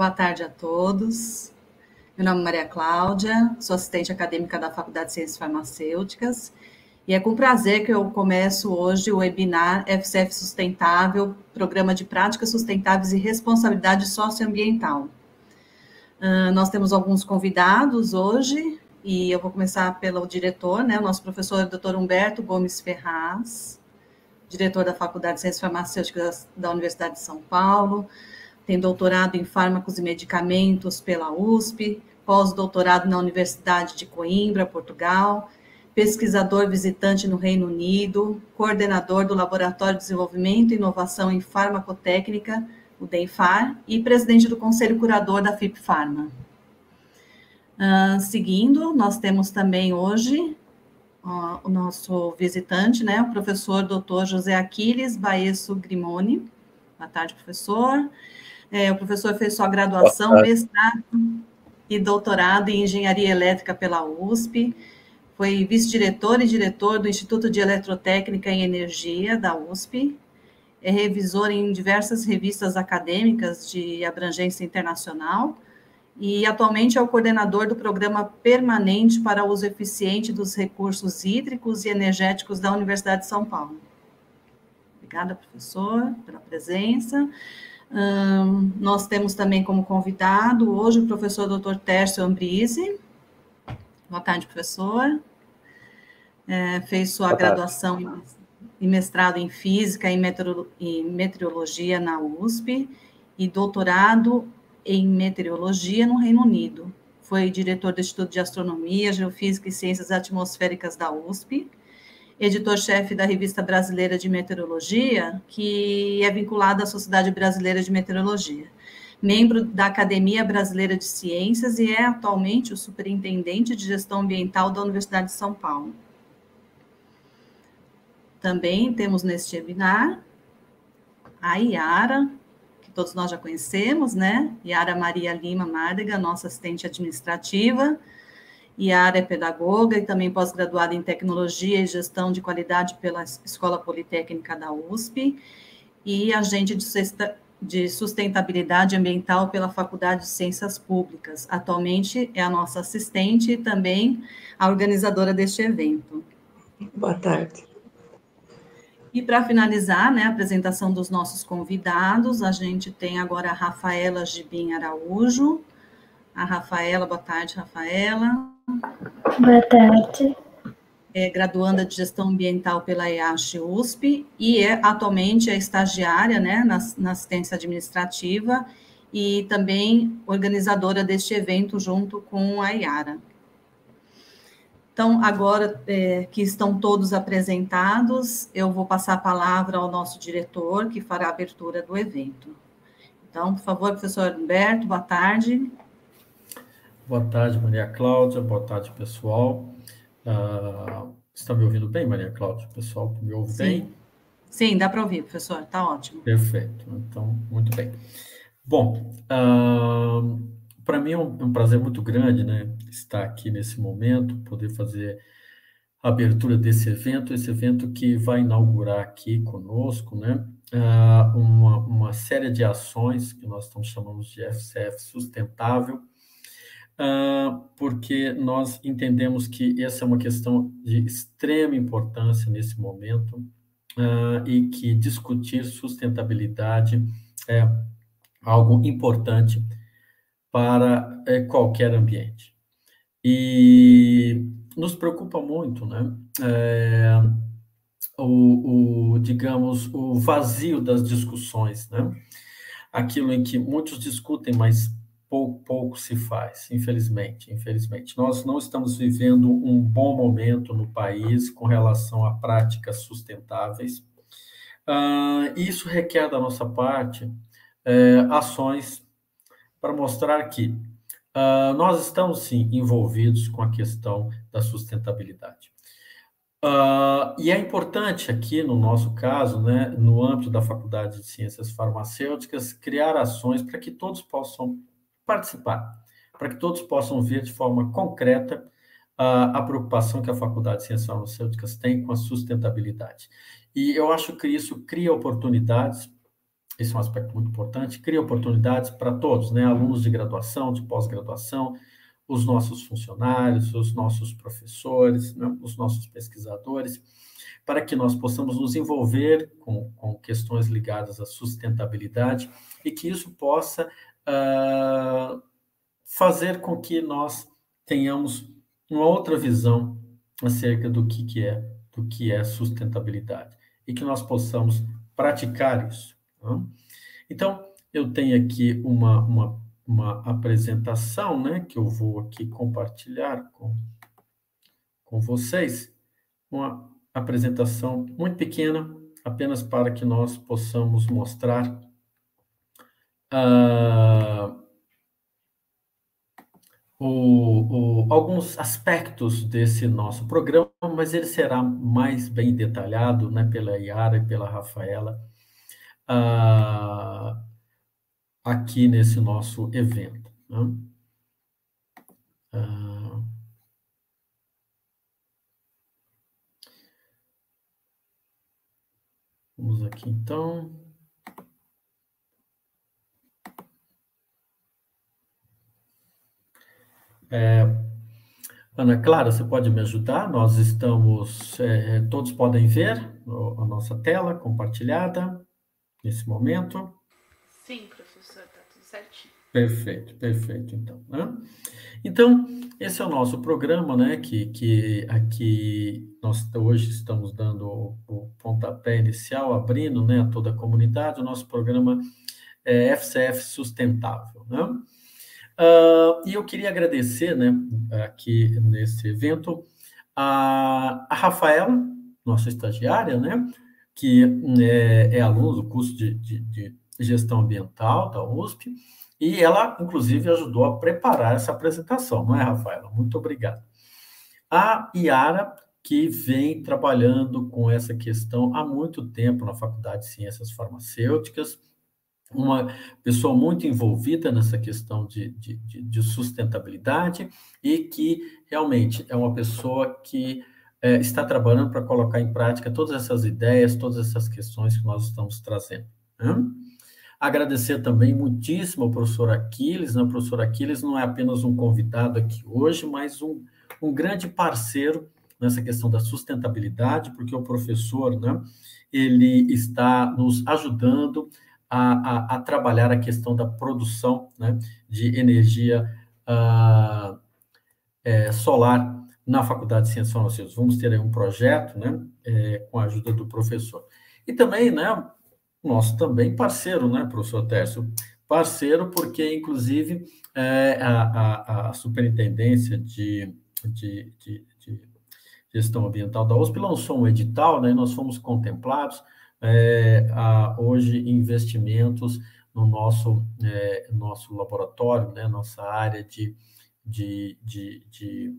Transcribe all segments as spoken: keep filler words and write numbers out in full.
Boa tarde a todos. Meu nome é Maria Cláudia, sou assistente acadêmica da Faculdade de Ciências Farmacêuticas e é com prazer que eu começo hoje o webinar F C F Sustentável, Programa de Práticas Sustentáveis e Responsabilidade Socioambiental. Uh, nós temos alguns convidados hoje e eu vou começar pelo diretor, né, o nosso professor doutor Humberto Gomes Ferraz, diretor da Faculdade de Ciências Farmacêuticas da Universidade de São Paulo, tem doutorado em fármacos e medicamentos pela U S P, pós-doutorado na Universidade de Coimbra, Portugal, pesquisador visitante no Reino Unido, coordenador do Laboratório de Desenvolvimento e Inovação em Farmacotécnica, o DEIFAR, e presidente do Conselho Curador da F I P Pharma. Uh, seguindo, nós temos também hoje uh, o nosso visitante, né, o professor doutor José Aquiles Baesso Grimoni. Boa tarde, professor. É, o professor fez sua graduação, mestrado e doutorado em Engenharia Elétrica pela U S P, foi vice-diretor e diretor do Instituto de Eletrotécnica e Energia da U S P, é revisor em diversas revistas acadêmicas de abrangência internacional e atualmente é o coordenador do Programa Permanente para o Uso Eficiente dos Recursos Hídricos e Energéticos da Universidade de São Paulo. Obrigada, professor, pela presença. Um, nós temos também como convidado hoje o professor doutor Tércio Ambrise. Boa tarde, professor. É, fez sua Boa graduação tarde. e mestrado em Física e Meteorologia na U S P e doutorado em Meteorologia no Reino Unido. Foi diretor do Instituto de Astronomia, Geofísica e Ciências Atmosféricas da U S P, editor-chefe da Revista Brasileira de Meteorologia, que é vinculada à Sociedade Brasileira de Meteorologia, membro da Academia Brasileira de Ciências e é atualmente o superintendente de gestão ambiental da Universidade de São Paulo. Também temos neste webinar a Iara, que todos nós já conhecemos, né? Iara Maria Lima Mádega, nossa assistente administrativa. Iara é pedagoga e também pós-graduada em Tecnologia e Gestão de Qualidade pela Escola Politécnica da U S P e agente de Sustentabilidade Ambiental pela Faculdade de Ciências Públicas. Atualmente é a nossa assistente e também a organizadora deste evento. Boa tarde. E para finalizar, né, a apresentação dos nossos convidados, a gente tem agora a Rafaela Gibim Araújo. A Rafaela, boa tarde, Rafaela. Boa tarde. É graduanda de Gestão Ambiental pela E A C U S P e é atualmente é estagiária, né, na, na assistência administrativa e também organizadora deste evento junto com a Iara. Então, agora é, que estão todos apresentados, eu vou passar a palavra ao nosso diretor, que fará a abertura do evento. Então, por favor, professor Humberto, boa tarde. Boa tarde, Maria Cláudia. Boa tarde, pessoal. Uh, está me ouvindo bem, Maria Cláudia? Pessoal, me ouve Sim. bem? Sim, dá para ouvir, professor. Está ótimo. Perfeito. Então, muito bem. Bom, uh, para mim é um, é um prazer muito grande, né, estar aqui nesse momento, poder fazer a abertura desse evento, esse evento que vai inaugurar aqui conosco, né, uh, uma, uma série de ações que nós estamos chamando de F C F Sustentável, Uh, porque nós entendemos que essa é uma questão de extrema importância nesse momento uh, e que discutir sustentabilidade é algo importante para é, qualquer ambiente. E nos preocupa muito, né, é, o, o, digamos, o vazio das discussões, né, aquilo em que muitos discutem, mas Pouco, pouco se faz, infelizmente, infelizmente. Nós não estamos vivendo um bom momento no país com relação a práticas sustentáveis. Uh, isso requer da nossa parte é, ações para mostrar que uh, nós estamos, sim, envolvidos com a questão da sustentabilidade. Uh, e é importante aqui, no nosso caso, né, no âmbito da Faculdade de Ciências Farmacêuticas, criar ações para que todos possam participar, para que todos possam ver de forma concreta uh, a preocupação que a Faculdade de Ciências Farmacêuticas tem com a sustentabilidade. E eu acho que isso cria oportunidades esse é um aspecto muito importante, cria oportunidades para todos, né? Alunos de graduação, de pós-graduação, os nossos funcionários, os nossos professores, né? Os nossos pesquisadores, para que nós possamos nos envolver com, com questões ligadas à sustentabilidade e que isso possa uh, fazer com que nós tenhamos uma outra visão acerca do que, que é, do que é sustentabilidade e que nós possamos praticar isso. Tá? Então, eu tenho aqui uma, uma, uma apresentação, né, que eu vou aqui compartilhar com, com vocês, uma apresentação muito pequena, apenas para que nós possamos mostrar uh, o, o, alguns aspectos desse nosso programa, mas ele será mais bem detalhado, né, pela Yara e pela Rafaela, uh, aqui nesse nosso evento. Né? Uh, vamos aqui, então. É, Ana Clara, você pode me ajudar? Nós estamos, é, todos podem ver a nossa tela compartilhada nesse momento? Sim, professor, está tudo certinho. Perfeito, perfeito, então. Né? Então, esse é o nosso programa, né, que, que aqui nós hoje estamos dando o, o pontapé inicial, abrindo, né, a toda a comunidade. O nosso programa é F C F Sustentável, né? Uh, e eu queria agradecer, né, aqui nesse evento, a, a Rafaela, nossa estagiária, né, que é, é aluna do curso de, de, de Gestão Ambiental da U S P, e ela, inclusive, ajudou a preparar essa apresentação, não é, Rafaela? Muito obrigado. A Yara, que vem trabalhando com essa questão há muito tempo na Faculdade de Ciências Farmacêuticas, uma pessoa muito envolvida nessa questão de, de, de sustentabilidade e que realmente é uma pessoa que é, está trabalhando para colocar em prática todas essas ideias, todas essas questões que nós estamos trazendo. Né? Agradecer também muitíssimo ao professor Aquiles, né? O professor Aquiles não é apenas um convidado aqui hoje, mas um, um grande parceiro nessa questão da sustentabilidade, porque o professor, né, ele está nos ajudando A, a, a trabalhar a questão da produção, né, de energia uh, é, solar na Faculdade de Ciências Farmacêuticas. Vamos ter aí um projeto, né, é, com a ajuda do professor. E também, né, nosso também parceiro, né, professor Tércio? Parceiro porque, inclusive, é, a, a, a Superintendência de, de, de, de Gestão Ambiental da U S P lançou um edital, né, e nós fomos contemplados. É, a, hoje investimentos no nosso, é, nosso laboratório, né, nossa área de, de, de, de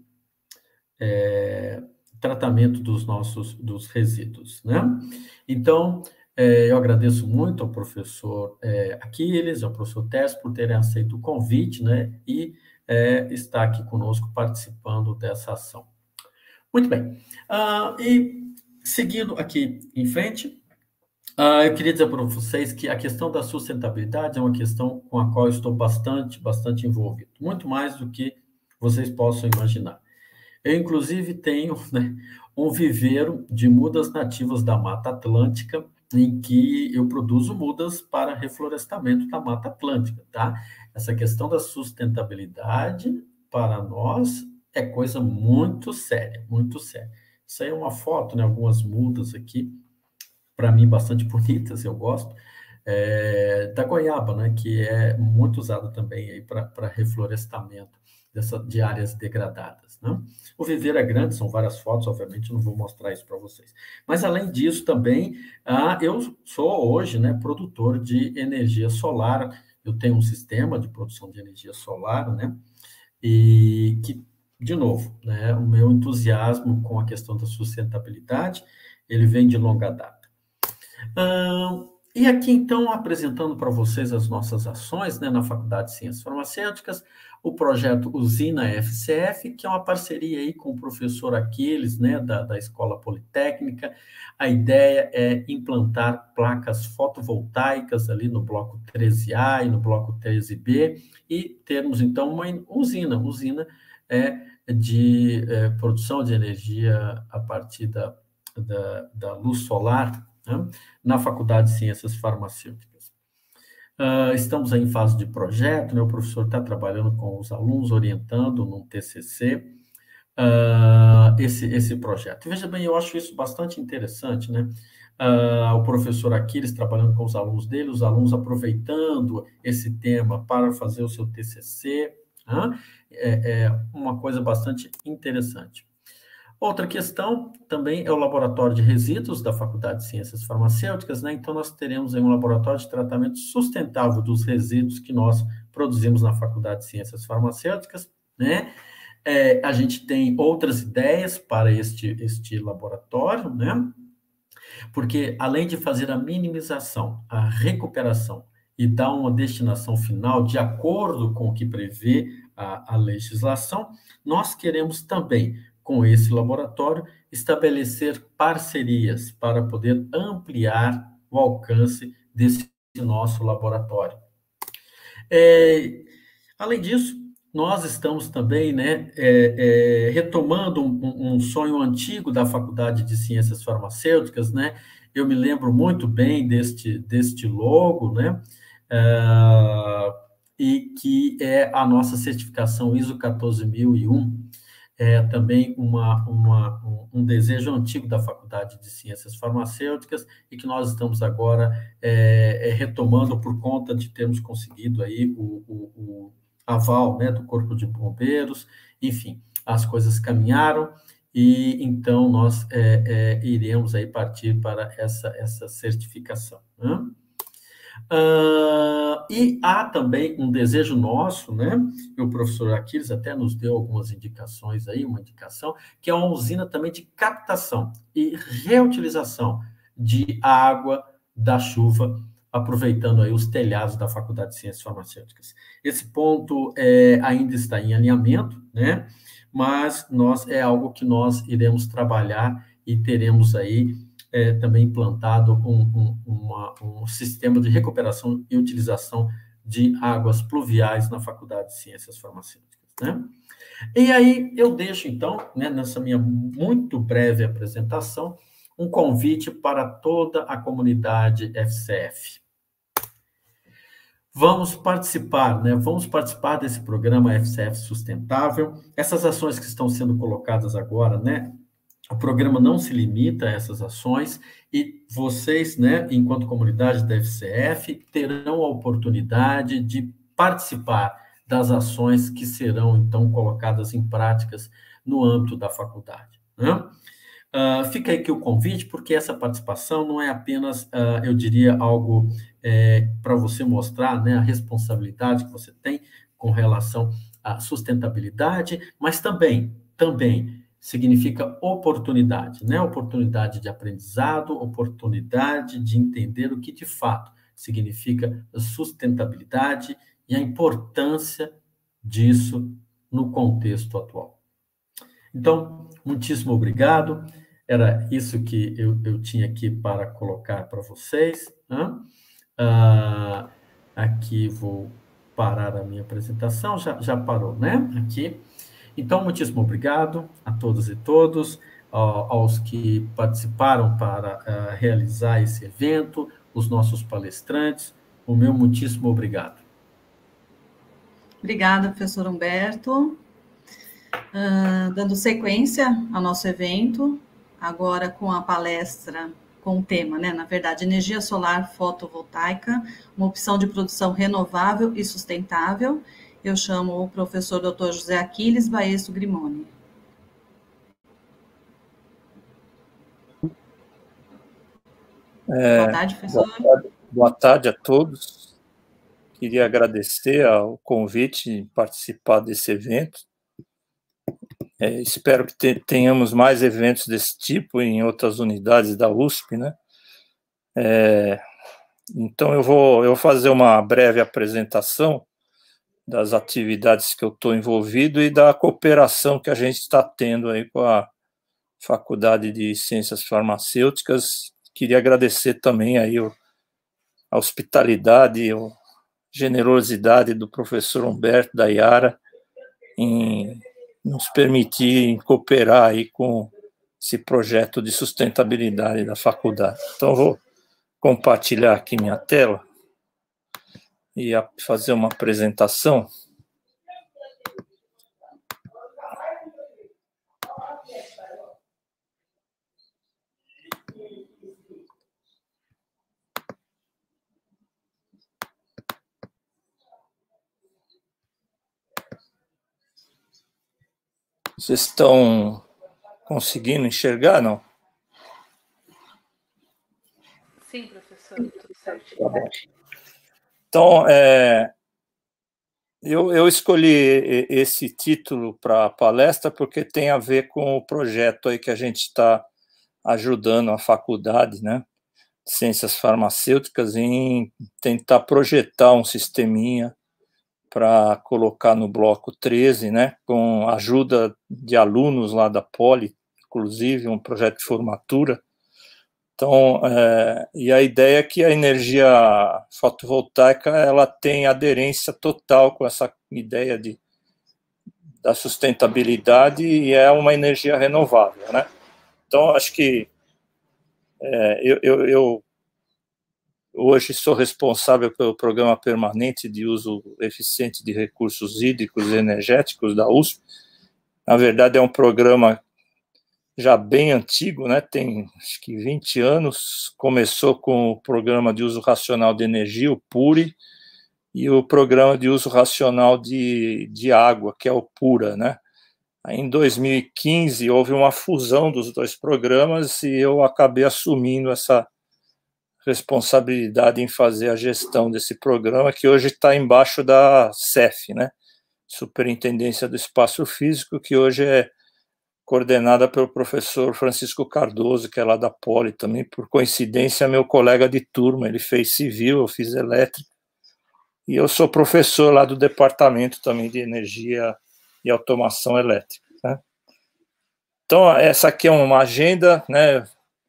é, tratamento dos nossos dos resíduos. Né? Então, é, eu agradeço muito ao professor é, Aquiles, ao professor Tess, por terem aceito o convite, né, e é, estar aqui conosco participando dessa ação. Muito bem. Ah, e seguindo aqui em frente, Uh, eu queria dizer para vocês que a questão da sustentabilidade é uma questão com a qual eu estou bastante, bastante envolvido, muito mais do que vocês possam imaginar. Eu, inclusive, tenho, né, um viveiro de mudas nativas da Mata Atlântica, em que eu produzo mudas para reflorestamento da Mata Atlântica, tá? Essa questão da sustentabilidade, para nós, é coisa muito séria, muito séria. Isso aí é uma foto, né, algumas mudas aqui, para mim, bastante bonitas, eu gosto, é, da goiaba, né, que é muito usada também para reflorestamento dessa, de áreas degradadas. Né? O viveiro é grande, são várias fotos, obviamente, eu não vou mostrar isso para vocês. Mas, além disso, também, ah, eu sou hoje, né, produtor de energia solar, eu tenho um sistema de produção de energia solar, né, e que, de novo, né, o meu entusiasmo com a questão da sustentabilidade, ele vem de longa data. E aqui, então, apresentando para vocês as nossas ações, né, na Faculdade de Ciências Farmacêuticas, o projeto Usina F C F, que é uma parceria aí com o professor Aquiles, né, da, da Escola Politécnica. A ideia é implantar placas fotovoltaicas ali no bloco treze A e no bloco treze B, e termos, então, uma usina. Usina é de é, produção de energia a partir da, da, da luz solar, né, na Faculdade de Ciências Farmacêuticas. Uh, estamos aí em fase de projeto, né? O professor está trabalhando com os alunos, orientando num T C C uh, esse, esse projeto. E veja bem, eu acho isso bastante interessante, né? Uh, o professor Aquiles trabalhando com os alunos dele, os alunos aproveitando esse tema para fazer o seu T C C, uh, é, é uma coisa bastante interessante. Outra questão também é o laboratório de resíduos da Faculdade de Ciências Farmacêuticas, né? Então, nós teremos aí um laboratório de tratamento sustentável dos resíduos que nós produzimos na Faculdade de Ciências Farmacêuticas, né? É, a gente tem outras ideias para este, este laboratório, né? Porque, além de fazer a minimização, a recuperação e dar uma destinação final de acordo com o que prevê a, a legislação, nós queremos também, com esse laboratório, estabelecer parcerias para poder ampliar o alcance desse nosso laboratório. É, além disso, nós estamos também, né, é, é, retomando um, um sonho antigo da Faculdade de Ciências Farmacêuticas, né? Eu me lembro muito bem deste, deste logo, né? É, e que é a nossa certificação ISO quatorze mil e um. É também uma, uma, um, um desejo antigo da Faculdade de Ciências Farmacêuticas e que nós estamos agora é, é, retomando por conta de termos conseguido aí o, o, o aval, né, do Corpo de Bombeiros. Enfim, as coisas caminharam e então nós é, é, iremos aí partir para essa, essa certificação, né? Uh, e há também um desejo nosso, né? E o professor Aquiles até nos deu algumas indicações aí, uma indicação, que é uma usina também de captação e reutilização de água da chuva, aproveitando aí os telhados da Faculdade de Ciências Farmacêuticas. Esse ponto é, ainda está em alinhamento, né? Mas nós, é algo que nós iremos trabalhar e teremos aí É, também implantado um, um, uma, um sistema de recuperação e utilização de águas pluviais na Faculdade de Ciências Farmacêuticas, né? E aí eu deixo, então, né, nessa minha muito breve apresentação, um convite para toda a comunidade F C F. Vamos participar, né? Vamos participar desse programa F C F Sustentável. Essas ações que estão sendo colocadas agora, né? O programa não se limita a essas ações e vocês, né, enquanto comunidade da F C F, terão a oportunidade de participar das ações que serão, então, colocadas em práticas no âmbito da faculdade, né? Uh, fica aqui o convite, porque essa participação não é apenas, uh, eu diria, algo é, para você mostrar, né, a responsabilidade que você tem com relação à sustentabilidade, mas também, também, significa oportunidade, né? Oportunidade de aprendizado, oportunidade de entender o que de fato significa sustentabilidade e a importância disso no contexto atual. Então, muitíssimo obrigado. Era isso que eu, eu tinha aqui para colocar para vocês, né? Ah, aqui vou parar a minha apresentação, já, já parou, né? Aqui. Então, muitíssimo obrigado a todas e todos, aos que participaram para uh, realizar esse evento, os nossos palestrantes, o meu muitíssimo obrigado. Obrigada, professor Humberto. Uh, dando sequência ao nosso evento, agora com a palestra com o tema, né, na verdade, energia solar fotovoltaica, uma opção de produção renovável e sustentável. Eu chamo o professor doutor José Aquiles Baesso Grimoni. É, boa tarde, professor. Boa tarde, boa tarde a todos. Queria agradecer ao convite em participar desse evento. É, espero que te, tenhamos mais eventos desse tipo em outras unidades da U S P, né? É, Então, eu vou, eu vou fazer uma breve apresentação das atividades que eu estou envolvido e da cooperação que a gente está tendo aí com a Faculdade de Ciências Farmacêuticas. Queria agradecer também aí a hospitalidade, a generosidade do professor Humberto, da Yara, em nos permitir cooperar aí com esse projeto de sustentabilidade da faculdade. Então, eu vou compartilhar aqui minha tela e fazer uma apresentação. Vocês estão conseguindo enxergar, não? Sim, professor, tudo certo. Tá bom. Então, é, eu, eu escolhi esse título para a palestra porque tem a ver com o projeto aí que a gente está ajudando a faculdade, né, de Ciências Farmacêuticas, em tentar projetar um sisteminha para colocar no bloco treze, né, com a ajuda de alunos lá da Poli, inclusive um projeto de formatura. Então, é, e a ideia é que a energia fotovoltaica ela tem aderência total com essa ideia de, da sustentabilidade e é uma energia renovável, né? Então, acho que é, eu, eu, eu hoje sou responsável pelo Programa Permanente de Uso Eficiente de Recursos Hídricos e Energéticos da U S P. Na verdade, é um programa já bem antigo, né? Tem acho que vinte anos. Começou com o Programa de Uso Racional de Energia, o PURE, e o Programa de Uso Racional de, de Água, que é o PURA, né? Aí, em dois mil e quinze, houve uma fusão dos dois programas e eu acabei assumindo essa responsabilidade em fazer a gestão desse programa, que hoje está embaixo da C E F, né? Superintendência do Espaço Físico, que hoje é coordenada pelo professor Francisco Cardoso, que é lá da Poli também, por coincidência, meu colega de turma, ele fez civil, eu fiz elétrica, e eu sou professor lá do departamento também de energia e automação elétrica, né? Então, essa aqui é uma agenda, né?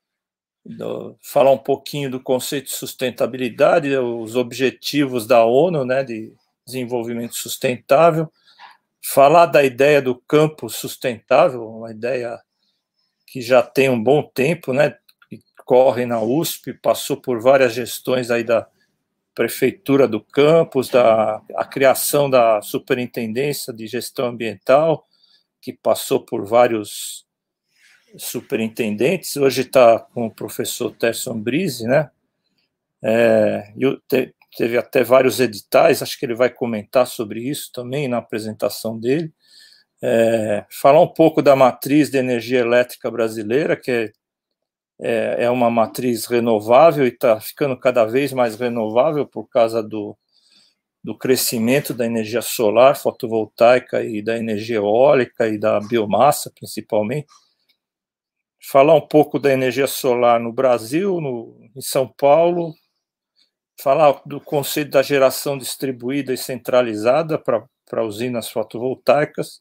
Do, falar um pouquinho do conceito de sustentabilidade, os objetivos da ONU, né, de desenvolvimento sustentável, falar da ideia do campo sustentável, uma ideia que já tem um bom tempo, né, que corre na U S P, passou por várias gestões aí da prefeitura do campus, da a criação da superintendência de gestão ambiental, que passou por vários superintendentes, hoje está com o professor Terson Brise, né? É, te, teve até vários editais, acho que ele vai comentar sobre isso também na apresentação dele. É, falar um pouco da matriz de energia elétrica brasileira, que é, é, é uma matriz renovável e está ficando cada vez mais renovável por causa do, do crescimento da energia solar, fotovoltaica e da energia eólica e da biomassa, principalmente. Falar um pouco da energia solar no Brasil, no, em São Paulo, falar do conceito da geração distribuída e centralizada para usinas fotovoltaicas,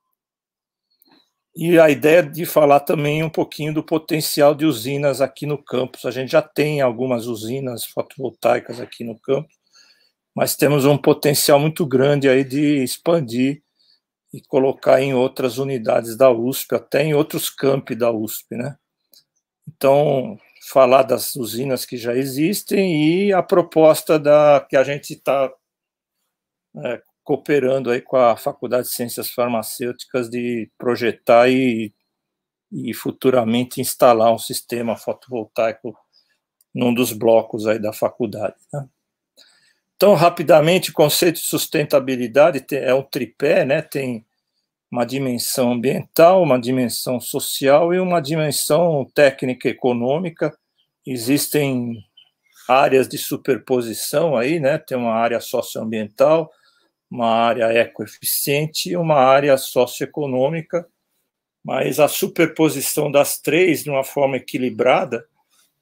e a ideia de falar também um pouquinho do potencial de usinas aqui no campus. A gente já tem algumas usinas fotovoltaicas aqui no campus, mas temos um potencial muito grande aí de expandir e colocar em outras unidades da U S P, até em outros campi da U S P, né? Então, falar das usinas que já existem e a proposta da, que a gente está é, cooperando aí com a Faculdade de Ciências Farmacêuticas de projetar e, e futuramente instalar um sistema fotovoltaico num dos blocos aí da faculdade, né? Então, rapidamente, o conceito de sustentabilidade é um tripé, né? Tem uma dimensão ambiental, uma dimensão social e uma dimensão técnica e econômica. Existem áreas de superposição aí, né? Tem uma área socioambiental, uma área ecoeficiente e uma área socioeconômica, mas a superposição das três de uma forma equilibrada,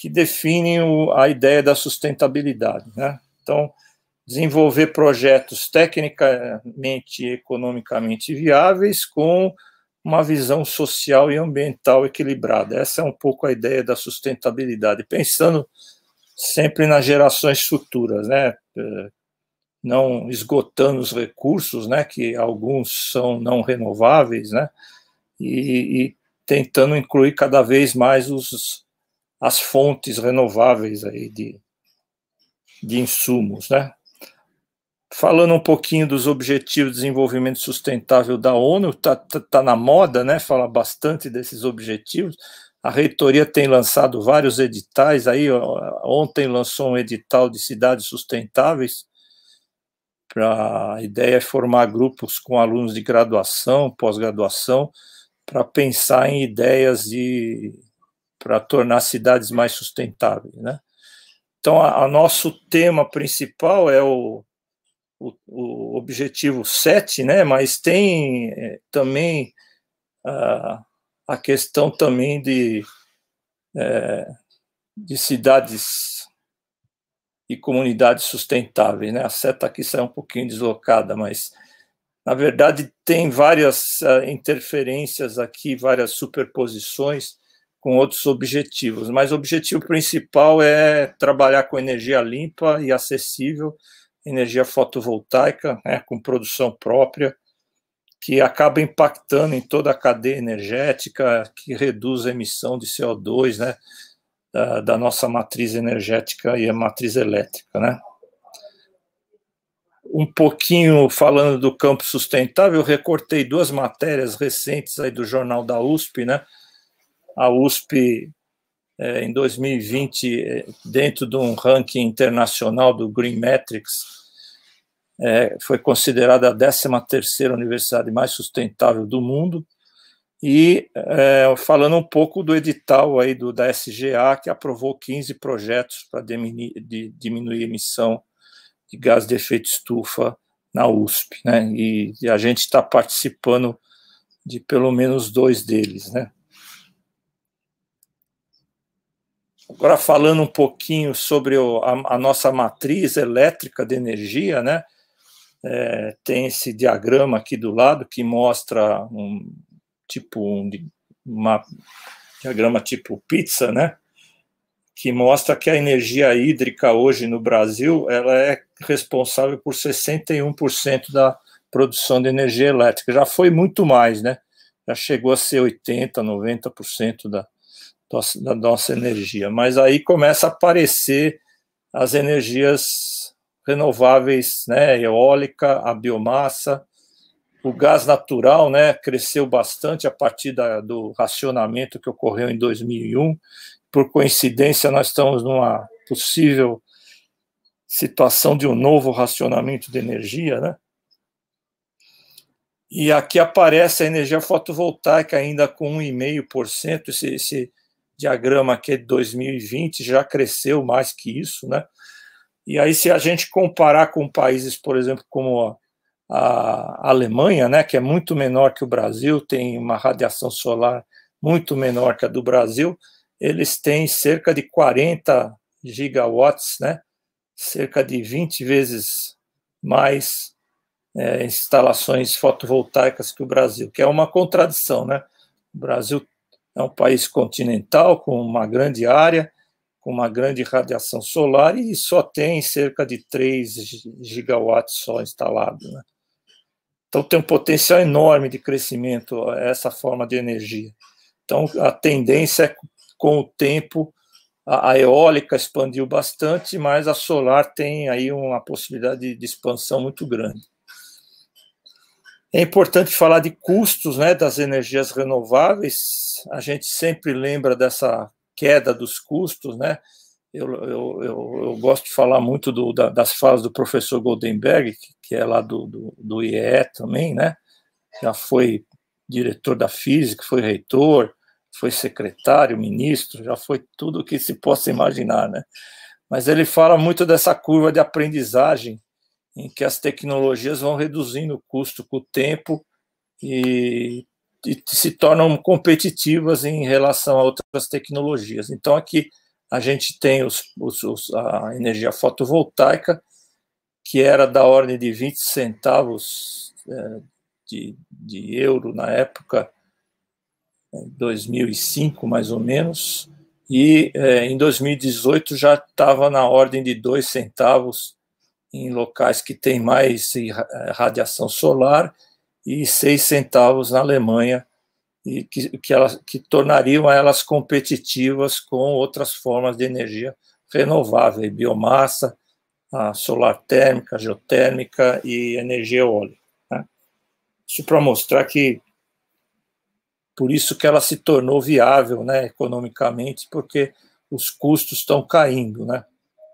que definem o, a ideia da sustentabilidade, né? Então, desenvolver projetos tecnicamente e economicamente viáveis com uma visão social e ambiental equilibrada. Essa é um pouco a ideia da sustentabilidade, pensando sempre nas gerações futuras, né? Não esgotando os recursos, né? Que alguns são não renováveis, né? E, e tentando incluir cada vez mais os, as fontes renováveis aí de, de insumos, né? Falando um pouquinho dos Objetivos de Desenvolvimento Sustentável da ONU, está tá, tá na moda, né? Fala bastante desses objetivos. A reitoria tem lançado vários editais, aí ontem lançou um edital de cidades sustentáveis, pra, a ideia é formar grupos com alunos de graduação, pós-graduação, para pensar em ideias de para tornar cidades mais sustentáveis, né? Então, a, a nosso tema principal é o O, o objetivo sete, né, mas tem é, também a, a questão também de, é, de cidades e comunidades sustentáveis, né? A seta aqui sai um pouquinho deslocada, mas na verdade tem várias uh, interferências aqui, várias superposições com outros objetivos, mas o objetivo principal é trabalhar com energia limpa e acessível, energia fotovoltaica, né, com produção própria, que acaba impactando em toda a cadeia energética, que reduz a emissão de C O dois, né, da, da nossa matriz energética e a matriz elétrica, né. Um pouquinho falando do campo sustentável, eu recortei duas matérias recentes aí do jornal da U S P, né. A U S P, é, em dois mil e vinte, dentro de um ranking internacional do Green Metrics, é, foi considerada a décima terceira universidade mais sustentável do mundo, e é, falando um pouco do edital aí do, da S G A, que aprovou quinze projetos para diminuir, de, diminuir a emissão de gás de efeito estufa na U S P, né, e, e a gente está participando de pelo menos dois deles, né. Agora, falando um pouquinho sobre o, a, a nossa matriz elétrica de energia, né? É, tem esse diagrama aqui do lado que mostra um tipo um, uma diagrama tipo pizza, né? Que mostra que a energia hídrica hoje no Brasil ela é responsável por sessenta e um por cento da produção de energia elétrica. Já foi muito mais, né? Já chegou a ser oitenta, noventa por cento da da nossa energia, mas aí começa a aparecer as energias renováveis, né, eólica, a biomassa, o gás natural, né, cresceu bastante a partir da, do racionamento que ocorreu em dois mil e um, por coincidência nós estamos numa possível situação de um novo racionamento de energia, né, e aqui aparece a energia fotovoltaica ainda com um vírgula cinco por cento, esse, esse diagrama aqui é de dois mil e vinte, já cresceu mais que isso, né? E aí, se a gente comparar com países, por exemplo, como a, a Alemanha, né, que é muito menor que o Brasil, tem uma radiação solar muito menor que a do Brasil, eles têm cerca de quarenta gigawatts, né? Cerca de vinte vezes mais é, instalações fotovoltaicas que o Brasil, que é uma contradição, né? O Brasil é um país continental, com uma grande área, com uma grande radiação solar, e só tem cerca de três gigawatts só instalado, né? Então, tem um potencial enorme de crescimento essa forma de energia. Então, a tendência é, com o tempo, a, a eólica expandiu bastante, mas a solar tem aí uma possibilidade de, de expansão muito grande. É importante falar de custos, né, das energias renováveis. A gente sempre lembra dessa queda dos custos, né? Eu, eu, eu, eu gosto de falar muito do, da, das falas do professor Goldenberg, que, que é lá do, do, do I E E também, né? Já foi diretor da física, foi reitor, foi secretário, ministro, já foi tudo o que se possa imaginar, né? Mas ele fala muito dessa curva de aprendizagem, em que as tecnologias vão reduzindo o custo com o tempo e, e se tornam competitivas em relação a outras tecnologias. Então, aqui a gente tem os, os, os, a energia fotovoltaica, que era da ordem de vinte centavos é, de, de euro na época, em dois mil e cinco, mais ou menos, e é, em dois mil e dezoito já estava na ordem de dois centavos em locais que tem mais radiação solar, e seis centavos na Alemanha, e que, que, elas, que tornariam elas competitivas com outras formas de energia renovável, biomassa, a solar térmica, geotérmica e energia eólica. Né? Isso para mostrar que, por isso que ela se tornou viável, né, economicamente, porque os custos estão caindo. Né?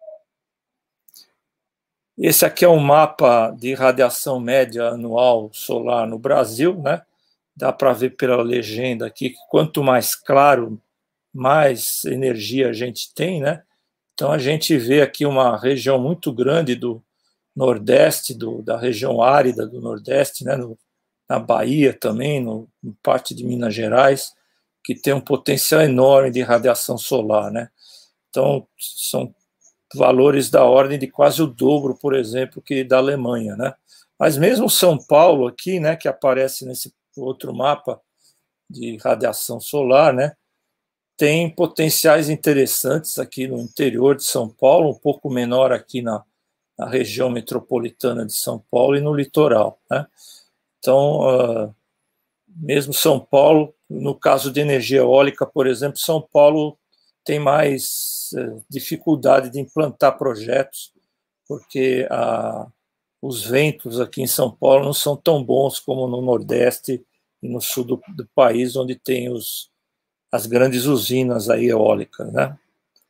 Esse aqui é um mapa de radiação média anual solar no Brasil, né? Dá para ver pela legenda aqui que quanto mais claro, mais energia a gente tem, né? Então a gente vê aqui uma região muito grande do Nordeste, do, da região árida do Nordeste, né? No, na Bahia também, no, em parte de Minas Gerais, que tem um potencial enorme de radiação solar, né? Então são valores da ordem de quase o dobro, por exemplo, que da Alemanha, né? Mas mesmo São Paulo aqui, né, que aparece nesse outro mapa de radiação solar, né, tem potenciais interessantes aqui no interior de São Paulo, um pouco menor aqui na, na região metropolitana de São Paulo e no litoral, né? Então, uh, mesmo São Paulo, no caso de energia eólica, por exemplo, São Paulo tem mais uh, dificuldade de implantar projetos, porque uh, os ventos aqui em São Paulo não são tão bons como no Nordeste e no sul do, do país, onde tem os, as grandes usinas aí eólicas, né?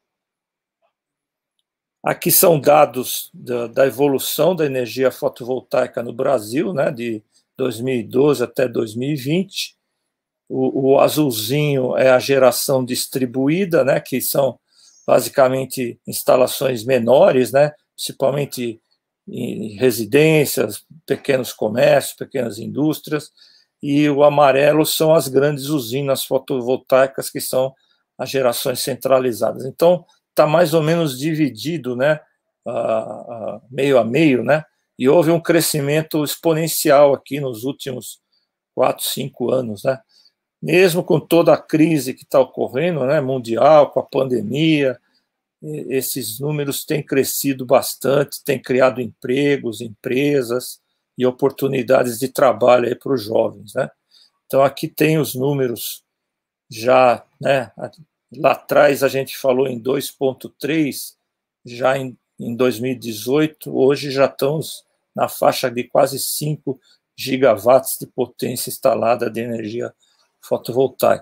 Aqui são dados da, da evolução da energia fotovoltaica no Brasil, né, de dois mil e doze até dois mil e vinte. O, o azulzinho é a geração distribuída, né, que são basicamente instalações menores, né, principalmente em residências, pequenos comércios, pequenas indústrias, e o amarelo são as grandes usinas fotovoltaicas, que são as gerações centralizadas. Então, está mais ou menos dividido, né, uh, uh, meio a meio, né, e houve um crescimento exponencial aqui nos últimos quatro, cinco anos, né, mesmo com toda a crise que está ocorrendo, né, mundial, com a pandemia, esses números têm crescido bastante, têm criado empregos, empresas e oportunidades de trabalho aí para os jovens, né? Então, aqui tem os números já, né? Lá atrás a gente falou em dois ponto três, já em, em dois mil e dezoito, hoje já estamos na faixa de quase cinco gigawatts de potência instalada de energia fotovoltaica.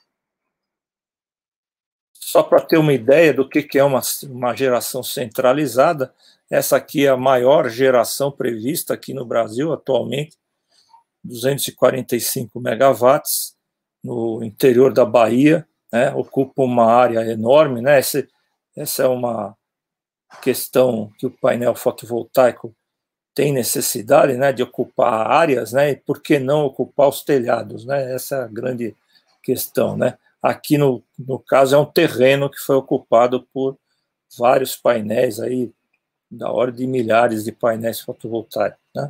Só para ter uma ideia do que, que é uma, uma geração centralizada, essa aqui é a maior geração prevista aqui no Brasil atualmente, duzentos e quarenta e cinco megawatts, no interior da Bahia, né, ocupa uma área enorme, né, essa, essa é uma questão que o painel fotovoltaico tem necessidade, né, de ocupar áreas, né, e por que não ocupar os telhados, né, essa é a grande questão, né. Aqui, no, no caso, é um terreno que foi ocupado por vários painéis, aí, da ordem de milhares de painéis fotovoltaicos, né?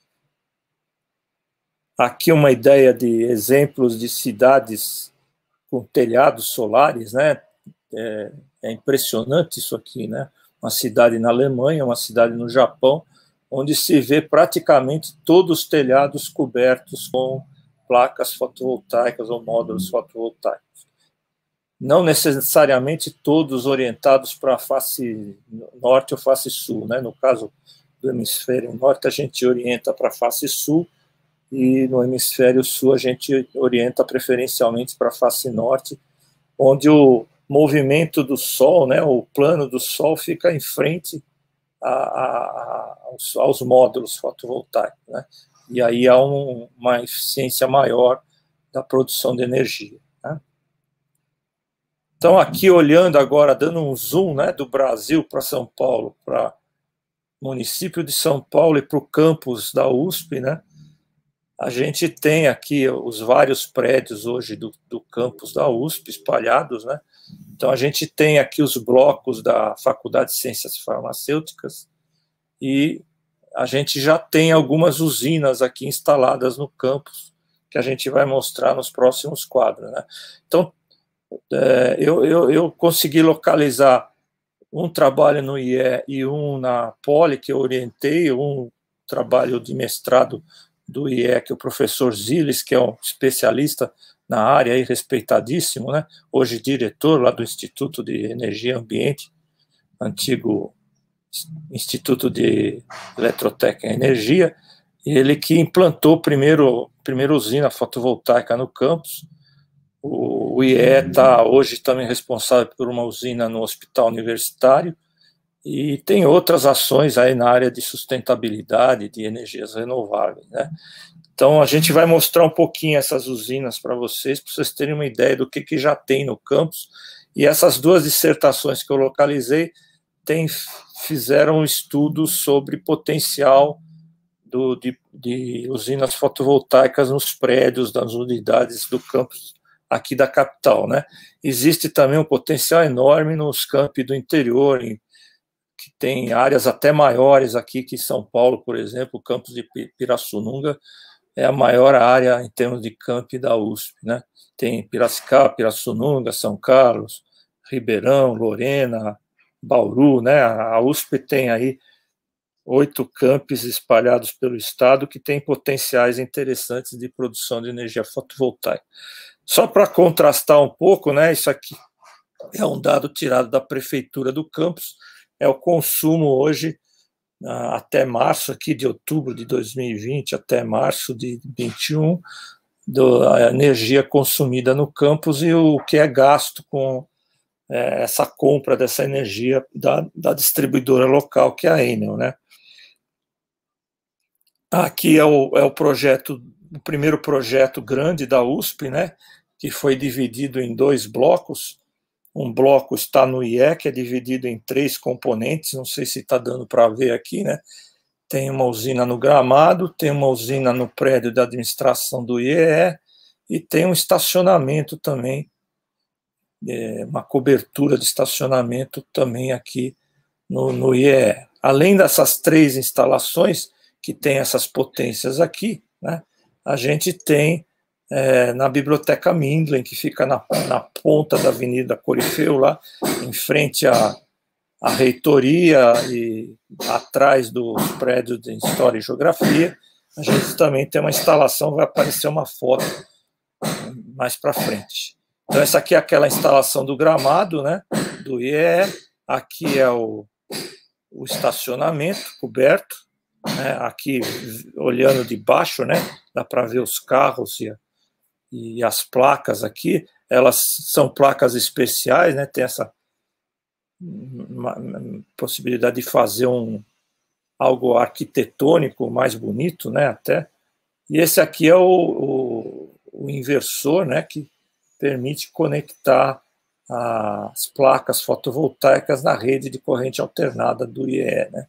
Aqui uma ideia de exemplos de cidades com telhados solares, né? É, é impressionante isso aqui, né? Uma cidade na Alemanha, uma cidade no Japão, onde se vê praticamente todos os telhados cobertos com placas fotovoltaicas ou módulos fotovoltaicos. Não necessariamente todos orientados para a face norte ou face sul, né? No caso do hemisfério norte, a gente orienta para a face sul, e no hemisfério sul a gente orienta preferencialmente para a face norte, onde o movimento do Sol, né, o plano do Sol fica em frente a, a, aos, aos módulos fotovoltaicos, né? E aí há um, uma eficiência maior da produção de energia, né? Então, aqui olhando agora, dando um zoom, né, do Brasil para São Paulo, para o município de São Paulo e para o campus da U S P, né, a gente tem aqui os vários prédios hoje do, do campus da U S P espalhados, né, Então, a gente tem aqui os blocos da Faculdade de Ciências Farmacêuticas e a gente já tem algumas usinas aqui instaladas no campus, que a gente vai mostrar nos próximos quadros, né? Então, é, eu, eu, eu consegui localizar um trabalho no I E e um na Poli, que eu orientei, um trabalho de mestrado do I E, que é o professor Ziles, que é um especialista na área, aí, respeitadíssimo, né? Hoje diretor lá do Instituto de Energia e Ambiente, antigo Instituto de Eletrotécnica e Energia, ele que implantou primeiro primeira usina fotovoltaica no campus. O, o I E está hoje também responsável por uma usina no hospital universitário e tem outras ações aí na área de sustentabilidade, de energias renováveis, né? Então, a gente vai mostrar um pouquinho essas usinas para vocês, para vocês terem uma ideia do que, que já tem no campus. E essas duas dissertações que eu localizei tem, fizeram estudos sobre potencial do, de, de usinas fotovoltaicas nos prédios das unidades do campus aqui da capital, né? Existe também um potencial enorme nos campi do interior, em, que tem áreas até maiores aqui que São Paulo, por exemplo, o campus de Pirassununga, é a maior área em termos de campi da U S P, né? Tem Piracicaba, Pirassununga, São Carlos, Ribeirão, Lorena, Bauru, né? A U S P tem aí oito campos espalhados pelo estado que têm potenciais interessantes de produção de energia fotovoltaica. Só para contrastar um pouco, né? Isso aqui é um dado tirado da prefeitura do campus, é o consumo hoje até março aqui de outubro de dois mil e vinte até março de vinte e um, da energia consumida no campus e o que é gasto com é, essa compra dessa energia da, da distribuidora local, que é a Enel, né? Aqui é o, é o projeto, o primeiro projeto grande da U S P, né? Que foi dividido em dois blocos. Um bloco está no I E, que é dividido em três componentes, não sei se está dando para ver aqui, né? Tem uma usina no Gramado, tem uma usina no prédio da administração do I E E e tem um estacionamento também, é, uma cobertura de estacionamento também aqui no, no I E E. Além dessas três instalações, que tem essas potências aqui, né? A gente tem É, na Biblioteca Mindlin, que fica na, na ponta da Avenida Corifeu, lá em frente à, à reitoria e atrás dos prédios de História e Geografia. A gente também tem uma instalação, vai aparecer uma foto mais para frente. Então, essa aqui é aquela instalação do Gramado, né, do I E E. Aqui é o, o estacionamento coberto, né, aqui olhando de baixo, né, dá para ver os carros e a E as placas aqui, elas são placas especiais, né? Tem essa uma, uma possibilidade de fazer um, algo arquitetônico mais bonito, né? Até. E esse aqui é o, o, o inversor, né? Que permite conectar as placas fotovoltaicas na rede de corrente alternada do I E E, né?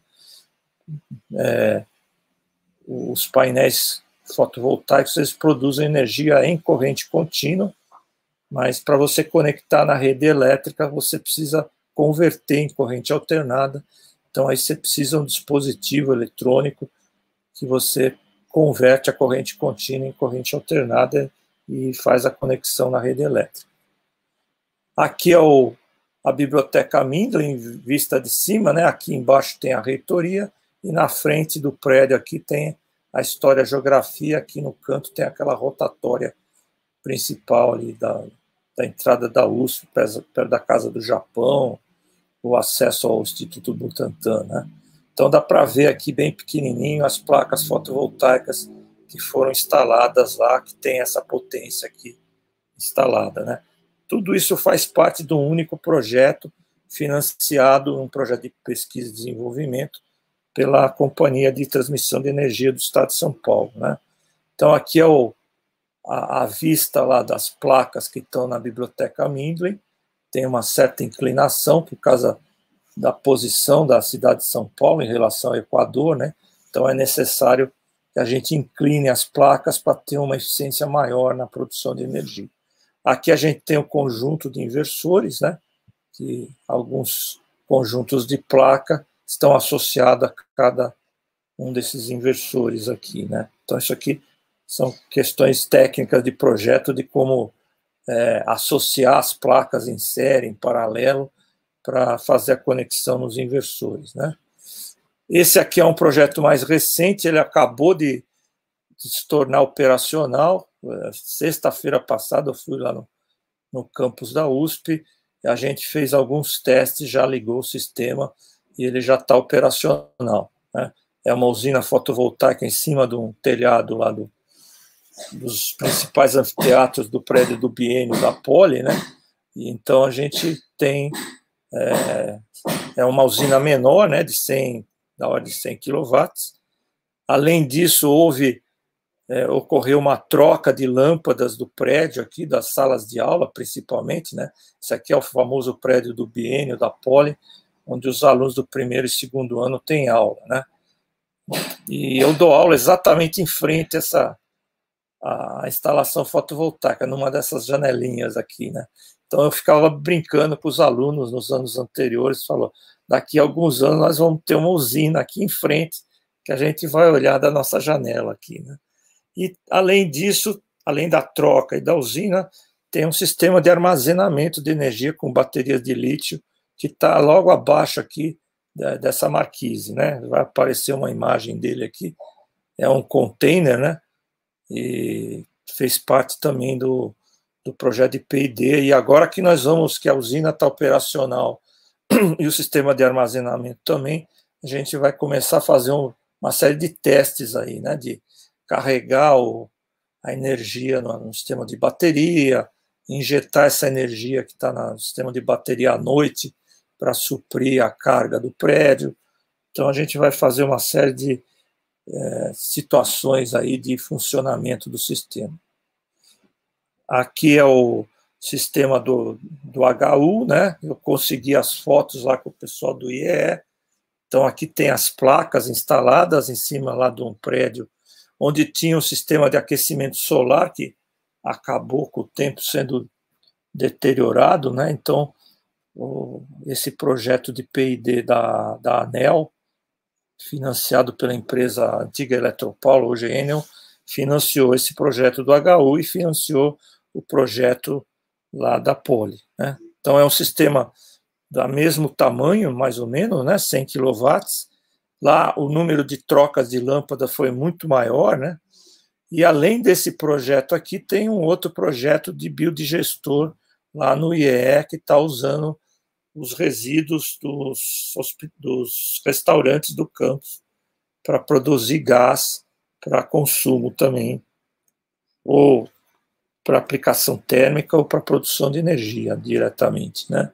É, os painéis fotovoltaicos, eles produzem energia em corrente contínua, mas para você conectar na rede elétrica, você precisa converter em corrente alternada, então aí você precisa de um dispositivo eletrônico que você converte a corrente contínua em corrente alternada e faz a conexão na rede elétrica. Aqui é o, a Biblioteca Mindlin, vista de cima, né? Aqui embaixo tem a reitoria, e na frente do prédio aqui tem a História e a Geografia, aqui no canto tem aquela rotatória principal ali da, da entrada da U S P, perto da Casa do Japão, o acesso ao Instituto Butantan, né? Então dá para ver aqui bem pequenininho as placas fotovoltaicas que foram instaladas lá, que tem essa potência aqui instalada, né? Tudo isso faz parte de um único projeto financiado, um projeto de pesquisa e desenvolvimento pela Companhia de Transmissão de Energia do Estado de São Paulo, né? Então, aqui é o, a, a vista lá das placas que estão na Biblioteca Mindlin, tem uma certa inclinação por causa da posição da cidade de São Paulo em relação ao Equador, né? Então, é necessário que a gente incline as placas para ter uma eficiência maior na produção de energia. Aqui a gente tem o conjunto de inversores, né? que alguns conjuntos de placa estão associados a cada um desses inversores aqui, né? Então, isso aqui são questões técnicas de projeto, de como é, associar as placas em série, em paralelo, para fazer a conexão nos inversores, né? Esse aqui é um projeto mais recente, ele acabou de, de se tornar operacional. Sexta-feira passada eu fui lá no, no campus da U S P, e a gente fez alguns testes, já ligou o sistema, e ele já está operacional, né? É uma usina fotovoltaica em cima de um telhado lá do, dos principais anfiteatros do prédio do biênio da Poli, né? E então a gente tem é, é uma usina menor, né, de cem, da ordem de cem quilowatts. Além disso, houve é, ocorreu uma troca de lâmpadas do prédio aqui, das salas de aula, principalmente, né? Esse aqui é o famoso prédio do biênio da Poli, onde os alunos do primeiro e segundo ano têm aula, né? E eu dou aula exatamente em frente a essa a instalação fotovoltaica, numa dessas janelinhas aqui, né? Então eu ficava brincando com os alunos nos anos anteriores, falou, daqui a alguns anos nós vamos ter uma usina aqui em frente, que a gente vai olhar da nossa janela aqui, né? E além disso, além da troca e da usina, tem um sistema de armazenamento de energia com baterias de lítio, que está logo abaixo aqui dessa marquise, né? Vai aparecer uma imagem dele aqui, é um container, né? E fez parte também do, do projeto de P I D, e agora que nós vamos, que a usina está operacional e o sistema de armazenamento também, a gente vai começar a fazer um, uma série de testes aí, né? De carregar o, a energia no, no sistema de bateria, injetar essa energia que está no sistema de bateria à noite, para suprir a carga do prédio. Então, a gente vai fazer uma série de é, situações aí de funcionamento do sistema. Aqui é o sistema do, do H U, né? Eu consegui as fotos lá com o pessoal do I E E. Então, aqui tem as placas instaladas em cima lá de um prédio, onde tinha um sistema de aquecimento solar, que acabou com o tempo sendo deteriorado, né? Então, esse projeto de P I D da, da ANEEL, financiado pela empresa antiga Eletropaulo, hoje Enel, financiou esse projeto do H U e financiou o projeto lá da Poli, né? Então é um sistema do mesmo tamanho, mais ou menos, né, cem quilowatts. Lá o número de trocas de lâmpada foi muito maior, né? E além desse projeto aqui, tem um outro projeto de biodigestor lá no I E E, que está usando os resíduos dos, dos restaurantes do campus para produzir gás para consumo também, ou para aplicação térmica ou para produção de energia diretamente, né?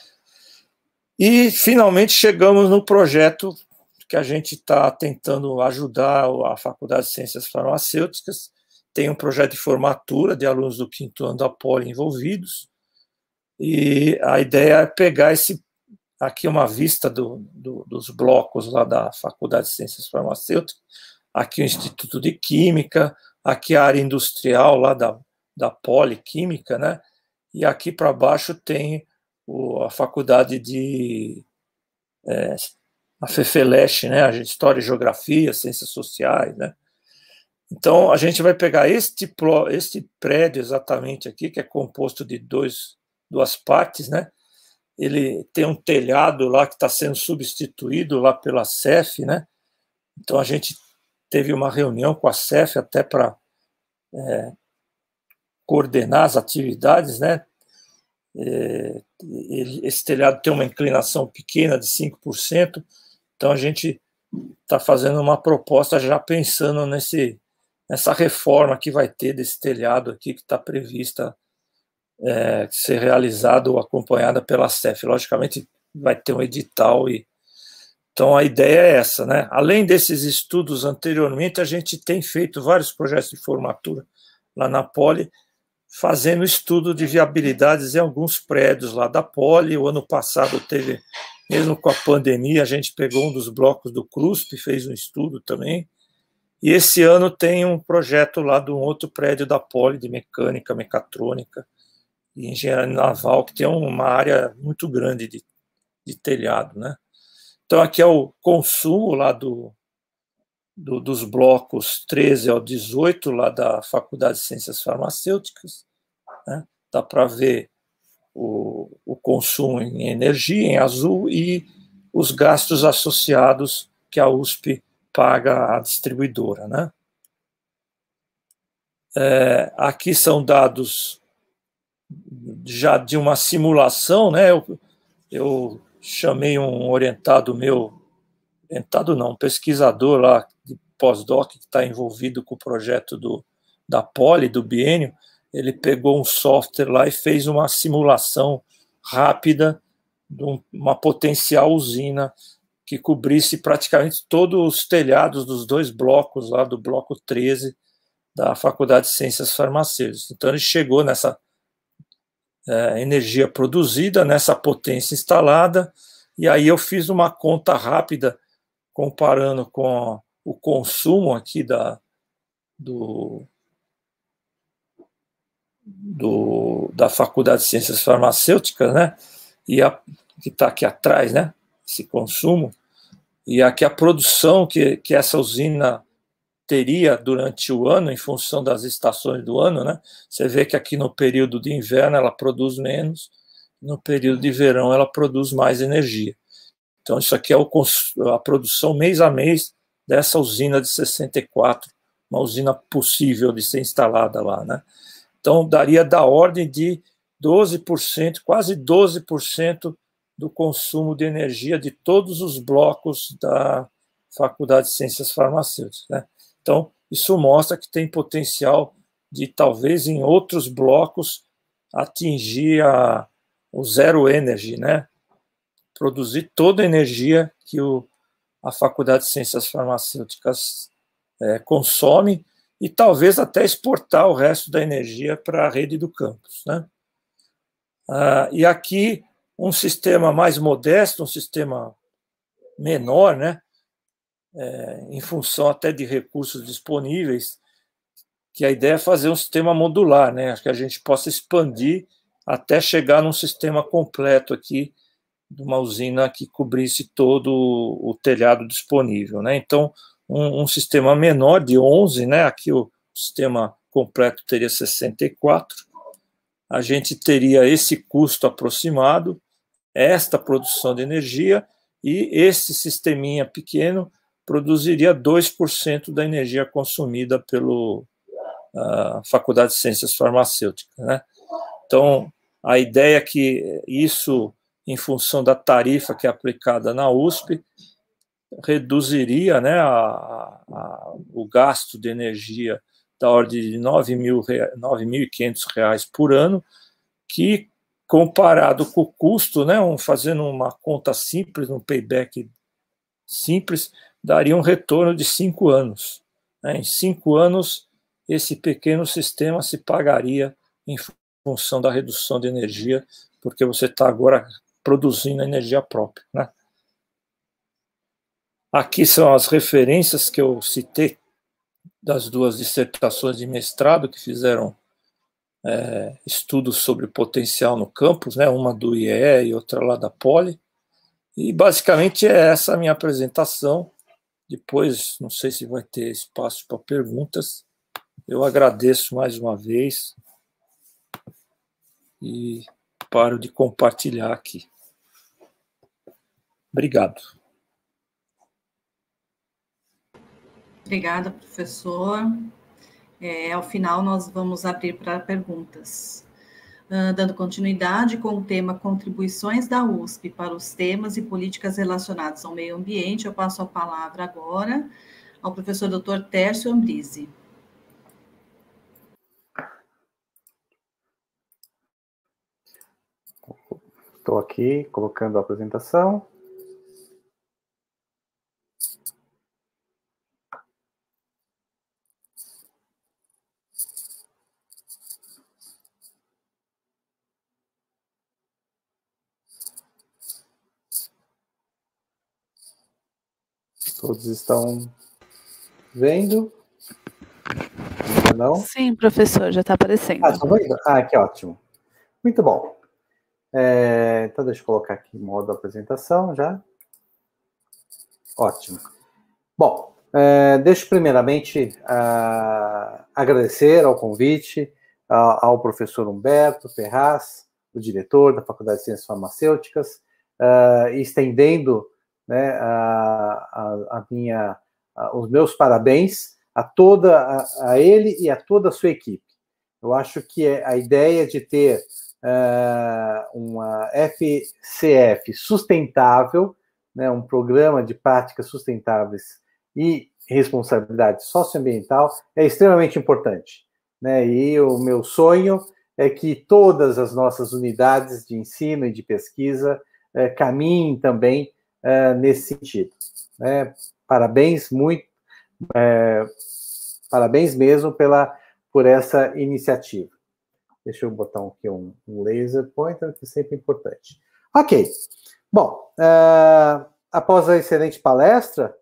E finalmente chegamos no projeto que a gente está tentando ajudar a Faculdade de Ciências Farmacêuticas. Tem um projeto de formatura de alunos do quinto ano da Poli envolvidos, e a ideia é pegar esse, aqui uma vista do, do, dos blocos lá da Faculdade de Ciências Farmacêuticas, aqui o Instituto de Química, aqui a área industrial lá da, da Poli Química, né? E aqui para baixo tem o, a Faculdade de é, a FEFELESH, né? A História e Geografia, Ciências Sociais, né? Então a gente vai pegar este, este prédio exatamente aqui, que é composto de dois duas partes, né? Ele tem um telhado lá que está sendo substituído lá pela C E F, né? Então a gente teve uma reunião com a C E F até para é, coordenar as atividades, né? É, esse telhado tem uma inclinação pequena de cinco por cento, então a gente está fazendo uma proposta já pensando nesse, nessa reforma que vai ter desse telhado aqui, que está prevista É, ser realizado ou acompanhada pela C E F. Logicamente, vai ter um edital. E então, a ideia é essa, né? Além desses estudos anteriormente, a gente tem feito vários projetos de formatura lá na Poli, fazendo estudo de viabilidades em alguns prédios lá da Poli. O ano passado teve, mesmo com a pandemia, a gente pegou um dos blocos do CRUSP, fez um estudo também. E esse ano tem um projeto lá de um outro prédio da Poli, de mecânica, mecatrônica, e engenharia naval, que tem uma área muito grande de, de telhado, né? Então, aqui é o consumo lá do, do, dos blocos treze ao dezoito, lá da Faculdade de Ciências Farmacêuticas, né? Dá para ver o, o consumo em energia, em azul, e os gastos associados que a U S P paga à distribuidora, né? É, aqui são dados já de uma simulação, né? Eu, eu chamei um orientado meu, orientado não, um pesquisador lá de pós-doc que está envolvido com o projeto do, da Poli, do biênio. Ele pegou um software lá e fez uma simulação rápida de uma potencial usina que cobrisse praticamente todos os telhados dos dois blocos lá do bloco treze da Faculdade de Ciências Farmacêuticas. Então ele chegou nessa é, energia produzida, nessa potência instalada, e aí eu fiz uma conta rápida comparando com o consumo aqui da, do, do, da Faculdade de Ciências Farmacêuticas, né? E a, que está aqui atrás, né? Esse consumo, e aqui a produção que, que essa usina teria durante o ano, em função das estações do ano, né? Você vê que aqui no período de inverno ela produz menos, no período de verão ela produz mais energia. Então isso aqui é o, a produção mês a mês dessa usina de sessenta e quatro, uma usina possível de ser instalada lá, né? Então daria da ordem de doze por cento, quase doze por cento do consumo de energia de todos os blocos da Faculdade de Ciências Farmacêuticas, né? Então, isso mostra que tem potencial de, talvez, em outros blocos, atingir a, o zero energy, né? Produzir toda a energia que o, a Faculdade de Ciências Farmacêuticas é, consome e, talvez, até exportar o resto da energia para a rede do campus, né? Ah, e aqui, um sistema mais modesto, um sistema menor, né? É, em função até de recursos disponíveis, que a ideia é fazer um sistema modular, né? Que a gente possa expandir até chegar num sistema completo aqui, de uma usina que cobrisse todo o telhado disponível, né? Então, um, um sistema menor de onze, né? Aqui o sistema completo teria sessenta e quatro, a gente teria esse custo aproximado, esta produção de energia, e esse sisteminha pequeno produziria dois por cento da energia consumida pela Faculdade de Ciências Farmacêuticas, né? Então, a ideia é que isso, em função da tarifa que é aplicada na U S P, reduziria, né, a, a, o gasto de energia da ordem de nove mil e quinhentos reais por ano, que, comparado com o custo, né, um, fazendo uma conta simples, um payback simples, daria um retorno de cinco anos. Né? Em cinco anos, esse pequeno sistema se pagaria em função da redução de energia, porque você está agora produzindo energia própria, né? Aqui são as referências que eu citei das duas dissertações de mestrado que fizeram é, estudos sobre potencial no campus, né? Uma do I E e outra lá da Poli. E basicamente é essa a minha apresentação. Depois, não sei se vai ter espaço para perguntas. Eu agradeço mais uma vez e paro de compartilhar aqui. Obrigado. Obrigada, professor. É, ao final, nós vamos abrir para perguntas. Uh, dando continuidade com o tema Contribuições da U S P para os temas e políticas relacionados ao meio ambiente, eu passo a palavra agora ao professor doutor Tércio Ambrise. Estou aqui colocando a apresentação. Todos estão vendo? Não? Sim, professor, já está aparecendo. Ah, estão vendo? Ah, que ótimo. Muito bom. É, então, deixa eu colocar aqui modo apresentação já. Ótimo. Bom, é, deixa eu primeiramente uh, agradecer ao convite uh, ao professor Humberto Ferraz, o diretor da Faculdade de Ciências Farmacêuticas, uh, estendendo, né, a, a, a minha, a, os meus parabéns a toda a, a ele e a toda a sua equipe. Eu acho que a ideia de ter uh, uma F C F sustentável, né, um programa de práticas sustentáveis e responsabilidade socioambiental é extremamente importante, né? E o meu sonho é que todas as nossas unidades de ensino e de pesquisa eh, caminhem também eh, nesse sentido, né? Parabéns, muito, eh, parabéns mesmo pela, por essa iniciativa. Deixa eu botar aqui um, um laser pointer, que é sempre importante. Ok. Bom, uh, após a excelente palestra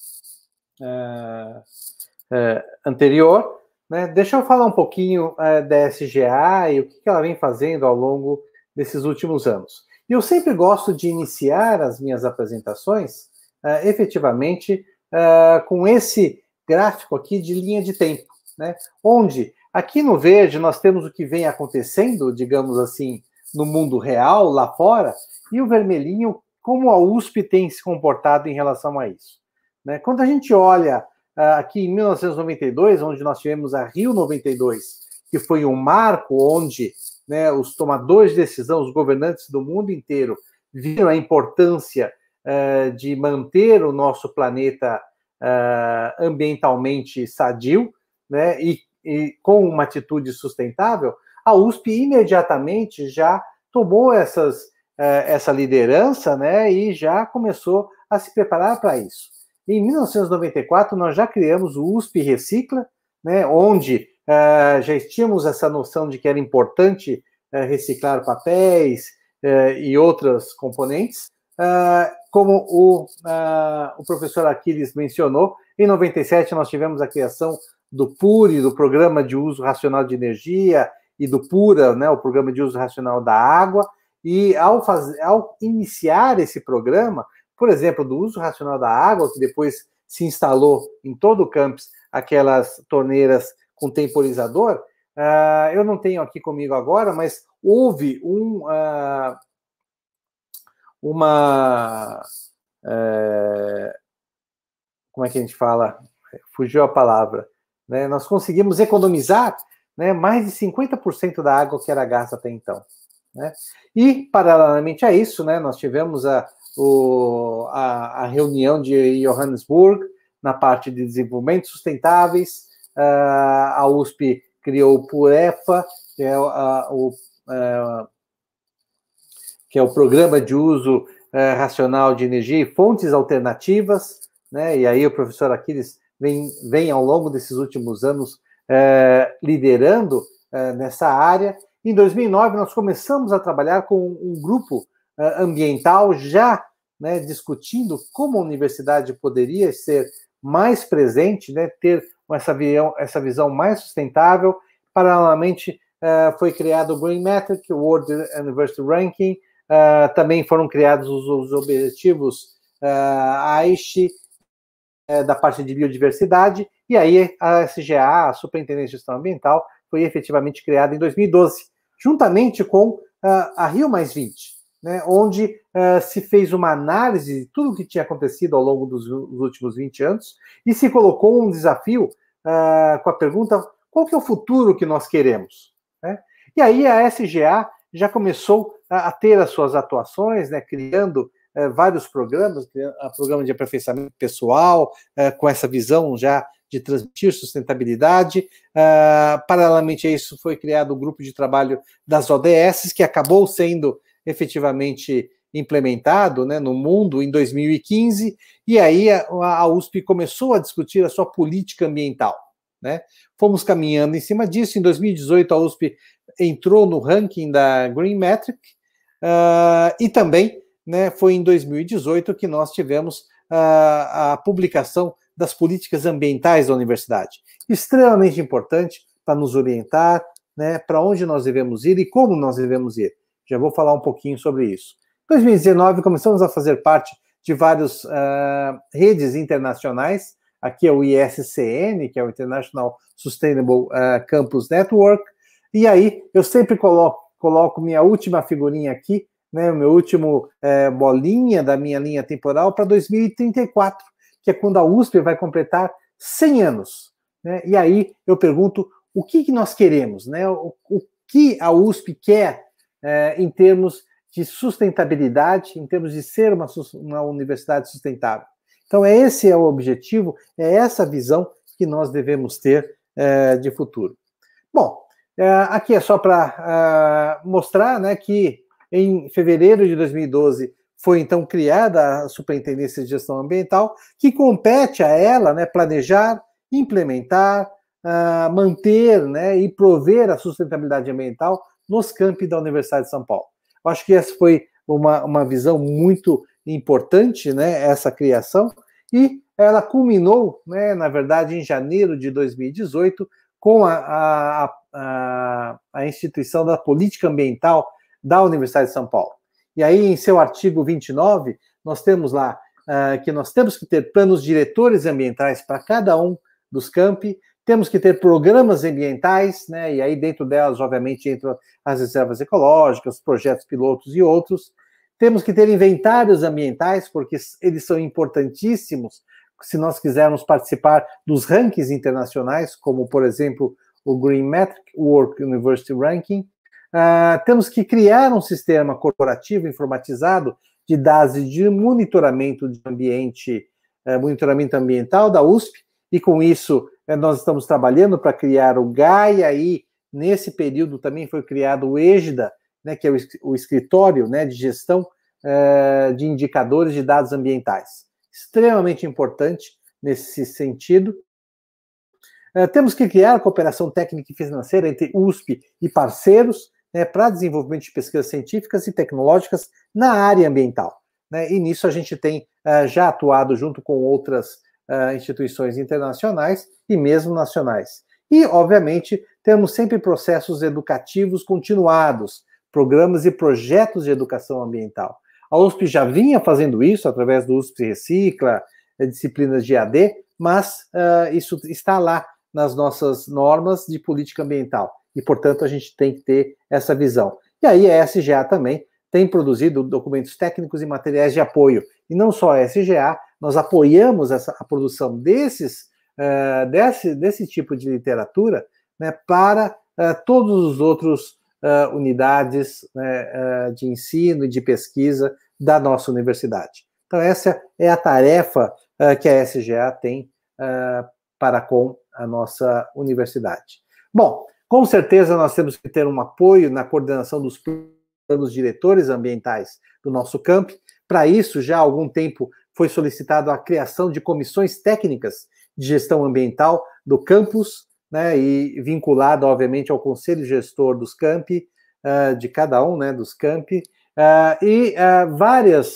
uh, uh, anterior, né, deixa eu falar um pouquinho uh, da S G A e o que ela vem fazendo ao longo desses últimos anos. E eu sempre gosto de iniciar as minhas apresentações, uh, efetivamente, uh, com esse gráfico aqui de linha de tempo, né, onde, aqui no verde, nós temos o que vem acontecendo, digamos assim, no mundo real, lá fora, e o vermelhinho, como a U S P tem se comportado em relação a isso, né? Quando a gente olha uh, aqui em mil novecentos e noventa e dois, onde nós tivemos a Rio noventa e dois, que foi um marco onde, né, os tomadores de decisão, os governantes do mundo inteiro, viram a importância uh, de manter o nosso planeta uh, ambientalmente sadio, né, e, e com uma atitude sustentável, a U S P imediatamente já tomou essas essa liderança, né, e já começou a se preparar para isso. Em mil novecentos e noventa e quatro, nós já criamos o U S P Recicla, né, onde uh, já tínhamos essa noção de que era importante uh, reciclar papéis uh, e outros componentes. Uh, como o, uh, o professor Aquiles mencionou, em noventa e sete nós tivemos a criação do PURE, do Programa de Uso Racional de Energia, e do PURA, né, o Programa de Uso Racional da Água. E ao, fazer, ao iniciar esse programa, por exemplo, do uso racional da água, que depois se instalou em todo o campus, aquelas torneiras com temporizador, uh, eu não tenho aqui comigo agora, mas houve um, uh, uma... Uh, como é que a gente fala? Fugiu a palavra. Né? Nós conseguimos economizar, né, mais de cinquenta por cento da água que era gasta até então. Né? E, paralelamente a isso, né, nós tivemos a, o, a, a reunião de Johannesburg na parte de desenvolvimento sustentáveis, uh, a U S P criou o PUREFA, que é, uh, o, uh, que é o Programa de Uso uh, Racional de Energia e Fontes Alternativas, né? E aí o professor Aquiles vem, vem ao longo desses últimos anos uh, liderando uh, nessa área. Em dois mil e nove, nós começamos a trabalhar com um grupo uh, ambiental já, né, discutindo como a universidade poderia ser mais presente, né, ter essa visão, essa visão mais sustentável. Paralelamente, uh, foi criado o Green Metric, o World University Ranking, uh, também foram criados os, os objetivos uh, AISH, uh, da parte de biodiversidade, e aí a S G A, a Superintendência de Gestão Ambiental, foi efetivamente criada em dois mil e doze, juntamente com uh, a Rio mais vinte, né, onde uh, se fez uma análise de tudo o que tinha acontecido ao longo dos, dos últimos vinte anos e se colocou um desafio uh, com a pergunta: qual que é o futuro que nós queremos? Né? E aí a S G A já começou a, a ter as suas atuações, né, criando uh, vários programas, o programa de aperfeiçoamento pessoal, uh, com essa visão já de transmitir sustentabilidade. Uh, paralelamente a isso, foi criado o grupo de trabalho das O D S, que acabou sendo efetivamente implementado, né, no mundo em dois mil e quinze, e aí a, a U S P começou a discutir a sua política ambiental. Né? Fomos caminhando em cima disso. Em dois mil e dezoito, a U S P entrou no ranking da Green Metric, uh, e também, né, foi em dois mil e dezoito que nós tivemos uh, a publicação das políticas ambientais da universidade. Extremamente importante para nos orientar, né, para onde nós devemos ir e como nós devemos ir. Já vou falar um pouquinho sobre isso. Em dois mil e dezenove, começamos a fazer parte de várias uh, redes internacionais. Aqui é o I S C N, que é o International Sustainable uh, Campus Network. E aí, eu sempre coloco, coloco minha última figurinha aqui, né, o meu último uh, bolinha da minha linha temporal para dois mil e trinta e quatro, que é quando a U S P vai completar cem anos. Né? E aí, eu pergunto, o que, que nós queremos? Né? O, o que a U S P quer uh, em termos de sustentabilidade, em termos de ser uma, uma universidade sustentável. Então, esse é o objetivo, é essa visão que nós devemos ter é, de futuro. Bom, é, aqui é só para uh, mostrar, né, que em fevereiro de dois mil e doze foi, então, criada a Superintendência de Gestão Ambiental, que compete a ela, né, planejar, implementar, uh, manter, né, e prover a sustentabilidade ambiental nos campi da Universidade de São Paulo. Eu acho que essa foi uma, uma visão muito importante, né, essa criação, e ela culminou, né, na verdade, em janeiro de dois mil e dezoito, com a, a, a, a instituição da política ambiental da Universidade de São Paulo. E aí, em seu artigo vinte e nove, nós temos lá uh, que nós temos que ter planos diretores ambientais para cada um dos campi, temos que ter programas ambientais, né, e aí dentro delas, obviamente, entram as reservas ecológicas, projetos pilotos e outros. Temos que ter inventários ambientais, porque eles são importantíssimos se nós quisermos participar dos rankings internacionais, como, por exemplo, o Green Metric World University Ranking. Uh, temos que criar um sistema corporativo informatizado de dados de monitoramento de ambiente, uh, monitoramento ambiental da U S P, e com isso uh, nós estamos trabalhando para criar o Gaia, e nesse período também foi criado o EGIDA, né, que é o, o escritório, né, de gestão uh, de indicadores de dados ambientais. Extremamente importante nesse sentido. Uh, temos que criar cooperação técnica e financeira entre U S P e parceiros, né, para desenvolvimento de pesquisas científicas e tecnológicas na área ambiental. Né, e nisso a gente tem uh, já atuado junto com outras uh, instituições internacionais e mesmo nacionais. E, obviamente, temos sempre processos educativos continuados, programas e projetos de educação ambiental. A U S P já vinha fazendo isso através do U S P Recicla, disciplinas de E A D, mas uh, isso está lá nas nossas normas de política ambiental. E, portanto, a gente tem que ter essa visão. E aí a S G A também tem produzido documentos técnicos e materiais de apoio. E não só a S G A, nós apoiamos essa, a produção desses, uh, desse, desse tipo de literatura, né, para uh, todos os outros uh, unidades, né, uh, de ensino e de pesquisa da nossa universidade. Então, essa é a tarefa uh, que a S G A tem uh, para com a nossa universidade. Bom, com certeza nós temos que ter um apoio na coordenação dos planos diretores ambientais do nosso campi. Para isso, já há algum tempo foi solicitado a criação de comissões técnicas de gestão ambiental do campus, né, e vinculado, obviamente, ao conselho gestor dos campi, uh, de cada um, né, dos campi, uh, e uh, várias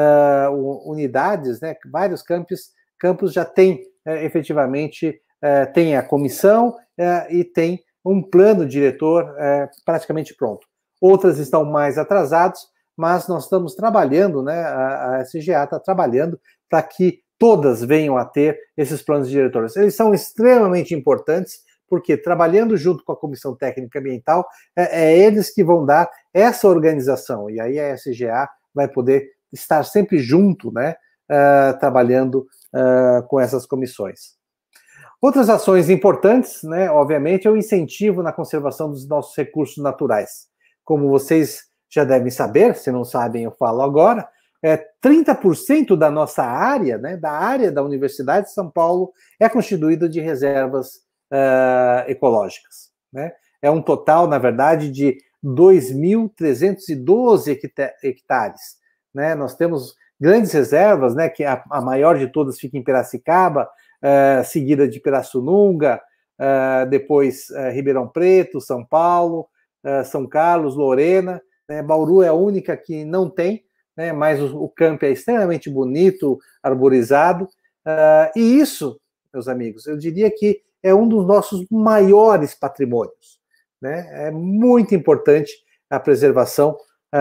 uh, unidades, né, vários campos, campos já têm, uh, efetivamente, uh, tem a comissão uh, e tem um plano diretor é, praticamente pronto. Outras estão mais atrasadas, mas nós estamos trabalhando, né, a, a S G A está trabalhando para que todas venham a ter esses planos diretores. Eles são extremamente importantes, porque trabalhando junto com a Comissão Técnica Ambiental, é, é eles que vão dar essa organização, e aí a S G A vai poder estar sempre junto, né, uh, trabalhando uh, com essas comissões. Outras ações importantes, né, obviamente, é o incentivo na conservação dos nossos recursos naturais. Como vocês já devem saber, se não sabem, eu falo agora, é, trinta por cento da nossa área, né, da área da Universidade de São Paulo, é constituída de reservas uh, ecológicas. Né? É um total, na verdade, de dois mil trezentos e doze hectares. Né? Nós temos grandes reservas, né, que a, a maior de todas fica em Piracicaba, Uh, seguida de Pirassununga, uh, depois uh, Ribeirão Preto, São Paulo, uh, São Carlos, Lorena, né? Bauru é a única que não tem, né? Mas o, o campo é extremamente bonito, arborizado, uh, e isso, meus amigos, eu diria que é um dos nossos maiores patrimônios. né? É muito importante a preservação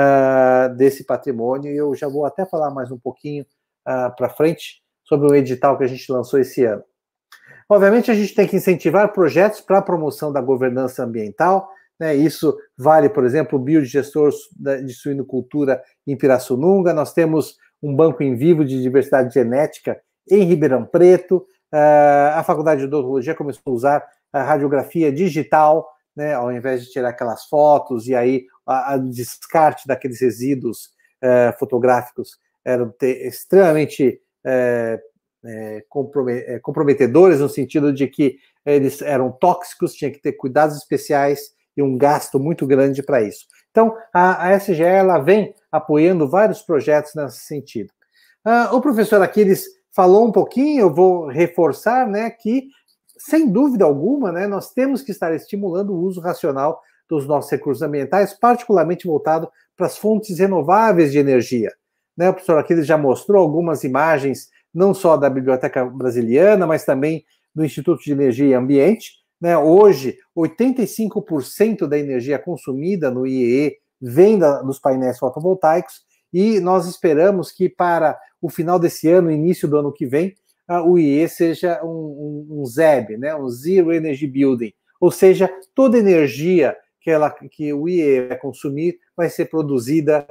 uh, desse patrimônio, e eu já vou até falar mais um pouquinho uh, para frente sobre o edital que a gente lançou esse ano. Obviamente, a gente tem que incentivar projetos para a promoção da governança ambiental, né? Isso vale, por exemplo, o biodigestor de suinocultura em Pirassununga. Nós temos um banco em vivo de diversidade genética em Ribeirão Preto. Uh, a Faculdade de Odontologia começou a usar a radiografia digital, né, ao invés de tirar aquelas fotos, e aí o descarte daqueles resíduos uh, fotográficos eram extremamente uh, É, comprometedores, no sentido de que eles eram tóxicos, tinha que ter cuidados especiais e um gasto muito grande para isso. Então, a, a S G E ela vem apoiando vários projetos nesse sentido. Uh, o professor Aquiles falou um pouquinho, eu vou reforçar, né, que, sem dúvida alguma, né, nós temos que estar estimulando o uso racional dos nossos recursos ambientais, particularmente voltado para as fontes renováveis de energia. Né, o professor Aquiles já mostrou algumas imagens não só da Biblioteca Brasiliana, mas também do Instituto de Energia e Ambiente. Né? Hoje, oitenta e cinco por cento da energia consumida no I E E vem da, dos painéis fotovoltaicos, e nós esperamos que para o final desse ano, início do ano que vem, uh, o I E E seja um, um, um Z E B, né? um Zero Energy Building, ou seja, toda energia que, ela, que o I E E vai consumir vai ser produzida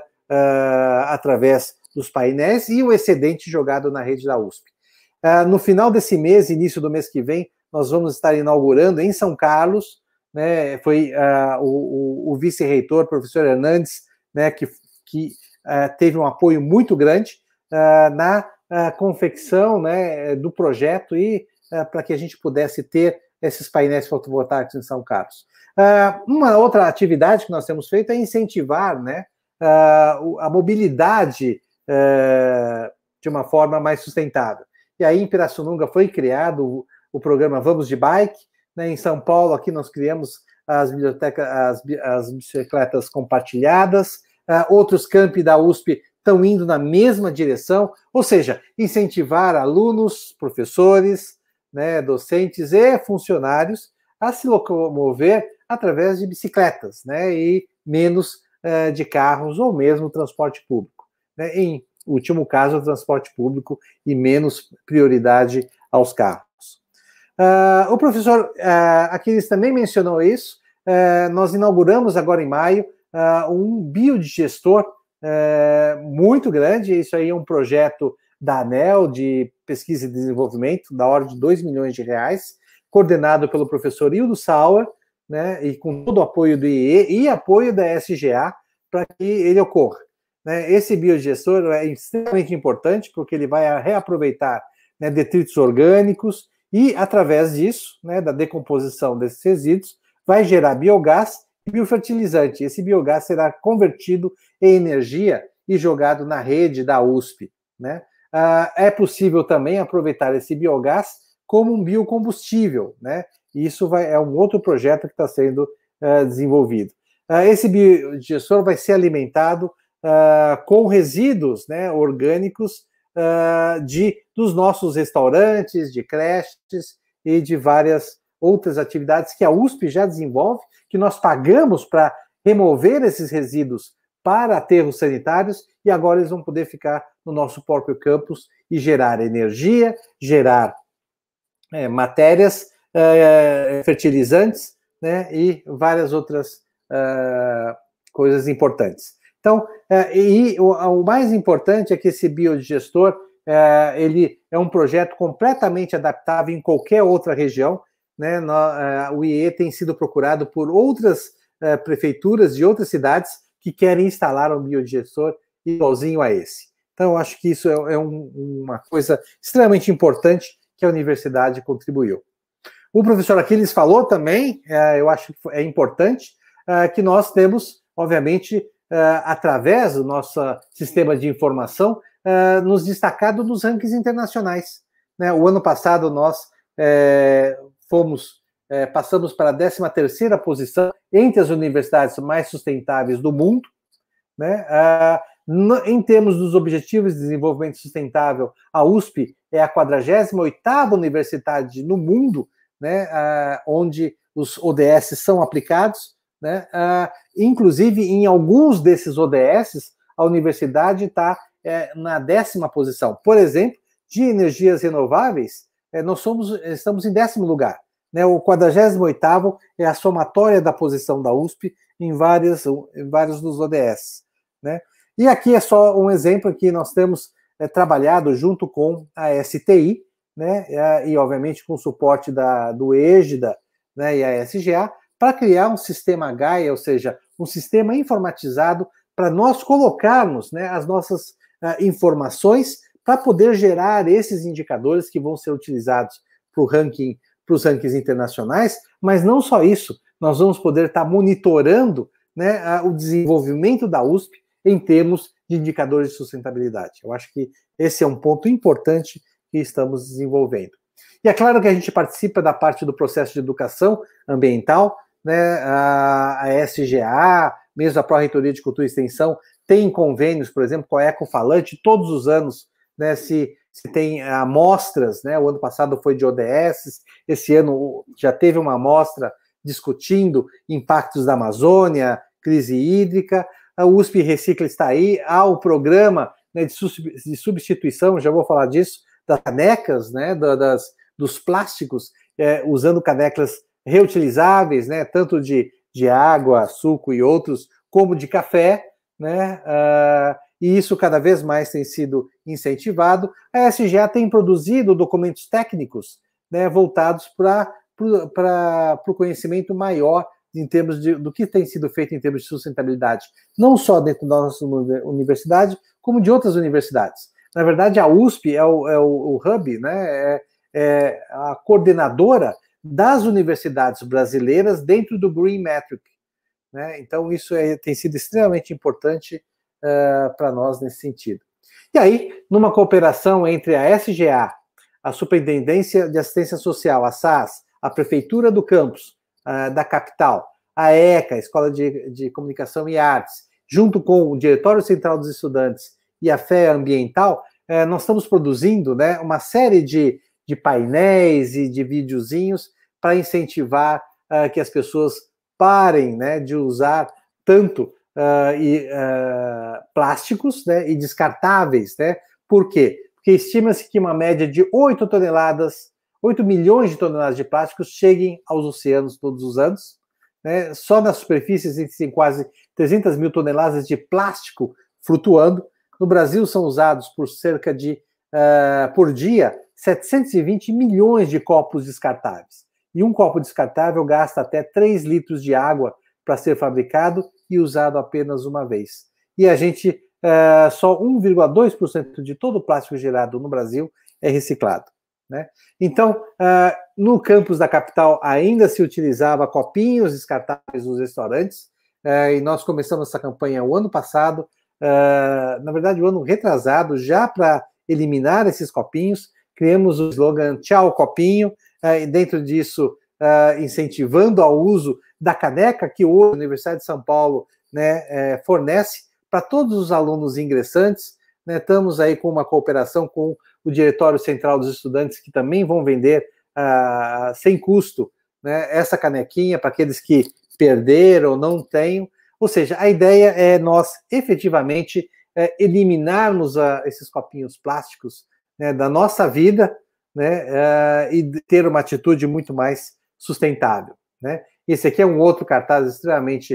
uh, através dos painéis, e o excedente jogado na rede da U S P. Uh, no final desse mês, início do mês que vem, nós vamos estar inaugurando em São Carlos, né, foi uh, o, o, o vice-reitor, professor Hernandes, né, que, que uh, teve um apoio muito grande uh, na uh, confecção, né, do projeto, e uh, para que a gente pudesse ter esses painéis fotovoltaicos em São Carlos. Uh, uma outra atividade que nós temos feito é incentivar, né, uh, a mobilidade de uma forma mais sustentável. E aí, em Pirassununga, foi criado o, o programa Vamos de Bike, né? Em São Paulo, aqui nós criamos as bibliotecas, as, as bicicletas compartilhadas, uh, outros campi da U S P estão indo na mesma direção, ou seja, incentivar alunos, professores, né, docentes e funcionários a se locomover através de bicicletas, né, e menos uh, de carros ou mesmo transporte público. Né, em último caso, o transporte público e menos prioridade aos carros. Uh, o professor uh, Aquiles também mencionou isso. Uh, nós inauguramos agora em maio uh, um biodigestor uh, muito grande. Isso aí é um projeto da ANEEL de pesquisa e desenvolvimento, da ordem de dois milhões de reais, coordenado pelo professor Hildo Sauer, né, e com todo o apoio do I E E e apoio da S G A para que ele ocorra. Esse biodigestor é extremamente importante porque ele vai reaproveitar, né, detritos orgânicos e, através disso, né, da decomposição desses resíduos, vai gerar biogás e biofertilizante. Esse biogás será convertido em energia e jogado na rede da U S P. Né? Ah, é possível também aproveitar esse biogás como um biocombustível. Né? Isso vai, é um outro projeto que está sendo uh, desenvolvido. Uh, esse biodigestor vai ser alimentado Uh, com resíduos, né, orgânicos uh, de, dos nossos restaurantes, de creches e de várias outras atividades que a U S P já desenvolve, que nós pagamos para remover esses resíduos para aterros sanitários, e agora eles vão poder ficar no nosso próprio campus e gerar energia, gerar é, matérias, é, fertilizantes, né, e várias outras uh, coisas importantes. Então, e o mais importante é que esse biodigestor, ele é um projeto completamente adaptável em qualquer outra região, né? O I E E tem sido procurado por outras prefeituras de outras cidades que querem instalar um biodigestor igualzinho a esse. Então, eu acho que isso é uma coisa extremamente importante que a universidade contribuiu. O professor Aquiles falou também, eu acho que é importante, que nós temos, obviamente, Uh, através do nosso sistema de informação, uh, nos destacado nos rankings internacionais. Né? O ano passado nós eh, fomos, eh, passamos para a décima terceira posição entre as universidades mais sustentáveis do mundo. Né? Uh, no, em termos dos Objetivos de Desenvolvimento Sustentável, a U S P é a quadragésima oitava universidade no mundo, né, uh, onde os O D S são aplicados. né? Uh, inclusive, em alguns desses O D S, a universidade está é, na décima posição. Por exemplo, de energias renováveis, é, nós somos, estamos em décimo lugar. Né? O quadragésimo oitavo é a somatória da posição da U S P em, várias, em vários dos O D S. Né? E aqui é só um exemplo que nós temos é, trabalhado junto com a S T I, né? e, obviamente, com o suporte da, do EGIDA, né? e a S G A, para criar um sistema Gaia, ou seja, um sistema informatizado para nós colocarmos, né, as nossas uh, informações para poder gerar esses indicadores que vão ser utilizados para o ranking, para os rankings internacionais, mas não só isso, nós vamos poder estar monitorando, né, a, o desenvolvimento da U S P em termos de indicadores de sustentabilidade. Eu acho que esse é um ponto importante que estamos desenvolvendo. E é claro que a gente participa da parte do processo de educação ambiental, né, a, a S G A, mesmo a Pró-Reitoria de Cultura e Extensão, tem convênios, por exemplo, com a Ecofalante, todos os anos, né, se, se tem amostras, né, o ano passado foi de O D S, esse ano já teve uma amostra discutindo impactos da Amazônia, crise hídrica, a U S P Recicla está aí, há o programa, né, de, de substituição, já vou falar disso, das canecas, né, das, dos plásticos, é, usando canecas reutilizáveis, né, tanto de, de água, suco e outros, como de café, né, uh, e isso cada vez mais tem sido incentivado. A S G A tem produzido documentos técnicos, né, voltados para o conhecimento maior em termos de, do que tem sido feito em termos de sustentabilidade, não só dentro da nossa universidade, como de outras universidades. Na verdade, a U S P é o, é o, o hub, né, é, é a coordenadora das universidades brasileiras dentro do Green Metric. Né? Então, isso é, tem sido extremamente importante uh, para nós nesse sentido. E aí, numa cooperação entre a S G A, a Superintendência de Assistência Social, a S A S, a Prefeitura do Campus, uh, da capital, a ECA, a Escola de, de Comunicação e Artes, junto com o Diretório Central dos Estudantes e a F E A Ambiental, uh, nós estamos produzindo, né, uma série de de painéis e de videozinhos para incentivar uh, que as pessoas parem, né, de usar tanto uh, e, uh, plásticos, né, e descartáveis. Né? Por quê? Porque estima-se que uma média de oito toneladas, oito milhões de toneladas de plásticos cheguem aos oceanos todos os anos. Né? Só nas superfícies existem quase trezentas mil toneladas de plástico flutuando. No Brasil são usados por cerca de, uh, por dia, setecentos e vinte milhões de copos descartáveis. E um copo descartável gasta até três litros de água para ser fabricado e usado apenas uma vez. E a gente, uh, só um vírgula dois por cento de todo o plástico gerado no Brasil é reciclado. Né? Então, uh, no campus da capital ainda se utilizava copinhos descartáveis nos restaurantes, uh, e nós começamos essa campanha o ano passado, uh, na verdade o ano retrasado, já para eliminar esses copinhos. Criamos o slogan Tchau Copinho, e dentro disso, incentivando ao uso da caneca que hoje a Universidade de São Paulo, né, fornece para todos os alunos ingressantes. Né? Estamos aí com uma cooperação com o Diretório Central dos Estudantes, que também vão vender uh, sem custo, né, essa canequinha para aqueles que perderam ou não tenham. Ou seja, a ideia é nós efetivamente é, eliminarmos uh, esses copinhos plásticos, né, da nossa vida, né, uh, e ter uma atitude muito mais sustentável. Né? Esse aqui é um outro cartaz extremamente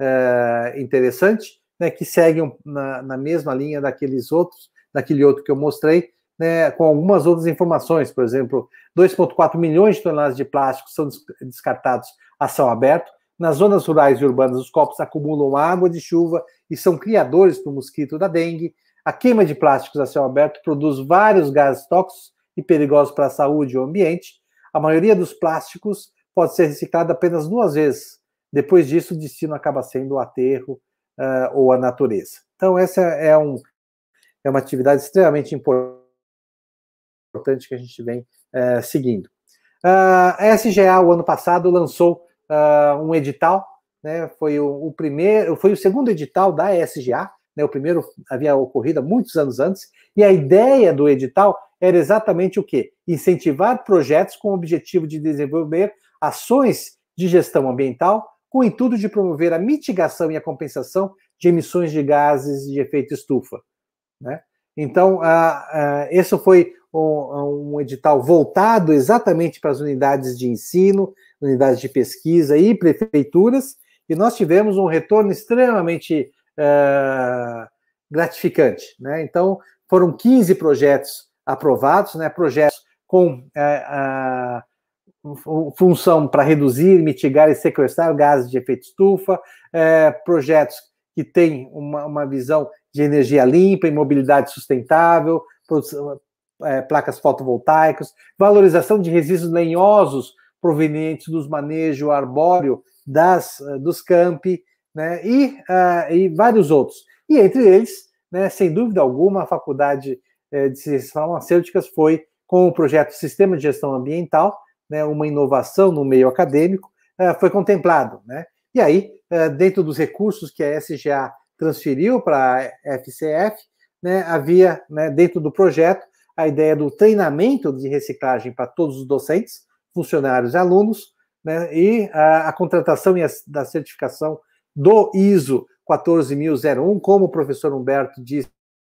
uh, interessante, né, que segue um, na, na mesma linha daqueles outros, daquele outro que eu mostrei, né, com algumas outras informações. Por exemplo, dois vírgula quatro milhões de toneladas de plástico são descartados a céu aberto. Nas zonas rurais e urbanas, os copos acumulam água de chuva e são criadores para o mosquito da dengue. A queima de plásticos a céu aberto produz vários gases tóxicos e perigosos para a saúde e o ambiente. A maioria dos plásticos pode ser reciclada apenas duas vezes. Depois disso, o destino acaba sendo o aterro uh, ou a natureza. Então, essa é, um, é uma atividade extremamente importante que a gente vem uh, seguindo. Uh, a S G A, o ano passado, lançou uh, um edital, né, foi o, o primeiro, foi o segundo edital da S G A, né, o primeiro havia ocorrido há muitos anos antes, e a ideia do edital era exatamente o quê? Incentivar projetos com o objetivo de desenvolver ações de gestão ambiental com o intuito de promover a mitigação e a compensação de emissões de gases de efeito estufa, né? Então, ah, ah, esse foi um, um edital voltado exatamente para as unidades de ensino, unidades de pesquisa e prefeituras, e nós tivemos um retorno extremamente ah, gratificante, né? Então, foram quinze projetos aprovados, né? Projetos com ah, ah, função para reduzir, mitigar e sequestrar gases de efeito estufa, eh, projetos que têm uma, uma visão de energia limpa e mobilidade sustentável, produção, é, placas fotovoltaicas, valorização de resíduos lenhosos provenientes dos manejos arbóreo das, dos campi, né, e, uh, e vários outros. E entre eles, né, sem dúvida alguma, a Faculdade de Ciências Farmacêuticas foi com o projeto Sistema de Gestão Ambiental, né, uma inovação no meio acadêmico, uh, foi contemplado, né? E aí, uh, dentro dos recursos que a S G A transferiu para a F C F, né, havia, né, dentro do projeto, a ideia do treinamento de reciclagem para todos os docentes, funcionários e alunos, né, e a, a contratação e a, da certificação do I S O quatorze mil e um, como o professor Humberto disse,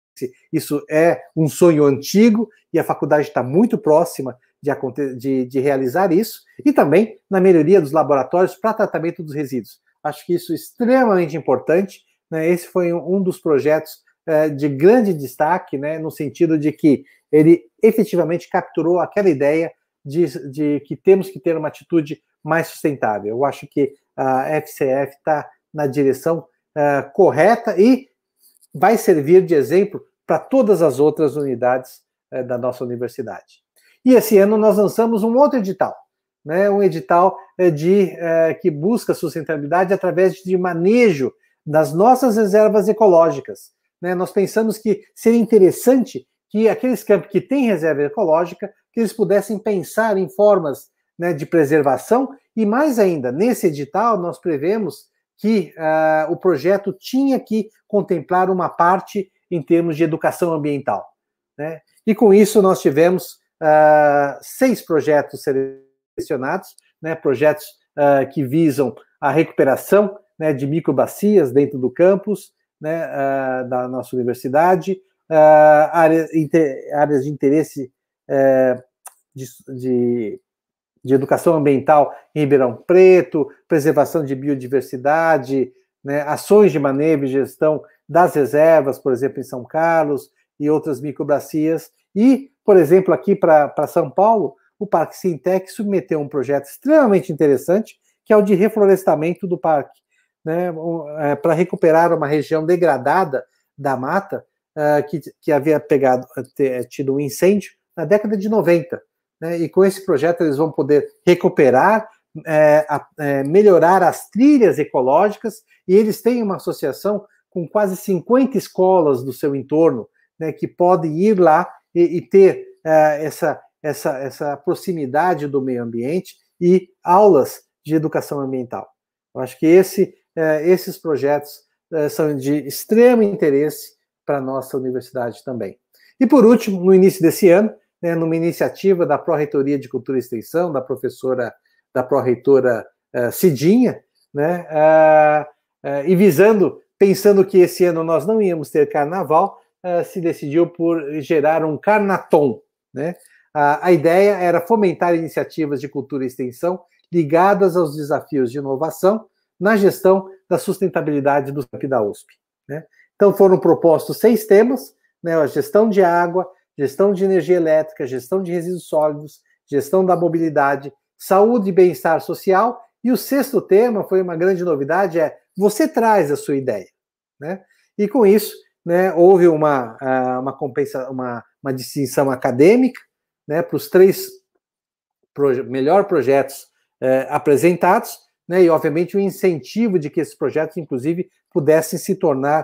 isso é um sonho antigo e a faculdade está muito próxima de, de, de realizar isso, e também na melhoria dos laboratórios para tratamento dos resíduos. Acho que isso é extremamente importante, né? Esse foi um, um dos projetos é, de grande destaque, né, no sentido de que ele efetivamente capturou aquela ideia de, de que temos que ter uma atitude mais sustentável. Eu acho que a F C F está na direção uh, correta e vai servir de exemplo para todas as outras unidades uh, da nossa universidade. E esse ano nós lançamos um outro edital, né, um edital uh, de, uh, que busca sustentabilidade através de manejo das nossas reservas ecológicas, né? Nós pensamos que seria interessante que aqueles campos que têm reserva ecológica, que eles pudessem pensar em formas, né, de preservação, e mais ainda, nesse edital nós prevemos que uh, o projeto tinha que contemplar uma parte em termos de educação ambiental, né? E com isso nós tivemos uh, seis projetos selecionados, né, projetos uh, que visam a recuperação, né, de microbacias dentro do campus, né, uh, da nossa universidade, uh, áreas, inter, áreas de interesse uh, de, de, de educação ambiental em Ribeirão Preto, preservação de biodiversidade, né, ações de manejo e gestão das reservas, por exemplo, em São Carlos, e outras microbacias. E, por exemplo, aqui para São Paulo, o Parque Sintec submeteu um projeto extremamente interessante, que é o de reflorestamento do parque, né, para recuperar uma região degradada da mata, uh, que, que havia pegado, ter, tido um incêndio na década de noventa. Né, e com esse projeto eles vão poder recuperar, é, a, é, melhorar as trilhas ecológicas, e eles têm uma associação com quase cinquenta escolas do seu entorno, né, que podem ir lá e, e ter é, essa, essa, essa proximidade do meio ambiente e aulas de educação ambiental. Eu acho que esse esses projetos são de extremo interesse para a nossa universidade também. E, por último, no início desse ano, né, numa iniciativa da Pró-Reitoria de Cultura e Extensão, da professora, da pró-reitora uh, Cidinha, né, uh, uh, e visando, pensando que esse ano nós não íamos ter carnaval, uh, se decidiu por gerar um carnatom, né? Uh, a ideia era fomentar iniciativas de cultura e extensão ligadas aos desafios de inovação na gestão da sustentabilidade do campi da U S P, né? Então foram propostos seis temas, né, a gestão de água, gestão de energia elétrica, gestão de resíduos sólidos, gestão da mobilidade, saúde e bem-estar social, e o sexto tema foi uma grande novidade, é você traz a sua ideia, né? E com isso, né, houve uma, uma, compensa, uma, uma distinção acadêmica, né, para os três proje melhores projetos eh, apresentados, né, e, obviamente, o incentivo de que esses projetos, inclusive, pudessem se tornar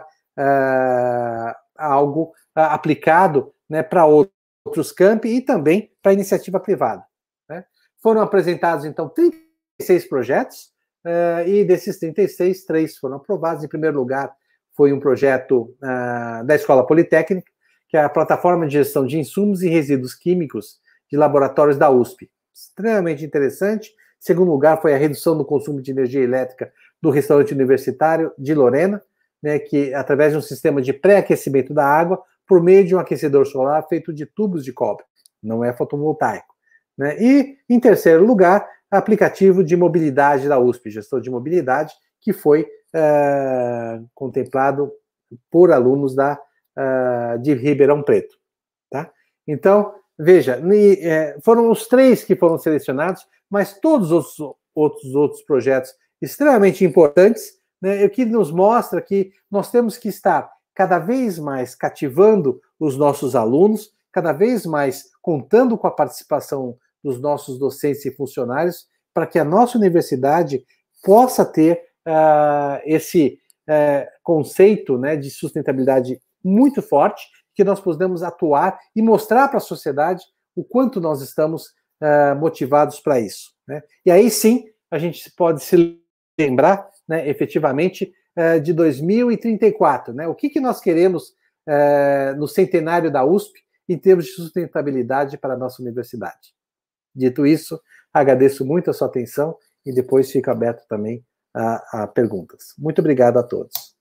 uh, algo uh, aplicado, né, para outros campi e também para a iniciativa privada, né? Foram apresentados, então, trinta e seis projetos, uh, e desses trinta e seis, três foram aprovados. Em primeiro lugar, foi um projeto uh, da Escola Politécnica, que é a Plataforma de Gestão de Insumos e Resíduos Químicos de Laboratórios da U S P. Extremamente interessante. Em segundo lugar, foi a redução do consumo de energia elétrica do restaurante universitário de Lorena, né, que através de um sistema de pré-aquecimento da água, por meio de um aquecedor solar feito de tubos de cobre, não é fotovoltaico. Né? E, em terceiro lugar, aplicativo de mobilidade da U S P, gestor de mobilidade, que foi é, contemplado por alunos da, uh, de Ribeirão Preto. Tá? Então, veja, foram os três que foram selecionados, mas todos os outros, outros projetos extremamente importantes, né, o que nos mostra que nós temos que estar cada vez mais cativando os nossos alunos, cada vez mais contando com a participação dos nossos docentes e funcionários, para que a nossa universidade possa ter uh, esse uh, conceito, né, de sustentabilidade muito forte, que nós podemos atuar e mostrar para a sociedade o quanto nós estamos uh, motivados para isso. Né? E aí sim, a gente pode se lembrar, né, efetivamente, uh, de dois mil e trinta e quatro. Né? O que, que nós queremos uh, no centenário da U S P em termos de sustentabilidade para a nossa universidade. Dito isso, agradeço muito a sua atenção e depois fico aberto também a, a perguntas. Muito obrigado a todos.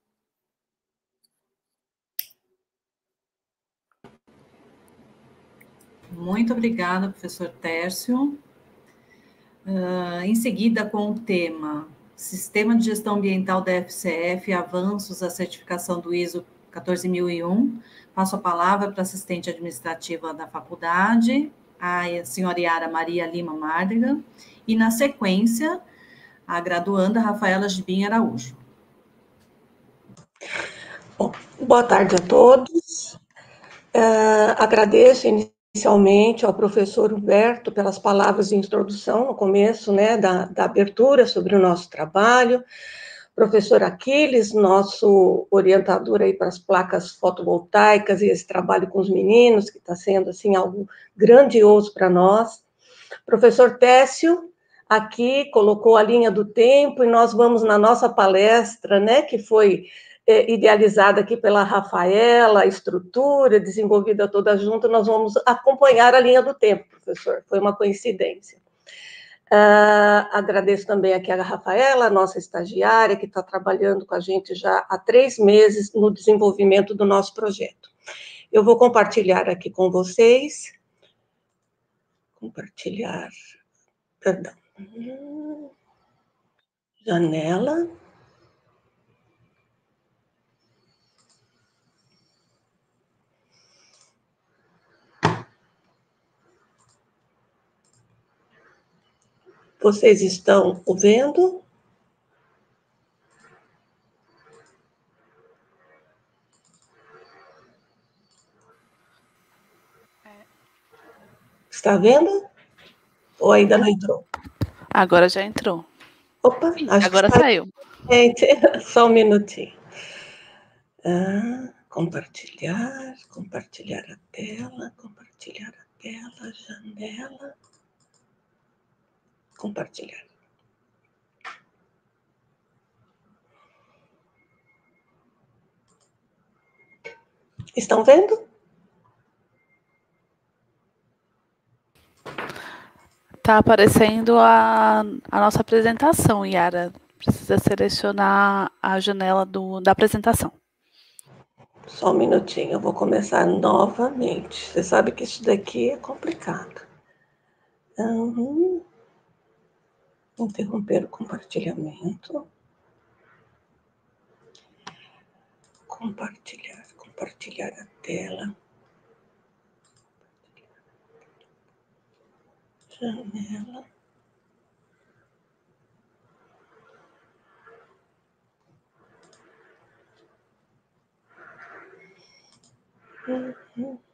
Muito obrigada, professor Tércio. Uh, em seguida, com o tema Sistema de Gestão Ambiental da F C F e Avanços à Certificação do I S O quatorze mil e um, passo a palavra para a assistente administrativa da faculdade, a senhora Yara Maria Lima Mardigan, e, na sequência, a graduanda Rafaela Gibim Araújo. Bom, boa tarde a todos. Uh, agradeço inicialmente ao professor Humberto pelas palavras de introdução no começo, né, da, da abertura sobre o nosso trabalho. Professor Aquiles, nosso orientador aí para as placas fotovoltaicas e esse trabalho com os meninos, que está sendo, assim, algo grandioso para nós. Professor Tércio, aqui colocou a linha do tempo e nós vamos na nossa palestra, né, que foi é, idealizada aqui pela Rafaela, a estrutura desenvolvida toda junto, nós vamos acompanhar a linha do tempo, professor, foi uma coincidência. Uh, agradeço também aqui a Rafaela, nossa estagiária, que está trabalhando com a gente já há três meses no desenvolvimento do nosso projeto. Eu vou compartilhar aqui com vocês. Compartilhar, perdão. Janela. Vocês estão vendo? Está vendo? Ou ainda não entrou? Agora já entrou. Opa, acho Agora que saiu. Gente, só um minutinho. Ah, compartilhar, compartilhar a tela, compartilhar a tela, janela. Compartilhar. Estão vendo? Está aparecendo a, a nossa apresentação, Yara. Precisa selecionar a janela do, da apresentação. Só um minutinho, eu vou começar novamente. Você sabe que isso daqui é complicado. Uhum. Interromper o compartilhamento. Compartilhar, compartilhar a tela. Janela. Uhum.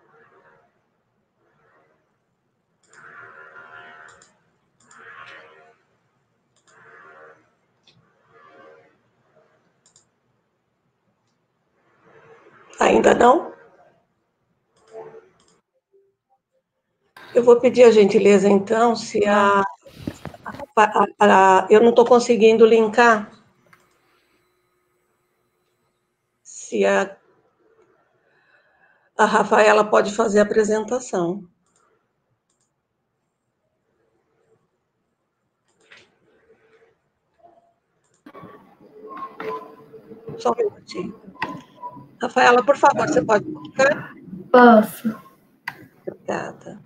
Ainda não? Eu vou pedir a gentileza, então, se a... a, a, a eu não estou conseguindo linkar. Se a, a Rafaela pode fazer a apresentação. Só um minutinho. Rafaela, por favor, você pode colocar? Posso. Obrigada.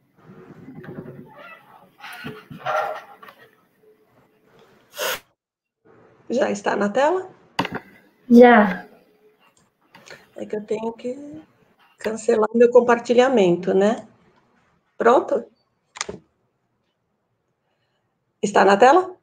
Já está na tela? Já. É que eu tenho que cancelar o meu compartilhamento, né? Pronto? Está na tela?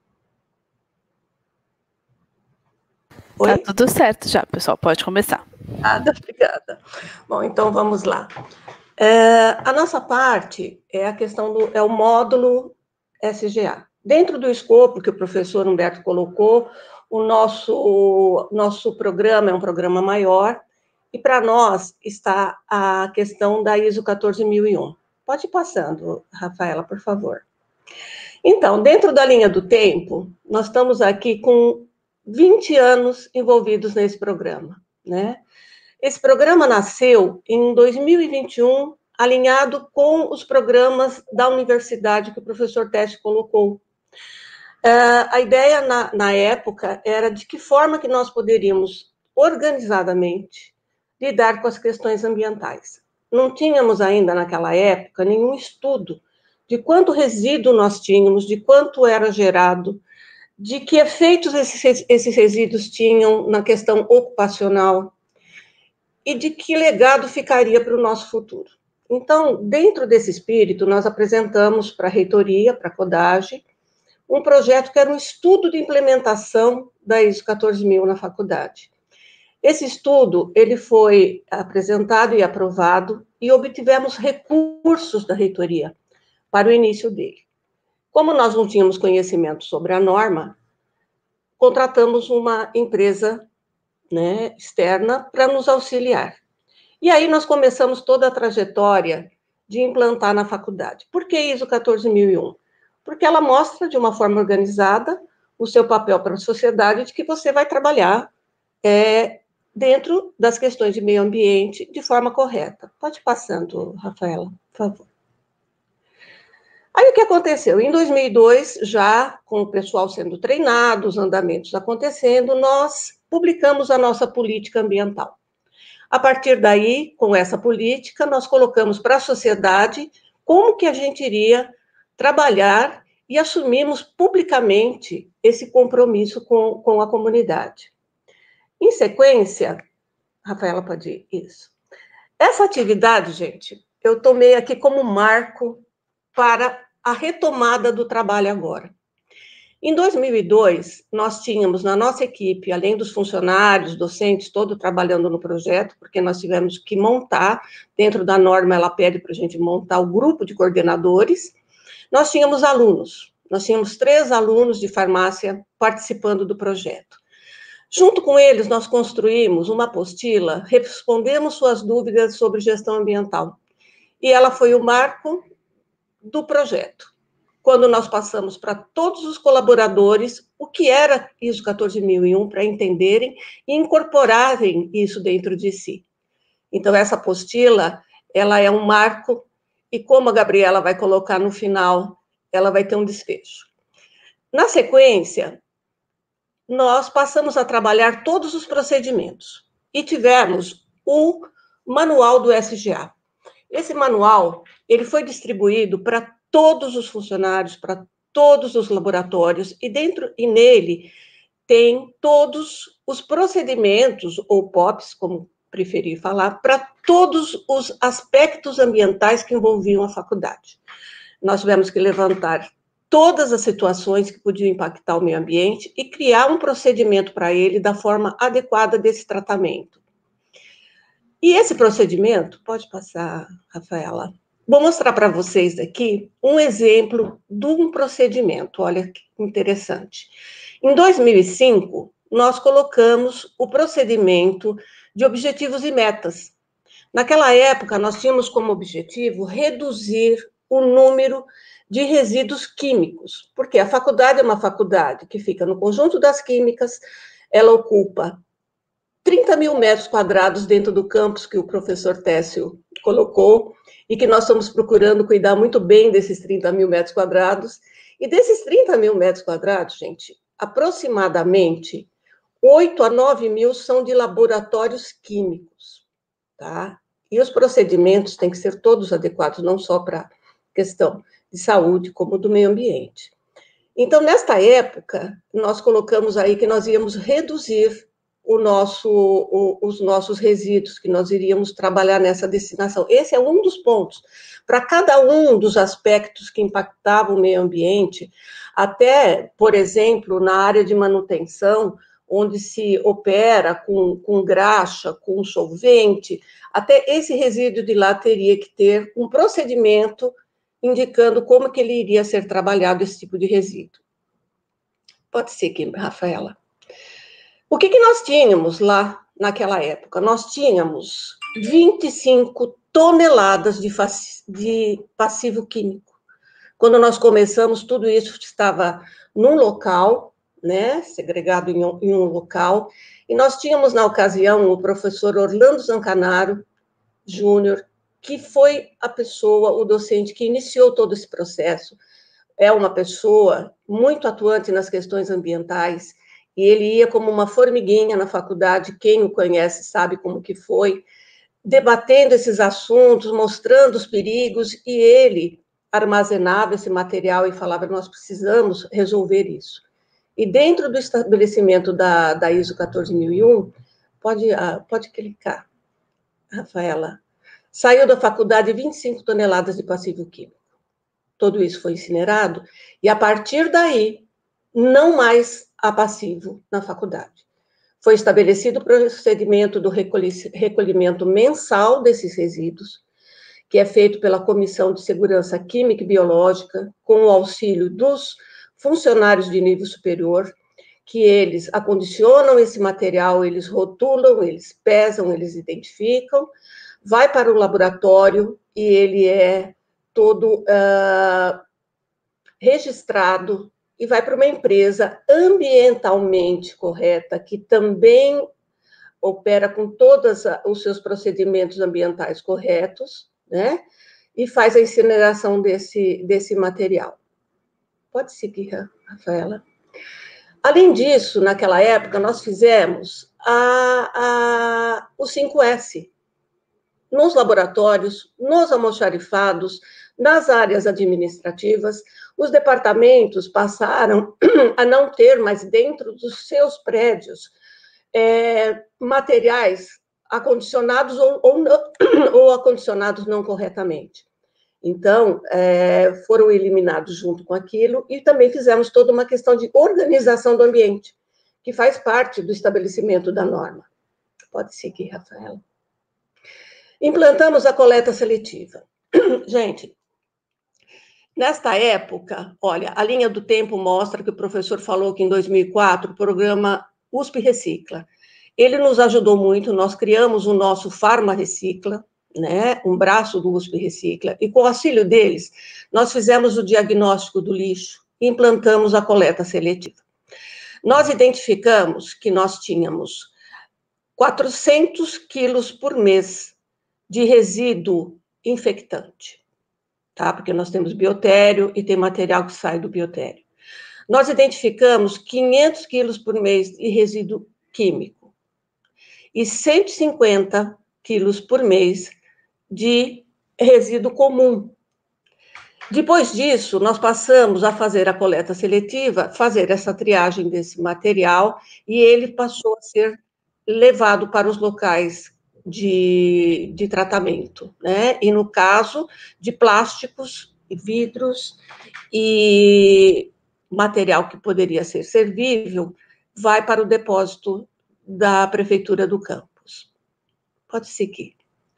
Oi? Tá tudo certo já, pessoal. Pode começar. Obrigada, obrigada. Bom, então vamos lá. É, a nossa parte é a questão do é o módulo S G A. Dentro do escopo que o professor Humberto colocou, o nosso, nosso programa é um programa maior, e para nós está a questão da I S O quatorze mil e um. Pode ir passando, Rafaela, por favor. Então, dentro da linha do tempo, nós estamos aqui com vinte anos envolvidos nesse programa, né? Esse programa nasceu em dois mil e vinte e um, alinhado com os programas da universidade que o professor Teste colocou. Uh, a ideia na, na época era de que forma que nós poderíamos, organizadamente, lidar com as questões ambientais. Não tínhamos ainda, naquela época, nenhum estudo de quanto resíduo nós tínhamos, de quanto era gerado, de que efeitos esses, esses resíduos tinham na questão ocupacional e de que legado ficaria para o nosso futuro. Então, dentro desse espírito, nós apresentamos para a reitoria, para a CODAGE, um projeto que era um estudo de implementação da I S O quatorze mil na faculdade. Esse estudo, ele foi apresentado e aprovado e obtivemos recursos da reitoria para o início dele. Como nós não tínhamos conhecimento sobre a norma, contratamos uma empresa, né, externa para nos auxiliar. E aí nós começamos toda a trajetória de implantar na faculdade. Por que I S O quatorze mil e um? Porque ela mostra de uma forma organizada o seu papel para a sociedade, de que você vai trabalhar é, dentro das questões de meio ambiente de forma correta. Pode ir passando, Rafaela, por favor. Aí o que aconteceu? Em dois mil e dois, já com o pessoal sendo treinado, os andamentos acontecendo, nós publicamos a nossa política ambiental. A partir daí, com essa política, nós colocamos para a sociedade como que a gente iria trabalhar e assumimos publicamente esse compromisso com, com a comunidade. Em sequência, Rafaela, pode ir, isso. Essa atividade, gente, eu tomei aqui como marco para a retomada do trabalho agora. Em dois mil e dois, nós tínhamos na nossa equipe, além dos funcionários, docentes, todos trabalhando no projeto, porque nós tivemos que montar, dentro da norma ela pede para a gente montar o grupo de coordenadores, nós tínhamos alunos, nós tínhamos três alunos de farmácia participando do projeto. Junto com eles, nós construímos uma apostila, respondemos suas dúvidas sobre gestão ambiental. E ela foi o marco do projeto, quando nós passamos para todos os colaboradores o que era I S O quatorze mil e um, para entenderem e incorporarem isso dentro de si. Então, essa apostila, ela é um marco, e como a Gabriela vai colocar no final, ela vai ter um desfecho. Na sequência, nós passamos a trabalhar todos os procedimentos e tivemos o manual do S G A. Esse manual, ele foi distribuído para todos os funcionários, para todos os laboratórios, e dentro e nele tem todos os procedimentos, ou P O Ps, como preferir falar, para todos os aspectos ambientais que envolviam a faculdade. Nós tivemos que levantar todas as situações que podiam impactar o meio ambiente e criar um procedimento para ele da forma adequada desse tratamento. E esse procedimento, pode passar, Rafaela, vou mostrar para vocês aqui um exemplo de um procedimento, olha que interessante. Em dois mil e cinco, nós colocamos o procedimento de objetivos e metas. Naquela época, nós tínhamos como objetivo reduzir o número de resíduos químicos, porque a faculdade é uma faculdade que fica no conjunto das químicas, ela ocupa trinta mil metros quadrados dentro do campus que o professor Técio colocou, e que nós estamos procurando cuidar muito bem desses trinta mil metros quadrados. E desses trinta mil metros quadrados, gente, aproximadamente oito a nove mil são de laboratórios químicos, tá? E os procedimentos têm que ser todos adequados, não só para questão de saúde, como do meio ambiente. Então, nesta época, nós colocamos aí que nós íamos reduzir o nosso, o, os nossos resíduos, que nós iríamos trabalhar nessa destinação. Esse é um dos pontos. Para cada um dos aspectos que impactavam o meio ambiente, até, por exemplo, na área de manutenção, onde se opera com, com graxa, com solvente, até esse resíduo de lá teria que ter um procedimento indicando como que ele iria ser trabalhado, esse tipo de resíduo. Pode ser que, Rafaela. O que, que nós tínhamos lá naquela época? Nós tínhamos vinte e cinco toneladas de, de passivo químico. Quando nós começamos, tudo isso estava num local, né, segregado em um, em um local, e nós tínhamos, na ocasião, o professor Orlando Zancanaro Júnior, que foi a pessoa, o docente que iniciou todo esse processo. É uma pessoa muito atuante nas questões ambientais, e ele ia como uma formiguinha na faculdade, quem o conhece sabe como que foi, debatendo esses assuntos, mostrando os perigos, e ele armazenava esse material e falava, nós precisamos resolver isso. E dentro do estabelecimento da, da I S O quatorze mil e um, pode, ah, pode clicar, Rafaela, saiu da faculdade vinte e cinco toneladas de passivo químico. Todo isso foi incinerado, e a partir daí, não mais há passivo na faculdade. Foi estabelecido o procedimento do recolhimento mensal desses resíduos, que é feito pela Comissão de Segurança Química e Biológica, com o auxílio dos funcionários de nível superior, que eles acondicionam esse material, eles rotulam, eles pesam, eles identificam, vai para o laboratório e ele é todo uh, registrado e vai para uma empresa ambientalmente correta, que também opera com todos os seus procedimentos ambientais corretos, né? E faz a incineração desse, desse material. Pode seguir, Rafaela. Além disso, naquela época, nós fizemos a, a, o cinco S, nos laboratórios, nos almoxarifados, nas áreas administrativas. Os departamentos passaram a não ter mais dentro dos seus prédios é, materiais acondicionados ou, ou, não, ou acondicionados não corretamente. Então, é, foram eliminados junto com aquilo, e também fizemos toda uma questão de organização do ambiente, que faz parte do estabelecimento da norma. Pode seguir, Rafaela. Implantamos a coleta seletiva. Gente, nesta época, olha, a linha do tempo mostra que o professor falou que em dois mil e quatro, o programa U S P Recicla, ele nos ajudou muito, nós criamos o nosso Farma Recicla, né, um braço do U S P Recicla, e com o auxílio deles, nós fizemos o diagnóstico do lixo e implantamos a coleta seletiva. Nós identificamos que nós tínhamos quatrocentos quilos por mês de resíduo infectante, tá? Porque nós temos biotério e tem material que sai do biotério. Nós identificamos quinhentos quilos por mês de resíduo químico e cento e cinquenta quilos por mês de resíduo comum. Depois disso, nós passamos a fazer a coleta seletiva, fazer essa triagem desse material, e ele passou a ser levado para os locais de, de tratamento, né? E no caso de plásticos e vidros e material que poderia ser servível, vai para o depósito da Prefeitura do campus. Pode seguir.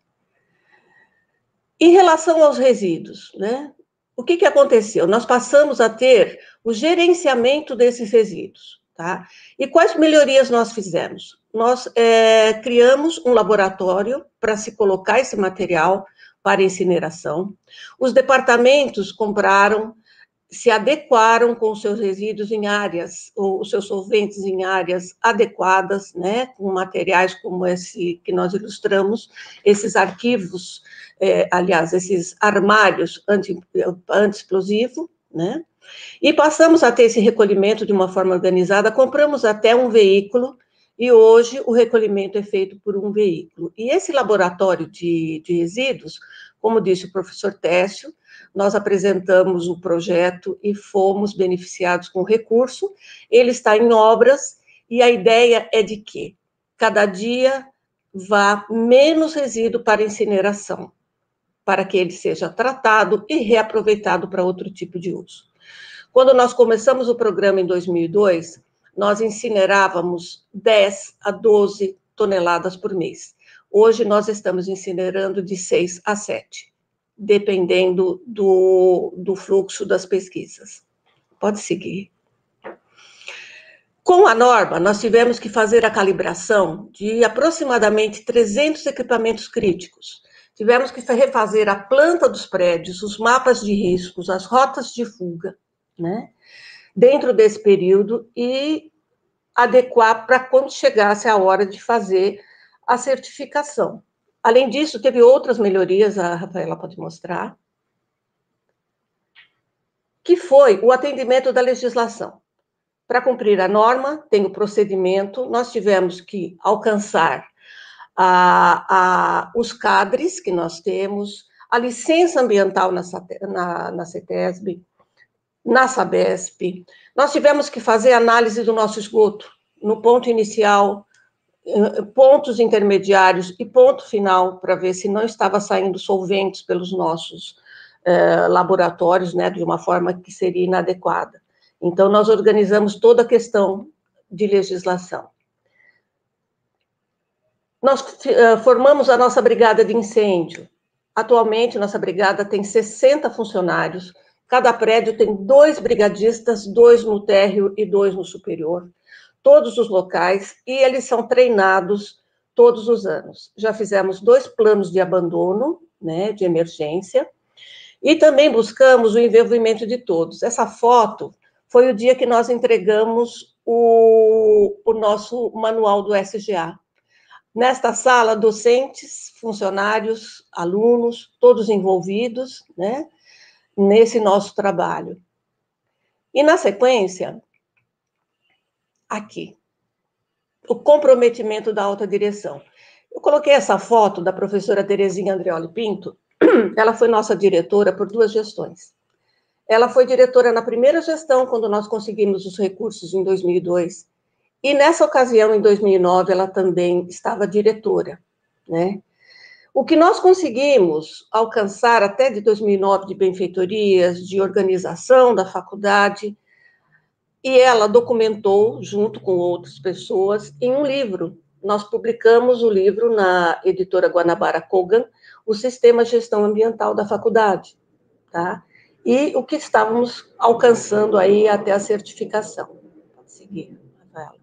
Em relação aos resíduos, né? O que que aconteceu? Nós passamos a ter o gerenciamento desses resíduos, tá? E quais melhorias nós fizemos? Nós é, criamos um laboratório para se colocar esse material para incineração. Os departamentos compraram, se adequaram com os seus resíduos em áreas, ou os seus solventes em áreas adequadas, né, com materiais como esse que nós ilustramos, esses arquivos, é, aliás, esses armários anti, anti-explosivo, né, e passamos a ter esse recolhimento de uma forma organizada, compramos até um veículo e hoje o recolhimento é feito por um veículo. E esse laboratório de, de resíduos, como disse o professor Técio, nós apresentamos o projeto e fomos beneficiados com recurso, ele está em obras, e a ideia é de que cada dia vá menos resíduo para incineração, para que ele seja tratado e reaproveitado para outro tipo de uso. Quando nós começamos o programa em dois mil e dois, nós incinerávamos dez a doze toneladas por mês. Hoje nós estamos incinerando de seis a sete, dependendo do, do fluxo das pesquisas. Pode seguir. Com a norma, nós tivemos que fazer a calibração de aproximadamente trezentos equipamentos críticos. Tivemos que refazer a planta dos prédios, os mapas de riscos, as rotas de fuga, né, dentro desse período, e adequar para quando chegasse a hora de fazer a certificação. Além disso, teve outras melhorias, a Rafaela pode mostrar, que foi o atendimento da legislação. Para cumprir a norma, tem o procedimento, nós tivemos que alcançar a, a, os cadres que nós temos, a licença ambiental na, na, na CETESB, na Sabesp, nós tivemos que fazer análise do nosso esgoto, no ponto inicial, pontos intermediários e ponto final, para ver se não estava saindo solventes pelos nossos eh, laboratórios, né, de uma forma que seria inadequada. Então, nós organizamos toda a questão de legislação. Nós uh, formamos a nossa brigada de incêndio. Atualmente, nossa brigada tem sessenta funcionários, cada prédio tem dois brigadistas, dois no térreo e dois no superior, todos os locais, e eles são treinados todos os anos. Já fizemos dois planos de abandono, né, de emergência, e também buscamos o envolvimento de todos. Essa foto foi o dia que nós entregamos o, o nosso manual do S G A. Nesta sala, docentes, funcionários, alunos, todos envolvidos, né, nesse nosso trabalho. E, na sequência, aqui, o comprometimento da alta direção. Eu coloquei essa foto da professora Terezinha Andreoli Pinto, ela foi nossa diretora por duas gestões. Ela foi diretora na primeira gestão, quando nós conseguimos os recursos em dois mil e dois, e nessa ocasião, em dois mil e nove, ela também estava diretora, né? O que nós conseguimos alcançar até de dois mil e nove de benfeitorias, de organização da faculdade, e ela documentou, junto com outras pessoas, em um livro. Nós publicamos o livro na editora Guanabara Kogan, o Sistema de Gestão Ambiental da Faculdade, tá? E o que estávamos alcançando aí até a certificação. Pode seguir, Rafaela.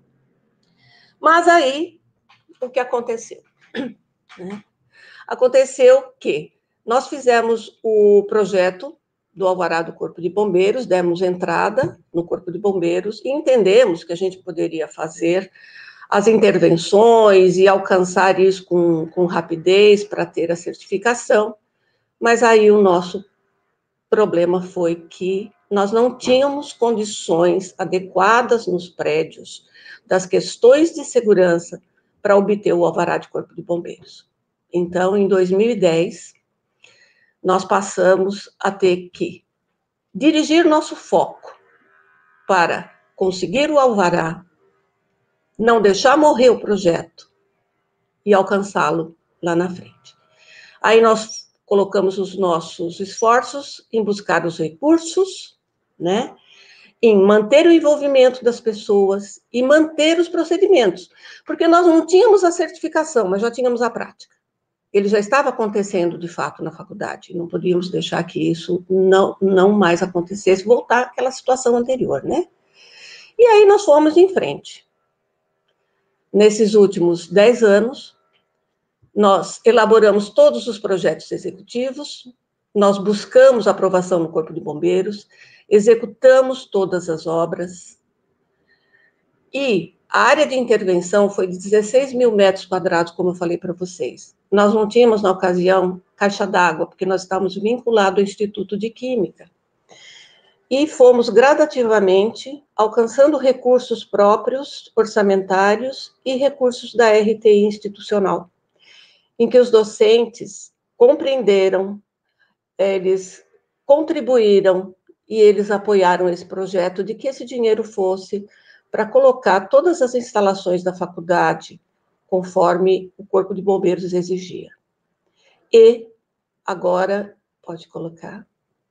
Mas aí, o que aconteceu? Né? Aconteceu que nós fizemos o projeto do Alvará do Corpo de Bombeiros, demos entrada no Corpo de Bombeiros e entendemos que a gente poderia fazer as intervenções e alcançar isso com, com rapidez para ter a certificação, mas aí o nosso problema foi que nós não tínhamos condições adequadas nos prédios das questões de segurança para obter o alvará de Corpo de Bombeiros. Então, em dois mil e dez, nós passamos a ter que dirigir nosso foco para conseguir o alvará, não deixar morrer o projeto e alcançá-lo lá na frente. Aí nós colocamos os nossos esforços em buscar os recursos, né, em manter o envolvimento das pessoas e manter os procedimentos, porque nós não tínhamos a certificação, mas já tínhamos a prática. Ele já estava acontecendo, de fato, na faculdade, não podíamos deixar que isso não, não mais acontecesse, voltar àquela situação anterior, né? E aí nós fomos em frente. Nesses últimos dez anos, nós elaboramos todos os projetos executivos, nós buscamos aprovação no Corpo de Bombeiros, executamos todas as obras, e a área de intervenção foi de dezesseis mil metros quadrados, como eu falei para vocês. Nós não tínhamos, na ocasião, caixa d'água, porque nós estávamos vinculados ao Instituto de Química. e fomos gradativamente alcançando recursos próprios, orçamentários e recursos da R T I institucional, em que os docentes compreenderam, eles contribuíram e eles apoiaram esse projeto de que esse dinheiro fosse para colocar todas as instalações da faculdade conforme o Corpo de Bombeiros exigia. E agora, pode colocar.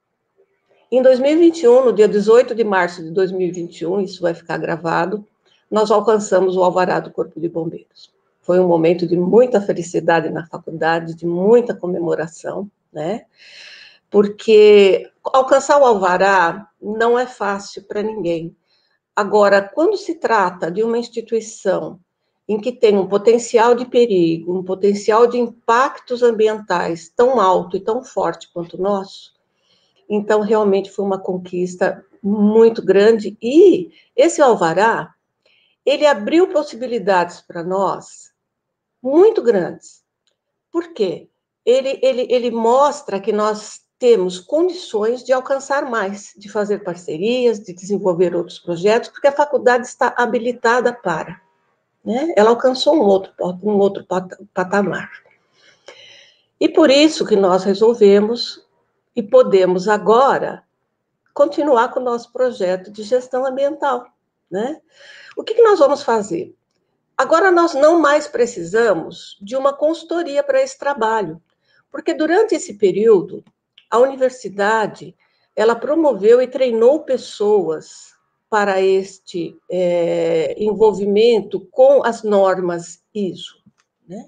Em dois mil e vinte e um, no dia dezoito de março de dois mil e vinte e um, isso vai ficar gravado, nós alcançamos o alvará do Corpo de Bombeiros. Foi um momento de muita felicidade na faculdade, de muita comemoração, né? Porque alcançar o alvará não é fácil para ninguém. Agora, quando se trata de uma instituição em que tem um potencial de perigo, um potencial de impactos ambientais tão alto e tão forte quanto o nosso, então realmente foi uma conquista muito grande, e esse alvará, ele abriu possibilidades para nós muito grandes. Por quê? Ele, ele, ele mostra que nós temos condições de alcançar mais, de fazer parcerias, de desenvolver outros projetos, porque a faculdade está habilitada para, né? Ela alcançou um outro, um outro patamar. E por isso que nós resolvemos e podemos agora continuar com o nosso projeto de gestão ambiental, né? O que, que nós vamos fazer? Agora nós não mais precisamos de uma consultoria para esse trabalho, porque durante esse período, a universidade, ela promoveu e treinou pessoas para este é, envolvimento com as normas I S O, né?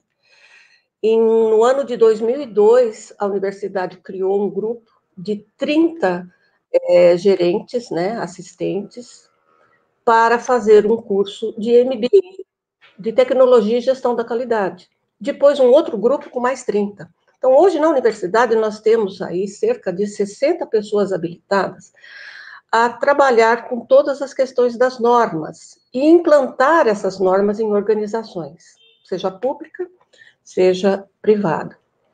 E no ano de dois mil e dois, a universidade criou um grupo de trinta é, gerentes, né, assistentes, para fazer um curso de M B A, de Tecnologia e Gestão da Qualidade. Depois, um outro grupo com mais trinta. Então, hoje, na universidade, nós temos aí cerca de sessenta pessoas habilitadas a trabalhar com todas as questões das normas e implantar essas normas em organizações, seja pública, seja privada.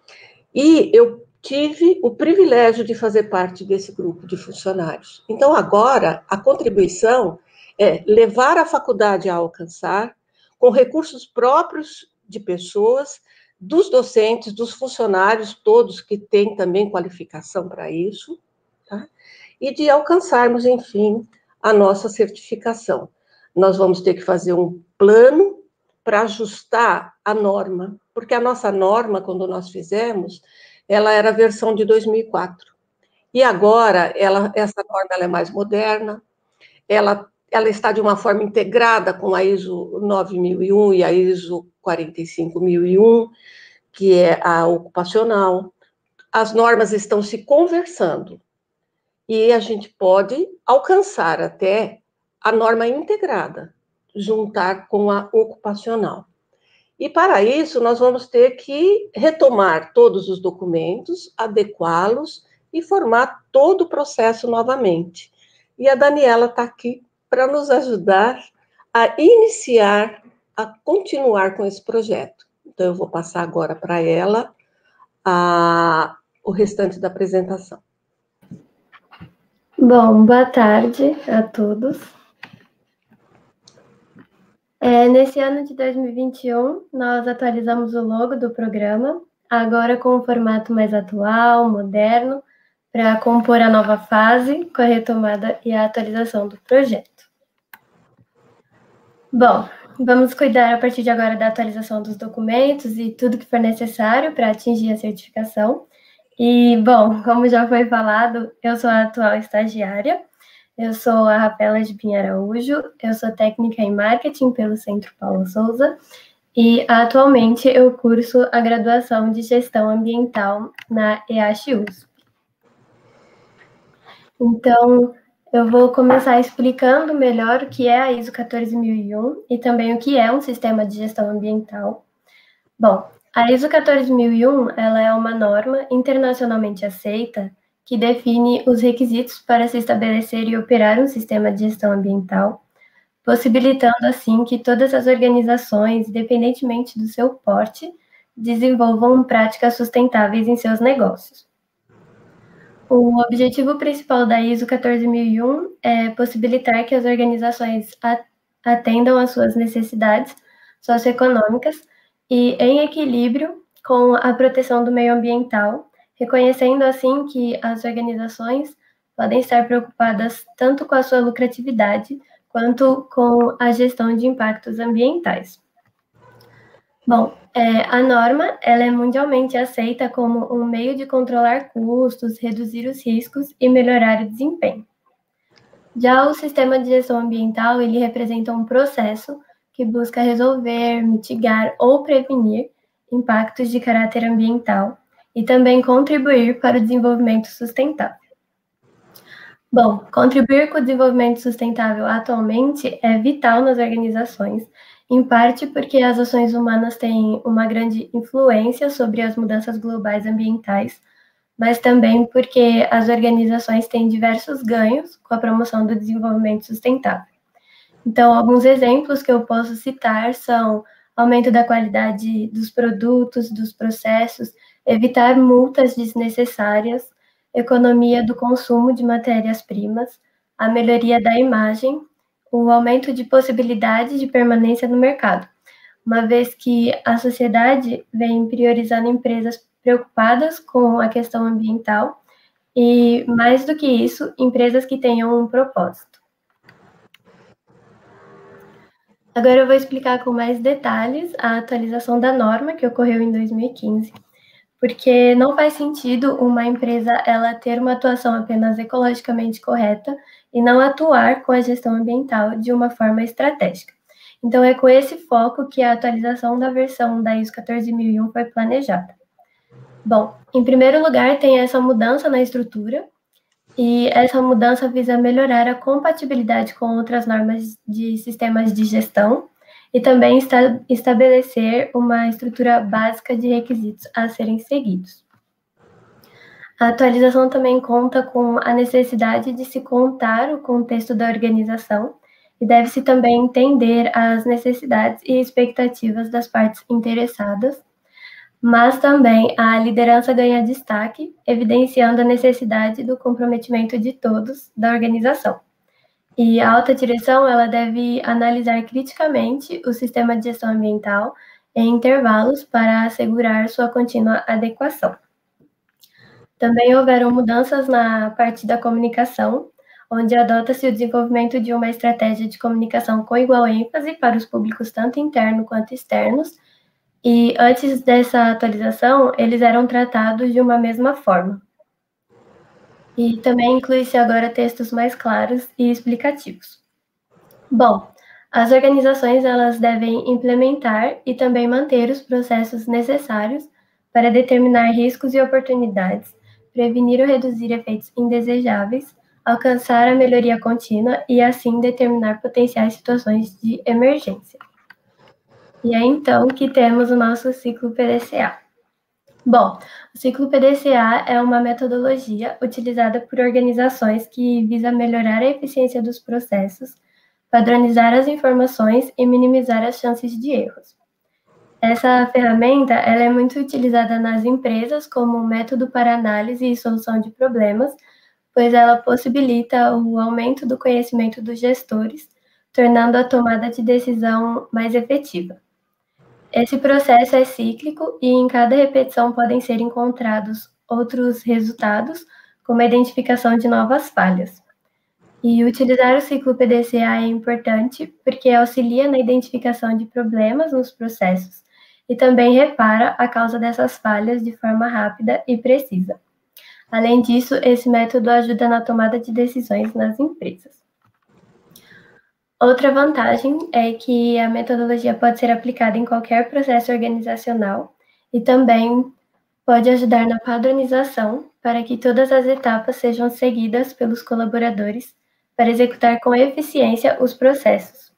E eu tive o privilégio de fazer parte desse grupo de funcionários. Então, agora, a contribuição é levar a faculdade a alcançar, com recursos próprios de pessoas, dos docentes, dos funcionários, todos que têm também qualificação para isso, tá? E de alcançarmos, enfim, a nossa certificação. Nós vamos ter que fazer um plano para ajustar a norma, porque a nossa norma, quando nós fizemos, ela era a versão de dois mil e quatro. E agora, ela, essa norma ela é mais moderna, ela, ela está de uma forma integrada com a I S O nove mil e um e a I S O quarenta e cinco mil e um, que é a ocupacional. As normas estão se conversando e a gente pode alcançar até a norma integrada, juntar com a ocupacional. E para isso nós vamos ter que retomar todos os documentos, adequá-los e formar todo o processo novamente. E a Daniela está aqui para nos ajudar a iniciar, a continuar com esse projeto. Então, eu vou passar agora para ela a, o restante da apresentação. Bom, boa tarde a todos. É, nesse ano de dois mil e vinte e um, nós atualizamos o logo do programa, agora com um formato mais atual, moderno, para compor a nova fase com a retomada e a atualização do projeto. Bom, vamos cuidar a partir de agora da atualização dos documentos e tudo que for necessário para atingir a certificação. E, bom, como já foi falado, eu sou a atual estagiária, eu sou a Rapela de Pinha Araújo, eu sou técnica em marketing pelo Centro Paulo Souza e atualmente eu curso a graduação de gestão ambiental na E A X U S P. Então, eu vou começar explicando melhor o que é a I S O quatorze mil e um e também o que é um sistema de gestão ambiental. Bom, a I S O quatorze mil e um ela é uma norma internacionalmente aceita que define os requisitos para se estabelecer e operar um sistema de gestão ambiental, possibilitando assim que todas as organizações, independentemente do seu porte, desenvolvam práticas sustentáveis em seus negócios. O objetivo principal da I S O quatorze mil e um é possibilitar que as organizações atendam às suas necessidades socioeconômicas e em equilíbrio com a proteção do meio ambiental, reconhecendo assim que as organizações podem estar preocupadas tanto com a sua lucratividade quanto com a gestão de impactos ambientais. Bom, é, a norma ela é mundialmente aceita como um meio de controlar custos, reduzir os riscos e melhorar o desempenho. Já o sistema de gestão ambiental, ele representa um processo que busca resolver, mitigar ou prevenir impactos de caráter ambiental e também contribuir para o desenvolvimento sustentável. Bom, contribuir com o desenvolvimento sustentável atualmente é vital nas organizações, em parte porque as ações humanas têm uma grande influência sobre as mudanças globais ambientais, mas também porque as organizações têm diversos ganhos com a promoção do desenvolvimento sustentável. Então, alguns exemplos que eu posso citar são aumento da qualidade dos produtos, dos processos, evitar multas desnecessárias, economia do consumo de matérias-primas, a melhoria da imagem, o aumento de possibilidades de permanência no mercado, uma vez que a sociedade vem priorizando empresas preocupadas com a questão ambiental e, mais do que isso, empresas que tenham um propósito. Agora eu vou explicar com mais detalhes a atualização da norma que ocorreu em dois mil e quinze, porque não faz sentido uma empresa ela ter uma atuação apenas ecologicamente correta e não atuar com a gestão ambiental de uma forma estratégica. Então, é com esse foco que a atualização da versão da I S O quatorze mil e um foi planejada. Bom, em primeiro lugar, tem essa mudança na estrutura, e essa mudança visa melhorar a compatibilidade com outras normas de sistemas de gestão e também esta estabelecer uma estrutura básica de requisitos a serem seguidos. A atualização também conta com a necessidade de se contar o contexto da organização e deve-se também entender as necessidades e expectativas das partes interessadas, mas também a liderança ganha destaque, evidenciando a necessidade do comprometimento de todos da organização. E a alta direção ela deve analisar criticamente o sistema de gestão ambiental em intervalos para assegurar sua contínua adequação. Também houveram mudanças na parte da comunicação, onde adota-se o desenvolvimento de uma estratégia de comunicação com igual ênfase para os públicos tanto internos quanto externos, e antes dessa atualização, eles eram tratados de uma mesma forma. E também inclui-se agora textos mais claros e explicativos. Bom, as organizações elas devem implementar e também manter os processos necessários para determinar riscos e oportunidades, prevenir ou reduzir efeitos indesejáveis, alcançar a melhoria contínua e assim determinar potenciais situações de emergência. E é então que temos o nosso ciclo P D C A. Bom, o ciclo P D C A é uma metodologia utilizada por organizações que visa melhorar a eficiência dos processos, padronizar as informações e minimizar as chances de erros. Essa ferramenta ela é muito utilizada nas empresas como um método para análise e solução de problemas, pois ela possibilita o aumento do conhecimento dos gestores, tornando a tomada de decisão mais efetiva. Esse processo é cíclico e em cada repetição podem ser encontrados outros resultados, como a identificação de novas falhas. E utilizar o ciclo P D C A é importante porque auxilia na identificação de problemas nos processos e também repara a causa dessas falhas de forma rápida e precisa. Além disso, esse método ajuda na tomada de decisões nas empresas. Outra vantagem é que a metodologia pode ser aplicada em qualquer processo organizacional e também pode ajudar na padronização para que todas as etapas sejam seguidas pelos colaboradores para executar com eficiência os processos.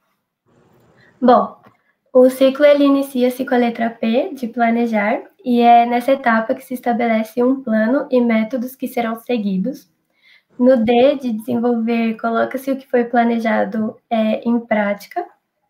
Bom, o ciclo ele inicia-se com a letra P, de planejar, e é nessa etapa que se estabelece um plano e métodos que serão seguidos. No D, de desenvolver, coloca-se o que foi planejado é, em prática.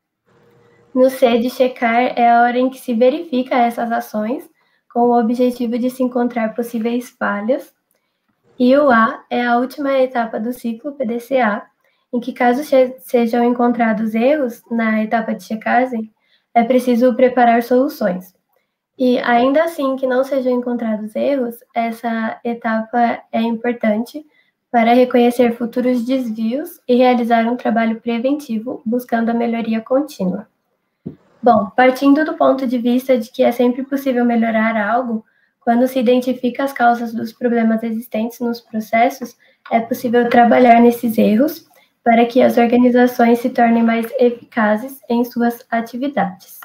No C, de checar, é a hora em que se verifica essas ações, com o objetivo de se encontrar possíveis falhas. E o A é a última etapa do ciclo P D C A, em que, caso sejam encontrados erros na etapa de checagem, é preciso preparar soluções. E, ainda assim que não sejam encontrados erros, essa etapa é importante para reconhecer futuros desvios e realizar um trabalho preventivo, buscando a melhoria contínua. Bom, partindo do ponto de vista de que é sempre possível melhorar algo, quando se identifica as causas dos problemas existentes nos processos, é possível trabalhar nesses erros para que as organizações se tornem mais eficazes em suas atividades.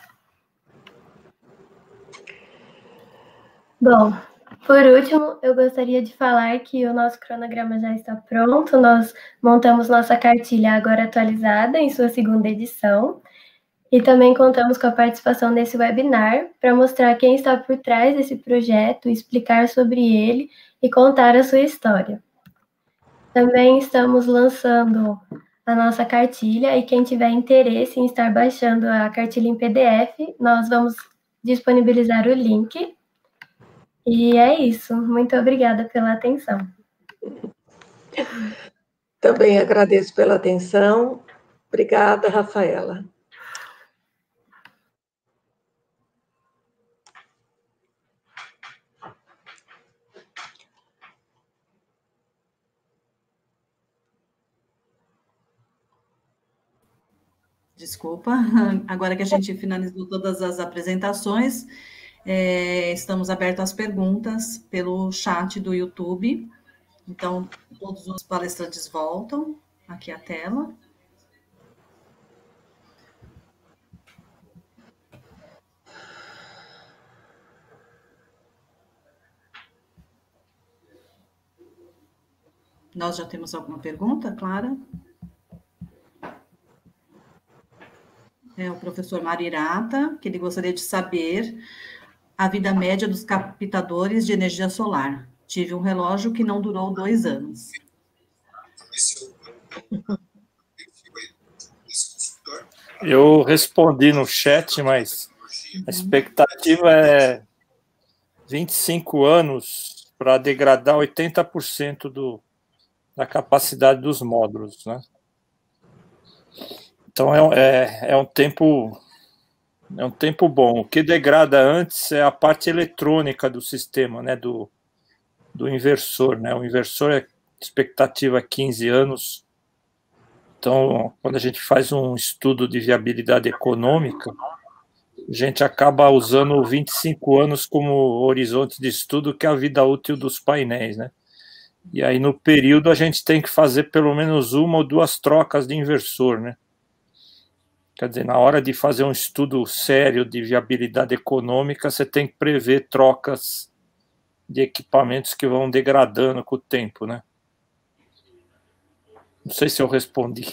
Bom, por último, eu gostaria de falar que o nosso cronograma já está pronto, nós montamos nossa cartilha agora atualizada em sua segunda edição, e também contamos com a participação nesse webinar para mostrar quem está por trás desse projeto, explicar sobre ele e contar a sua história. Também estamos lançando a nossa cartilha e quem tiver interesse em estar baixando a cartilha em P D F, nós vamos disponibilizar o link. E é isso. Muito obrigada pela atenção. Também agradeço pela atenção. Obrigada, Rafaela. Desculpa, agora que a gente finalizou todas as apresentações, é, estamos abertos às perguntas pelo chat do YouTube. Então, todos os palestrantes voltam aqui à tela. Nós já temos alguma pergunta, Clara? É o professor Marirata, que ele gostaria de saber a vida média dos captadores de energia solar. Tive um relógio que não durou dois anos. Eu respondi no chat, mas a expectativa é vinte e cinco anos para degradar oitenta por cento do, da capacidade dos módulos, né? Então, é, é, é, um tempo, é um tempo bom. O que degrada antes é a parte eletrônica do sistema, né, do, do inversor. Né? O inversor é expectativa quinze anos. Então, quando a gente faz um estudo de viabilidade econômica, a gente acaba usando vinte e cinco anos como horizonte de estudo, que é a vida útil dos painéis. Né? E aí, no período, a gente tem que fazer pelo menos uma ou duas trocas de inversor, né? Quer dizer, na hora de fazer um estudo sério de viabilidade econômica, você tem que prever trocas de equipamentos que vão degradando com o tempo, né? Não sei se eu respondi.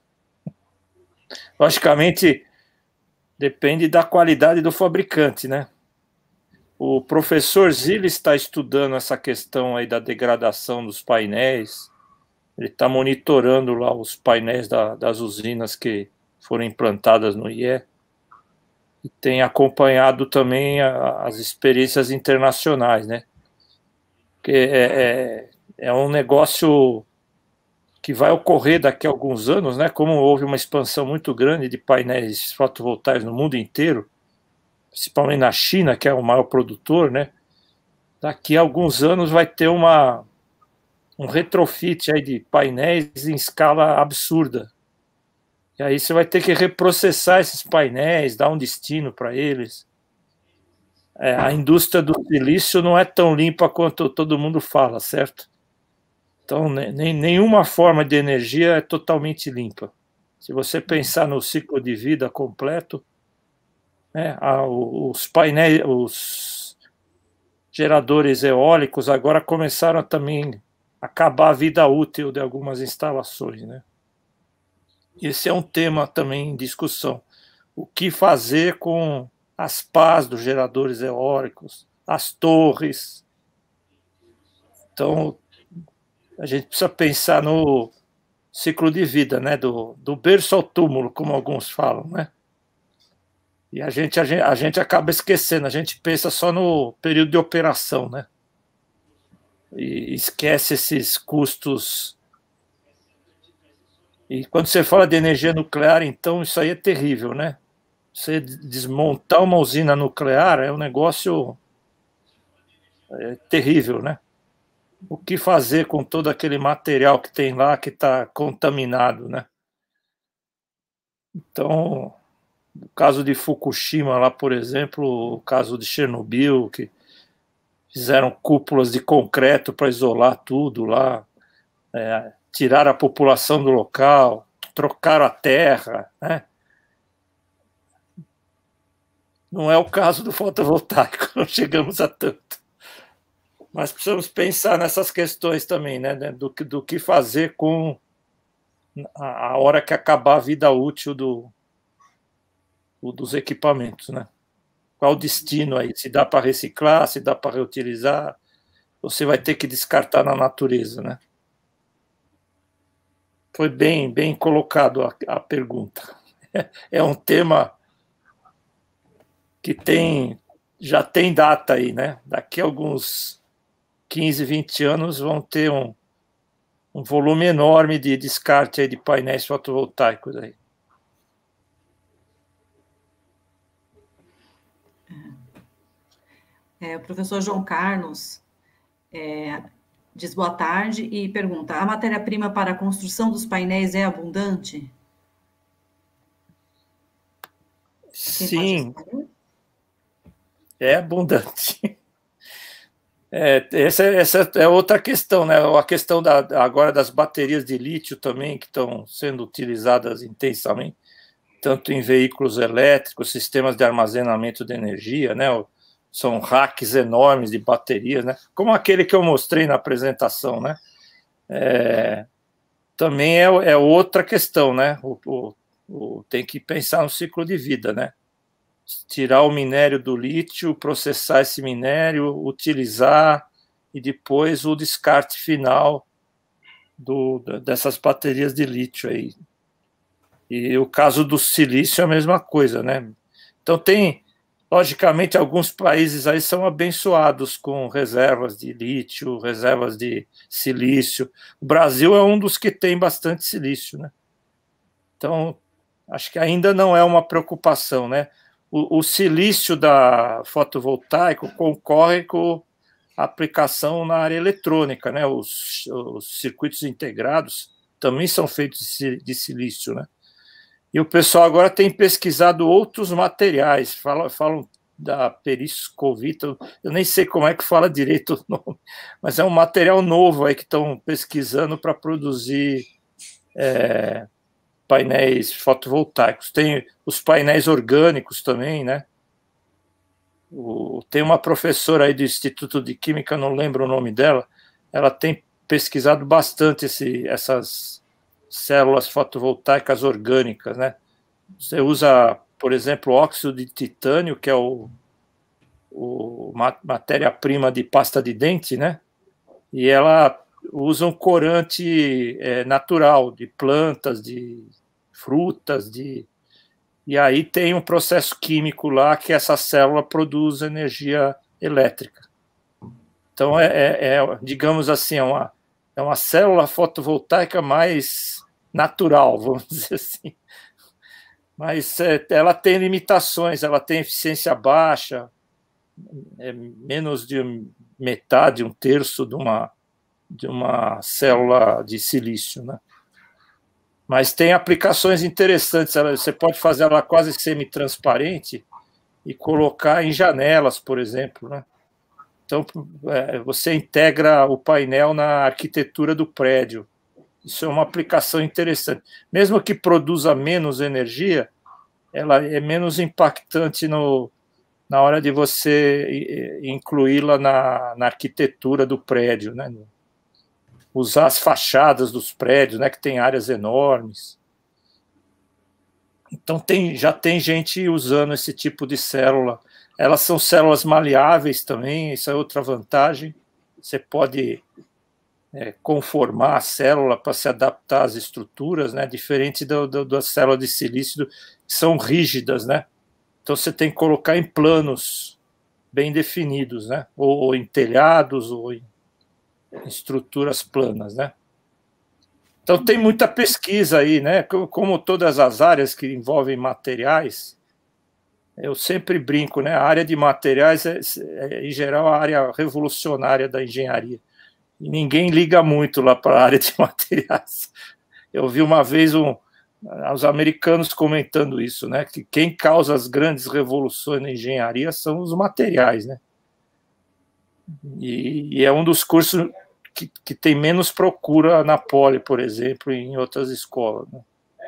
Logicamente, depende da qualidade do fabricante, né? O professor Zilli está estudando essa questão aí da degradação dos painéis. Ele está monitorando lá os painéis da, das usinas que foram implantadas no I E, e tem acompanhado também a, as experiências internacionais, né? Porque é, é, é um negócio que vai ocorrer daqui a alguns anos, né? Como houve uma expansão muito grande de painéis fotovoltaicos no mundo inteiro, principalmente na China, que é o maior produtor, né? Daqui a alguns anos vai ter uma, um retrofit aí de painéis em escala absurda. E aí você vai ter que reprocessar esses painéis, dar um destino para eles. É, a indústria do silício não é tão limpa quanto todo mundo fala, certo? Então, nem, nenhuma forma de energia é totalmente limpa. Se você pensar no ciclo de vida completo, né, os painéis, os geradores eólicos agora começaram a também acabar a vida útil de algumas instalações, né? Esse é um tema também em discussão. O que fazer com as pás dos geradores eólicos, as torres? Então, a gente precisa pensar no ciclo de vida, né? Do, do berço ao túmulo, como alguns falam, né? E a gente, a gente, a gente acaba esquecendo, a gente pensa só no período de operação, né? e esquece esses custos. E quando você fala de energia nuclear, então isso aí é terrível, né? Você desmontar uma usina nuclear é um negócio é, terrível, né? O que fazer com todo aquele material que tem lá que está contaminado, né? Então, o caso de Fukushima lá, por exemplo, o caso de Chernobyl, que fizeram cúpulas de concreto para isolar tudo lá, é, tirar a população do local, trocaram a terra, né? Não é o caso do fotovoltaico, não chegamos a tanto. Mas precisamos pensar nessas questões também, né? Do, do que fazer com a, a hora que acabar a vida útil do, do, dos equipamentos, né? Qual o destino aí? Se dá para reciclar, se dá para reutilizar, você vai ter que descartar na natureza, né? Foi bem, bem colocado a, a pergunta. É um tema que tem, já tem data aí, né? Daqui a alguns quinze, vinte anos vão ter um, um volume enorme de descarte aí de painéis fotovoltaicos aí. É, o professor João Carlos é, diz boa tarde e pergunta: a matéria-prima para a construção dos painéis é abundante? Sim, é abundante. É, essa, essa é outra questão, né? A questão da, agora das baterias de lítio também, que estão sendo utilizadas intensamente, tanto em veículos elétricos, sistemas de armazenamento de energia, né? São racks enormes de baterias, né? Como aquele que eu mostrei na apresentação, né? É, também é, é outra questão, né? O, o, o, tem que pensar no ciclo de vida, né? Tirar o minério do lítio, processar esse minério, utilizar e depois o descarte final do, dessas baterias de lítio aí. E o caso do silício é a mesma coisa, né? Então tem, logicamente, alguns países aí são abençoados com reservas de lítio, reservas de silício. O Brasil é um dos que tem bastante silício, né? Então, acho que ainda não é uma preocupação, né? O, o silício da fotovoltaico concorre com a aplicação na área eletrônica, né? Os, os circuitos integrados também são feitos de, de silício, né? E o pessoal agora tem pesquisado outros materiais, falam, falam da periscovita, eu nem sei como é que fala direito o nome, mas é um material novo aí que estão pesquisando para produzir é, painéis fotovoltaicos. Tem os painéis orgânicos também, né? O, tem uma professora aí do Instituto de Química, não lembro o nome dela, ela tem pesquisado bastante esse, essas células fotovoltaicas orgânicas, né? Você usa, por exemplo, óxido de titânio, que é o, o matéria-prima de pasta de dente, né? E ela usa um corante é, natural de plantas, de frutas, de e aí tem um processo químico lá que essa célula produz energia elétrica. Então é, é, é digamos assim, é uma é uma célula fotovoltaica mais natural, vamos dizer assim. Mas é, ela tem limitações, ela tem eficiência baixa, é menos de metade, um terço de uma, de uma célula de silício, né? Mas tem aplicações interessantes, ela, você pode fazer ela quase semi-transparente e colocar em janelas, por exemplo, né? Então, é, você integra o painel na arquitetura do prédio. Isso é uma aplicação interessante. Mesmo que produza menos energia, ela é menos impactante no, na hora de você incluí-la na, na arquitetura do prédio, né? Usar as fachadas dos prédios, né, que tem áreas enormes. Então, tem, já tem gente usando esse tipo de célula. Elas são células maleáveis também, isso é outra vantagem. Você pode é, conformar a célula para se adaptar às estruturas, né, diferente do, do, das células de silício, que são rígidas, né? Então, você tem que colocar em planos bem definidos, né? Ou, ou em telhados, ou em estruturas planas, né? Então, tem muita pesquisa aí, né? Como todas as áreas que envolvem materiais, eu sempre brinco, né? A área de materiais é, é em geral, a área revolucionária da engenharia. E ninguém liga muito lá para a área de materiais. Eu vi uma vez um, os americanos comentando isso, né? Que quem causa as grandes revoluções na engenharia são os materiais, né? E, e é um dos cursos que, que tem menos procura na Poli, por exemplo, e em outras escolas, né?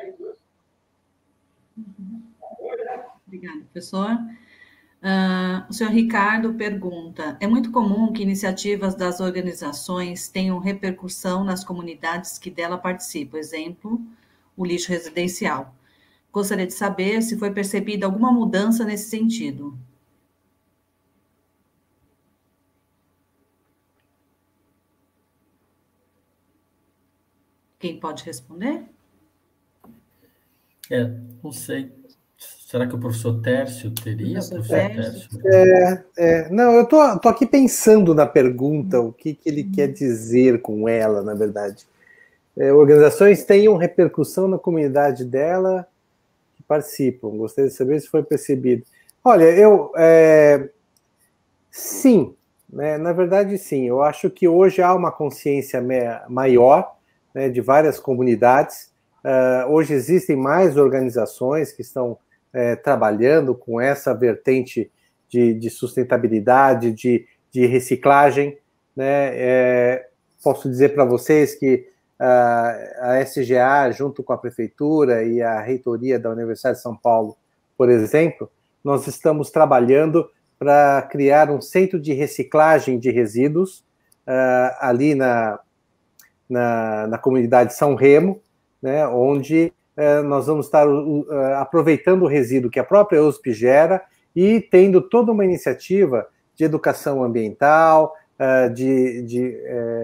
Obrigada, professor. Uh, o senhor Ricardo pergunta: é muito comum que iniciativas das organizações tenham repercussão nas comunidades que dela participam, exemplo, o lixo residencial. Gostaria de saber se foi percebida alguma mudança nesse sentido. Quem pode responder? É, não sei. Será que o professor Tércio teria? Professor professor Tércio? Tércio? É, é, não, eu tô, tô aqui pensando na pergunta, o que, que ele quer dizer com ela, na verdade. É, organizações tenham repercussão na comunidade dela que participam. Gostaria de saber se foi percebido. Olha, eu... É, sim, né, na verdade, sim. Eu acho que hoje há uma consciência maior, né, de várias comunidades. Uh, hoje existem mais organizações que estão é, trabalhando com essa vertente de, de sustentabilidade, de, de reciclagem, né? É, posso dizer para vocês que uh, a S G A, junto com a Prefeitura e a Reitoria da Universidade de São Paulo, por exemplo, nós estamos trabalhando para criar um centro de reciclagem de resíduos uh, ali na, na, na comunidade São Remo, né, onde uh, nós vamos estar uh, aproveitando o resíduo que a própria U S P gera e tendo toda uma iniciativa de educação ambiental, uh, de, de,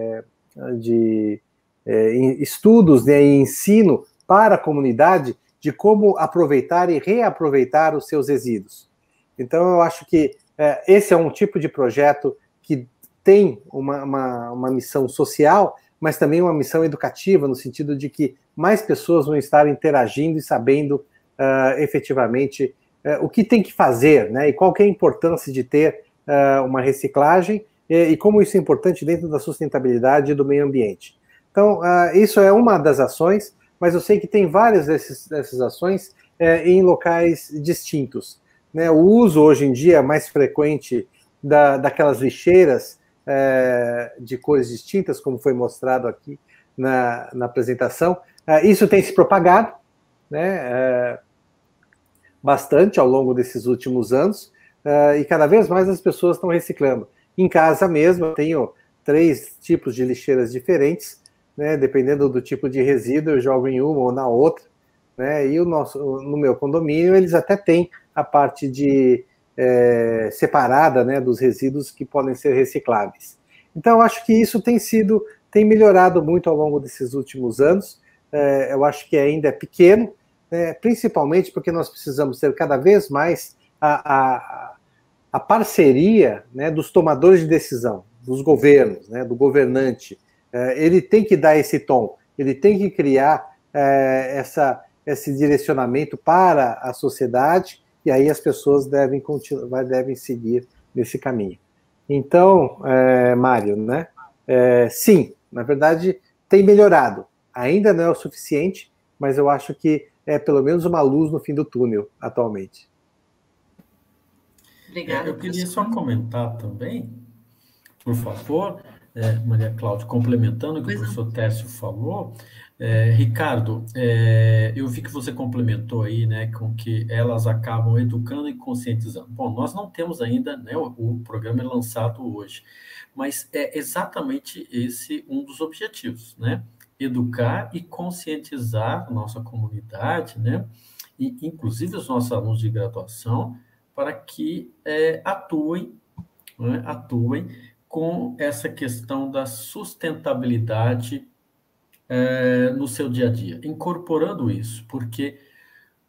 uh, de uh, estudos, né, e ensino para a comunidade de como aproveitar e reaproveitar os seus resíduos. Então, eu acho que uh, esse é um tipo de projeto que tem uma, uma, uma missão social, mas também uma missão educativa, no sentido de que mais pessoas vão estar interagindo e sabendo uh, efetivamente uh, o que tem que fazer, né, e qual que é a importância de ter uh, uma reciclagem e, e como isso é importante dentro da sustentabilidade e do meio ambiente. Então, uh, isso é uma das ações, mas eu sei que tem várias desses, dessas ações uh, em locais distintos, né? O uso, hoje em dia, mais frequente da, daquelas lixeiras uh, de cores distintas, como foi mostrado aqui na, na apresentação, Uh, isso tem se propagado, né, uh, bastante ao longo desses últimos anos, uh, e cada vez mais as pessoas estão reciclando. Em casa mesmo, eu tenho três tipos de lixeiras diferentes, né, dependendo do tipo de resíduo, eu jogo em uma ou na outra, né, e o nosso, no meu condomínio eles até têm a parte de é, separada, né, dos resíduos que podem ser recicláveis. Então, eu acho que isso tem sido, tem melhorado muito ao longo desses últimos anos. É, eu acho que ainda é pequeno, né, principalmente porque nós precisamos ter cada vez mais a, a, a parceria, né, dos tomadores de decisão, dos governos, né, do governante. É, ele tem que dar esse tom, ele tem que criar é, essa, esse direcionamento para a sociedade, e aí as pessoas devem, continuar, devem seguir nesse caminho. Então, é, Mário, né, é, sim, na verdade, tem melhorado. Ainda não é o suficiente, mas eu acho que é pelo menos uma luz no fim do túnel, atualmente. Obrigada. É, eu queria só comentar também, por favor, é, Maria Cláudia, complementando o que pois o professor não. Tércio falou. É, Ricardo, é, eu vi que você complementou aí, né, com que elas acabam educando e conscientizando. Bom, nós não temos ainda, né, o, o programa é lançado hoje, mas é exatamente esse um dos objetivos, né? Educar e conscientizar a nossa comunidade, né? E, inclusive os nossos alunos de graduação, para que é, atuem, né? atuem com essa questão da sustentabilidade é, no seu dia a dia, incorporando isso, porque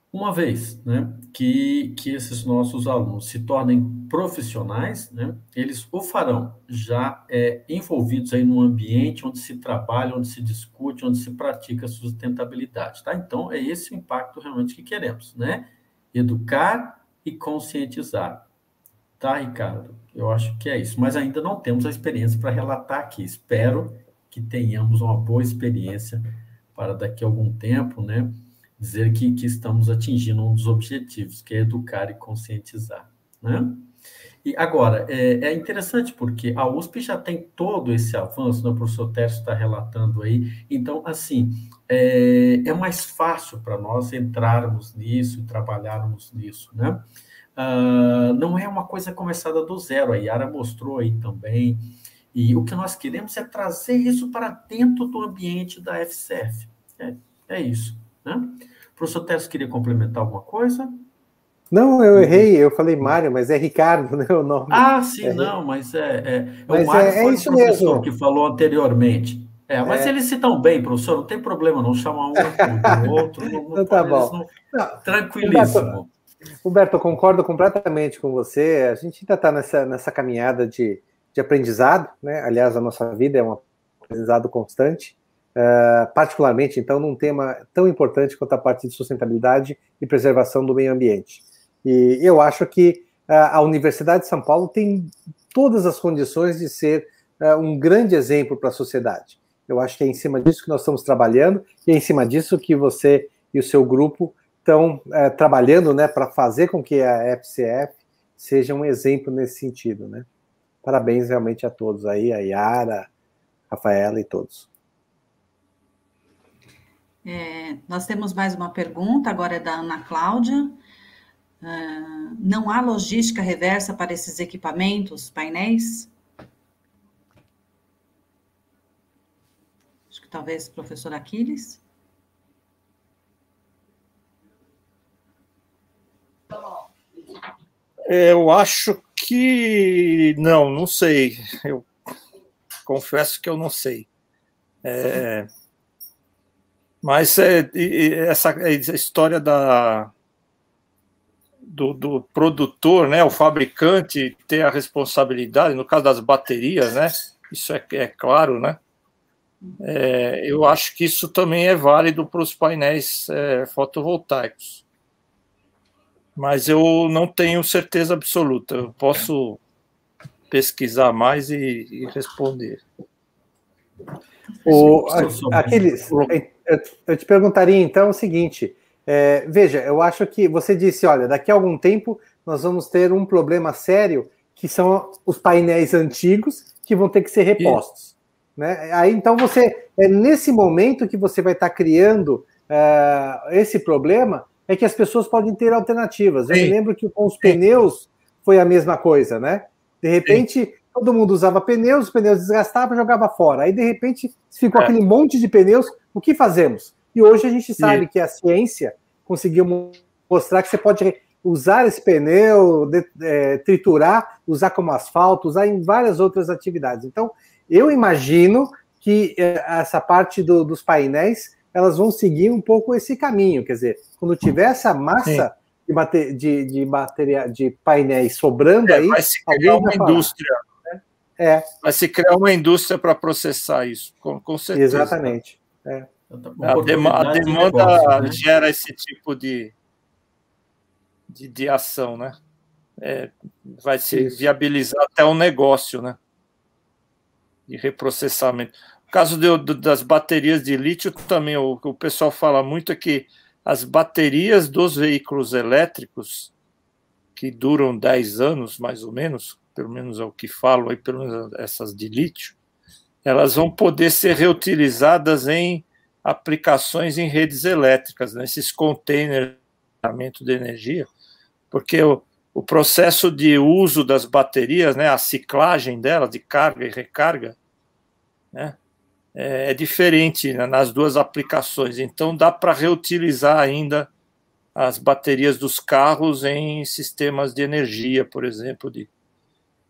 Uma vez, né, que, que esses nossos alunos se tornem profissionais, né, eles o farão já é, envolvidos aí num ambiente onde se trabalha, onde se discute, onde se pratica a sustentabilidade, tá? Então, é esse o impacto realmente que queremos, né? Educar e conscientizar. Tá, Ricardo? Eu acho que é isso, mas ainda não temos a experiência para relatar aqui. Espero que tenhamos uma boa experiência para daqui a algum tempo, né, dizer que, que estamos atingindo um dos objetivos, que é educar e conscientizar, né? E agora, é, é interessante porque a U S P já tem todo esse avanço, né, o professor Tércio está relatando aí, então, assim, é, é mais fácil para nós entrarmos nisso e trabalharmos nisso, né? Uh, não é uma coisa começada do zero, a Yara mostrou aí também, e o que nós queremos é trazer isso para dentro do ambiente da F C F. É, é isso, né? O professor Tércio queria complementar alguma coisa? Não, eu errei, eu falei Mário, mas é Ricardo, né, o nome. Ah, sim, é, não, mas é... é mas o Mário é, é foi o isso professor mesmo. que falou anteriormente. É, mas É. eles se dão bem, professor, não tem problema não, chamar um do outro, não, não então tá pode, bom. Não, não, tranquilíssimo. Humberto, Humberto, eu concordo completamente com você, a gente ainda está nessa, nessa caminhada de, de aprendizado, né? Aliás, a nossa vida é um aprendizado constante, uh, particularmente, então, num tema tão importante quanto a parte de sustentabilidade e preservação do meio ambiente. E eu acho que uh, a Universidade de São Paulo tem todas as condições de ser uh, um grande exemplo para a sociedade. Eu acho que é em cima disso que nós estamos trabalhando, e é em cima disso que você e o seu grupo estão uh, trabalhando, né, para fazer com que a F C F seja um exemplo nesse sentido, né? Parabéns realmente a todos aí, a Yara, a Rafaela e todos. É, nós temos mais uma pergunta, agora é da Ana Cláudia. Uh, não há logística reversa para esses equipamentos, painéis? Acho que talvez o professor Aquiles. Eu acho que não, não sei. Eu confesso que eu não sei. É, mas é, essa história da, do, do produtor, né, o fabricante ter a responsabilidade, no caso das baterias, né, isso é, é claro, né? É, eu acho que isso também é válido para os painéis é, fotovoltaicos. Mas eu não tenho certeza absoluta. Eu posso pesquisar mais e, e responder. O, aqueles, eu te perguntaria então o seguinte, é, veja, eu acho que você disse, olha, daqui a algum tempo nós vamos ter um problema sério, que são os painéis antigos que vão ter que ser repostos. Né? Aí então você, é nesse momento que você vai estar criando é, esse problema, é que as pessoas podem ter alternativas. Sim. Eu me lembro que com os Sim. pneus foi a mesma coisa, né? De repente, Sim. todo mundo usava pneus, os pneus desgastavam e jogava fora. Aí, de repente, ficou é. aquele monte de pneus. O que fazemos? E hoje a gente sabe Sim. que a ciência conseguiu mostrar que você pode usar esse pneu, de, é, triturar, usar como asfalto, usar em várias outras atividades. Então, eu imagino que é, essa parte do, dos painéis elas vão seguir um pouco esse caminho, quer dizer, quando tiver essa massa de, bate, de, de, bateria, de painéis sobrando é, aí... Vai se criar uma indústria. Né? É. Vai se criar uma indústria para processar isso, com, com certeza. Exatamente. É. A, dema, a demanda de negócio, né? Gera esse tipo de, de, de ação, né? É, vai se isso. viabilizar até um negócio, né? De reprocessamento. No caso de, de, das baterias de lítio, também o que o pessoal fala muito é que as baterias dos veículos elétricos, que duram dez anos, mais ou menos, pelo menos é o que falam aí, pelo menos essas de lítio, elas vão poder ser reutilizadas em aplicações em redes elétricas, nesses containers de energia, porque o, o processo de uso das baterias, né, a ciclagem delas, de carga e recarga, né, é diferente, né, nas duas aplicações. Então dá para reutilizar ainda as baterias dos carros em sistemas de energia, por exemplo. De...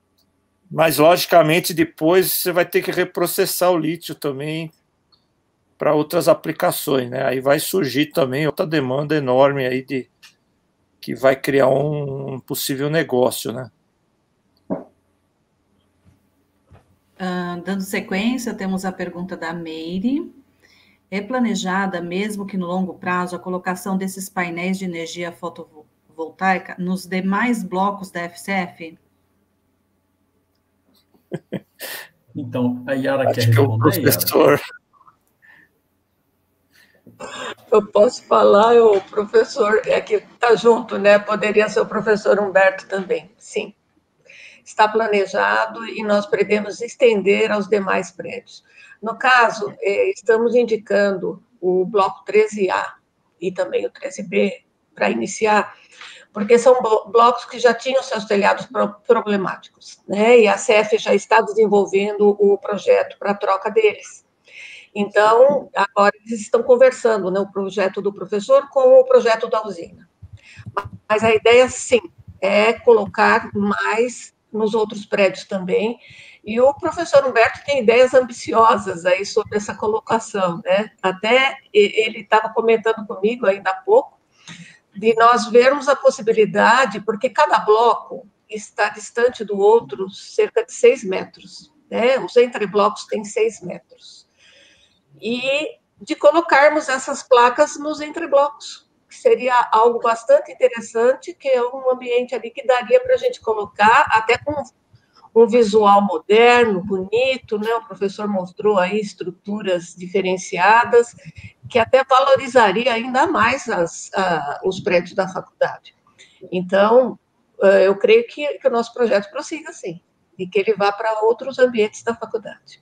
Mas, logicamente, depois você vai ter que reprocessar o lítio também para outras aplicações, né? Aí vai surgir também outra demanda enorme aí de que vai criar um, um possível negócio, né? Uh, dando sequência, temos a pergunta da Meire. É planejada, mesmo que no longo prazo, a colocação desses painéis de energia fotovoltaica nos demais blocos da F C F? Então, a Yara Acho quer que responder, o professor... Yara? Eu posso falar, o professor é que está junto, né? Poderia ser o professor Humberto também, sim. Está planejado e nós pretendemos estender aos demais prédios. No caso, estamos indicando o bloco treze A e também o treze B para iniciar, porque são blocos que já tinham seus telhados problemáticos, né? E a C E F já está desenvolvendo o projeto para a troca deles. Então, agora eles estão conversando, né, o projeto do professor com o projeto da usina. Mas a ideia, sim, é colocar mais nos outros prédios também, e o professor Humberto tem ideias ambiciosas aí sobre essa colocação, né? Até ele estava comentando comigo ainda há pouco, de nós vermos a possibilidade, porque cada bloco está distante do outro cerca de seis metros, né? Os entreblocos têm seis metros. E de colocarmos essas placas nos entreblocos, que seria algo bastante interessante, que é um ambiente ali que daria para a gente colocar, até com um visual moderno, bonito, né? O professor mostrou aí estruturas diferenciadas, que até valorizaria ainda mais as, a, os prédios da faculdade. Então, eu creio que, que o nosso projeto prossiga assim, e que ele vá para outros ambientes da faculdade,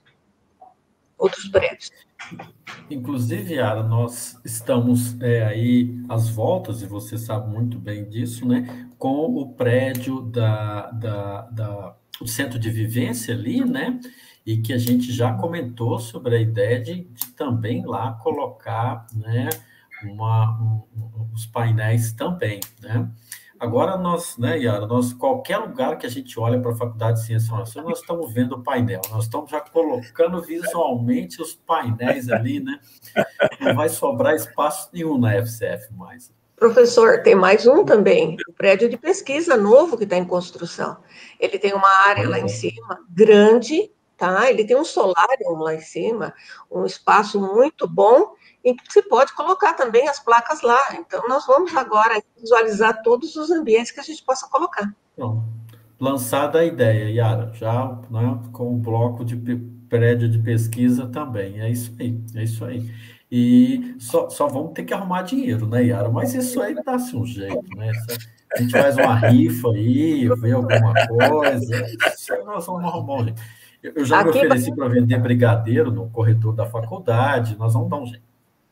outros prédios. Inclusive, Yara, nós estamos é, aí às voltas, e você sabe muito bem disso, né? Com o prédio da, da, da o centro de vivência ali, né? E que a gente já comentou sobre a ideia de, de também lá colocar, né? Uma, um, um, os painéis também, né? Agora nós, né, Yara, nós, qualquer lugar que a gente olha para a Faculdade de Ciências e Informação, nós estamos vendo o painel, nós estamos já colocando visualmente os painéis ali, né? Não vai sobrar espaço nenhum na F C F mais. Professor, tem mais um também, o prédio de pesquisa novo que está em construção. Ele tem uma área lá em cima, grande, tá? Ele tem um solário lá em cima, um espaço muito bom, em que se pode colocar também as placas lá. Então, nós vamos agora visualizar todos os ambientes que a gente possa colocar. Pronto. Lançada a ideia, Yara, já, né, com o bloco de prédio de pesquisa também. É isso aí, é isso aí. E só, só vamos ter que arrumar dinheiro, né, Yara? Mas isso aí dá-se um jeito, né? A gente faz uma rifa aí, vê alguma coisa, isso aí nós vamos arrumar um jeito. Eu já me ofereci para vender brigadeiro no corredor da faculdade, nós vamos dar um jeito.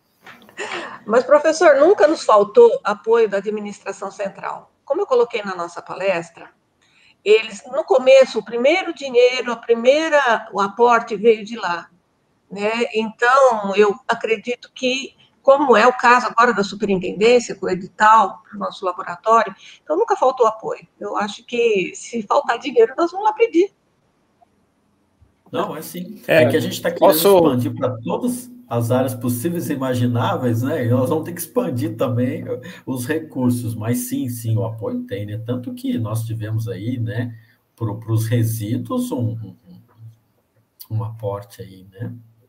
Mas, professor, nunca nos faltou apoio da administração central. Como eu coloquei na nossa palestra, eles, no começo, o primeiro dinheiro, a primeira, o aporte veio de lá, né? Então, eu acredito que, como é o caso agora da superintendência, com o edital para o nosso laboratório, então nunca faltou apoio. Eu acho que, se faltar dinheiro, nós vamos lá pedir. Não, é sim. É, é que a gente está querendo posso... expandir para todas as áreas possíveis e imagináveis, né? E nós vamos ter que expandir também os recursos, mas sim, sim, o apoio tem, né? Tanto que nós tivemos aí, né, para os resíduos, um, um, um aporte aí, né?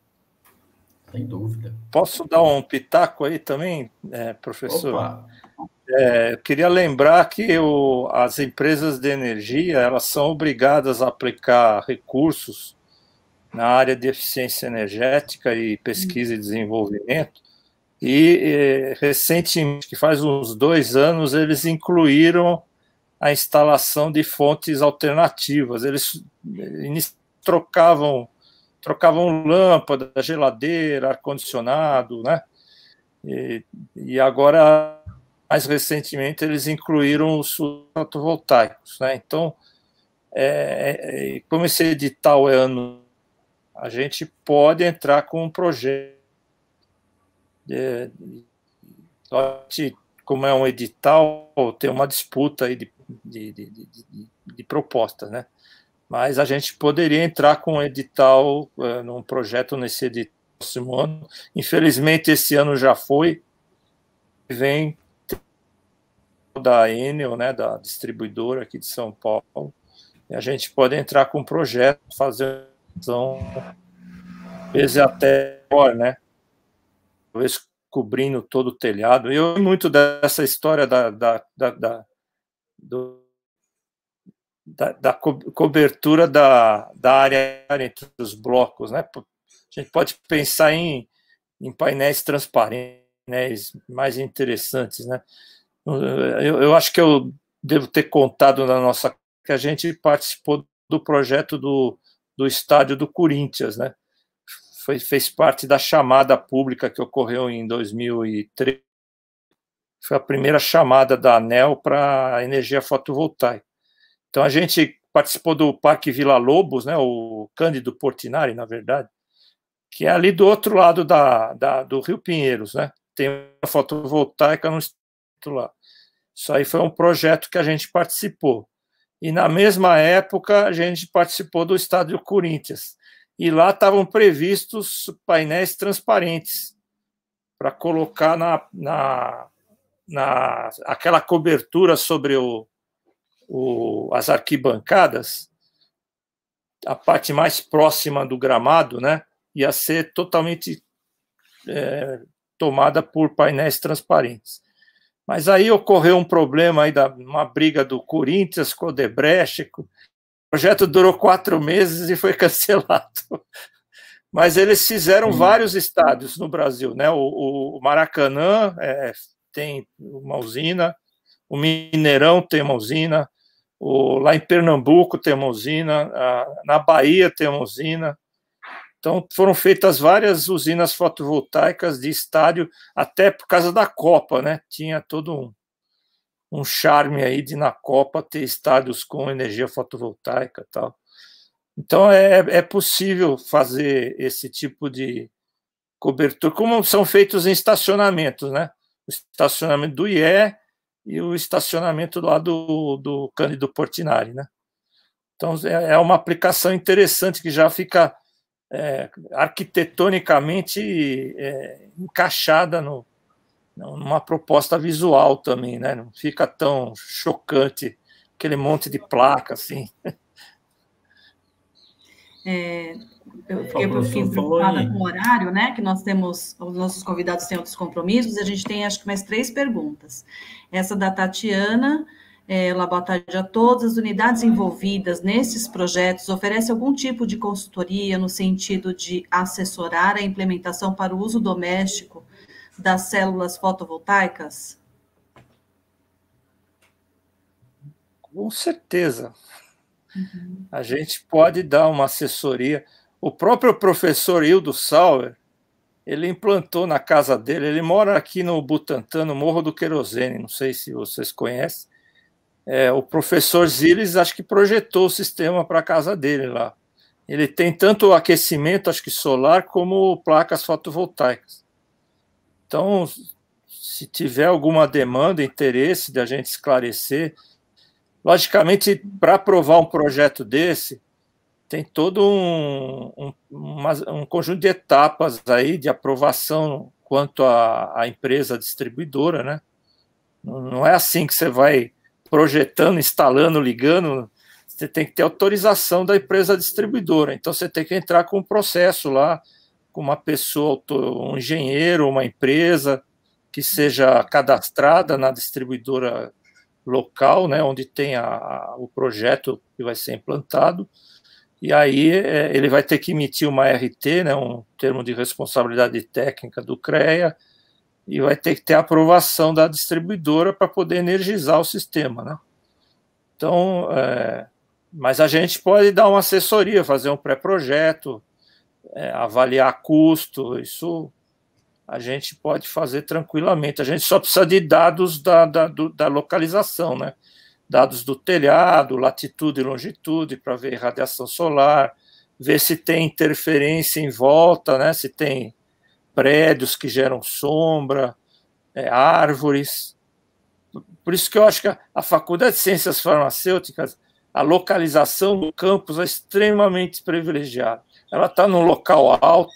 Sem dúvida. Posso dar um pitaco aí também, é, professor? Opa! É, eu queria lembrar que o, as empresas de energia, elas são obrigadas a aplicar recursos na área de eficiência energética e pesquisa e desenvolvimento, e eh, recentemente, que faz uns dois anos, eles incluíram a instalação de fontes alternativas. Eles, eles trocavam, trocavam lâmpada, geladeira, ar-condicionado, né? E, e agora, mais recentemente, eles incluíram os fotovoltaicos, né? Então, é, é, como esse edital é ano, a gente pode entrar com um projeto, é, como é um edital, tem uma disputa aí de, de, de, de, de propostas, né? Mas a gente poderia entrar com um edital, uh, num projeto nesse edital, próximo ano. Infelizmente, esse ano já foi. Vem da Enel, né, da distribuidora aqui de São Paulo, e a gente pode entrar com um projeto, fazer uma vezes até agora, né, talvez cobrindo todo o telhado. Eu muito dessa história da, da, da, da, do, da, da cobertura da, da área entre os blocos, né? A gente pode pensar em, em painéis transparentes, painéis mais interessantes, né? Eu, eu acho que eu devo ter contado na nossa que a gente participou do projeto do, do estádio do Corinthians, né? Foi, fez parte da chamada pública que ocorreu em dois mil e três. Foi a primeira chamada da ANEEL para energia fotovoltaica. Então a gente participou do Parque Vila Lobos, né? O Cândido Portinari, na verdade, que é ali do outro lado da, da, do Rio Pinheiros, né? Tem uma fotovoltaica no lá. Isso aí foi um projeto que a gente participou. E na mesma época a gente participou do estádio Corinthians. E lá estavam previstos painéis transparentes para colocar na, na, na aquela cobertura sobre o, o, as arquibancadas, a parte mais próxima do gramado, né, ia ser totalmente é, tomada por painéis transparentes. Mas aí ocorreu um problema, aí da, uma briga do Corinthians com o Odebrecht. O projeto durou quatro meses e foi cancelado. Mas eles fizeram Sim. vários estádios no Brasil, né? O, o Maracanã é, tem uma usina, o Mineirão tem uma usina, o, lá em Pernambuco tem uma usina, a, na Bahia tem uma usina. Então, foram feitas várias usinas fotovoltaicas de estádio, até por causa da Copa, né? Tinha todo um, um charme aí de, na Copa, ter estádios com energia fotovoltaica e tal. Então, é, é possível fazer esse tipo de cobertura, como são feitos em estacionamentos, né? O estacionamento do I E e o estacionamento lá do, do Cândido Portinari, né? Então, é, é uma aplicação interessante que já fica... É, arquitetonicamente é, encaixada no, numa proposta visual também, né? Não fica tão chocante aquele monte de placa assim. É, eu fiquei um pouquinho preocupada com o horário, né? Que nós temos, os nossos convidados têm outros compromissos, a gente tem acho que mais três perguntas. Essa da Tatiana. É, olá, boa tarde a todos. As unidades envolvidas nesses projetos oferecem algum tipo de consultoria no sentido de assessorar a implementação para o uso doméstico das células fotovoltaicas? Com certeza. Uhum. A gente pode dar uma assessoria. O próprio professor Hildo Sauer, ele implantou na casa dele, ele mora aqui no Butantã, no Morro do Querosene, não sei se vocês conhecem. É, o professor Ziles, acho que projetou o sistema para a casa dele lá. Ele tem tanto aquecimento, acho que solar, como placas fotovoltaicas. Então, se tiver alguma demanda, interesse de a gente esclarecer, logicamente, para aprovar um projeto desse, tem todo um, um, uma, um conjunto de etapas aí de aprovação quanto à, à empresa distribuidora, né? Não, não é assim que você vai projetando, instalando, ligando, você tem que ter autorização da empresa distribuidora. Então, você tem que entrar com um processo lá, com uma pessoa, um engenheiro, uma empresa que seja cadastrada na distribuidora local, né, onde tem a, a, o projeto que vai ser implantado, e aí é, ele vai ter que emitir uma R T, né, um termo de responsabilidade técnica do CREA, e vai ter que ter a aprovação da distribuidora para poder energizar o sistema, né? Então, é, mas a gente pode dar uma assessoria, fazer um pré-projeto, é, avaliar custo, isso a gente pode fazer tranquilamente. A gente só precisa de dados da, da, do, da localização, né? Dados do telhado, latitude e longitude, para ver radiação solar, ver se tem interferência em volta, né? Se tem prédios que geram sombra, é, árvores. Por isso que eu acho que a, a Faculdade de Ciências Farmacêuticas, a localização do campus é extremamente privilegiada. Ela está num local alto,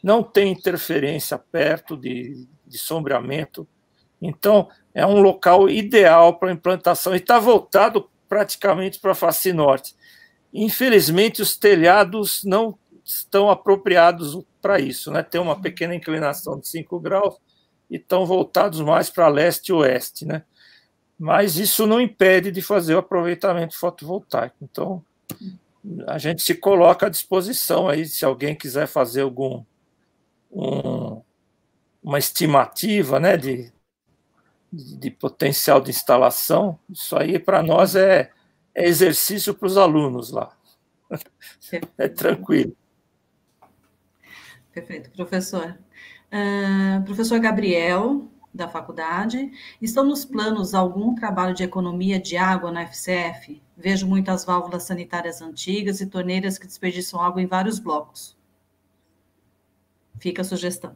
não tem interferência perto de, de sombreamento, então é um local ideal para implantação e está voltado praticamente para a face norte. Infelizmente, os telhados não estão apropriados para isso, né? Tem uma pequena inclinação de cinco graus e estão voltados mais para leste e oeste, né? Mas isso não impede de fazer o aproveitamento fotovoltaico. Então, a gente se coloca à disposição aí, se alguém quiser fazer algum um, uma estimativa, né, de, de, de potencial de instalação. Isso aí para nós é, é exercício para os alunos lá. É tranquilo. Perfeito, professor. Uh, professor Gabriel, da faculdade, estão nos planos algum trabalho de economia de água na F C F? Vejo muitas válvulas sanitárias antigas e torneiras que desperdiçam água em vários blocos. Fica a sugestão.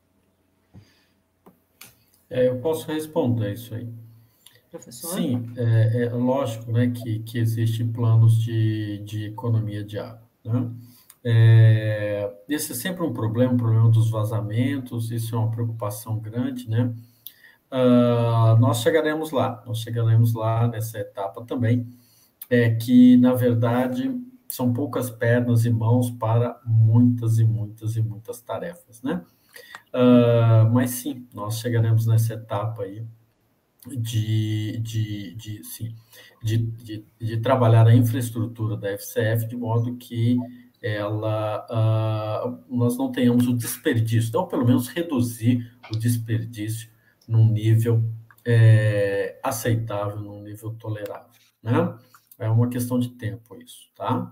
É, eu posso responder isso aí. Professor? Sim, é, é lógico, né, que, que existem planos de, de economia de água, né? É, esse é sempre um problema, o problema dos vazamentos, isso é uma preocupação grande, né? Uh, nós chegaremos lá, nós chegaremos lá nessa etapa também, é que, na verdade, são poucas pernas e mãos para muitas e muitas e muitas tarefas, né? Uh, mas sim, nós chegaremos nessa etapa aí de, de, de, sim, de, de, de trabalhar a infraestrutura da F C F de modo que ela, uh, nós não tenhamos o desperdício, ou pelo menos reduzir o desperdício num nível é, aceitável, num nível tolerável, né? É uma questão de tempo isso, tá?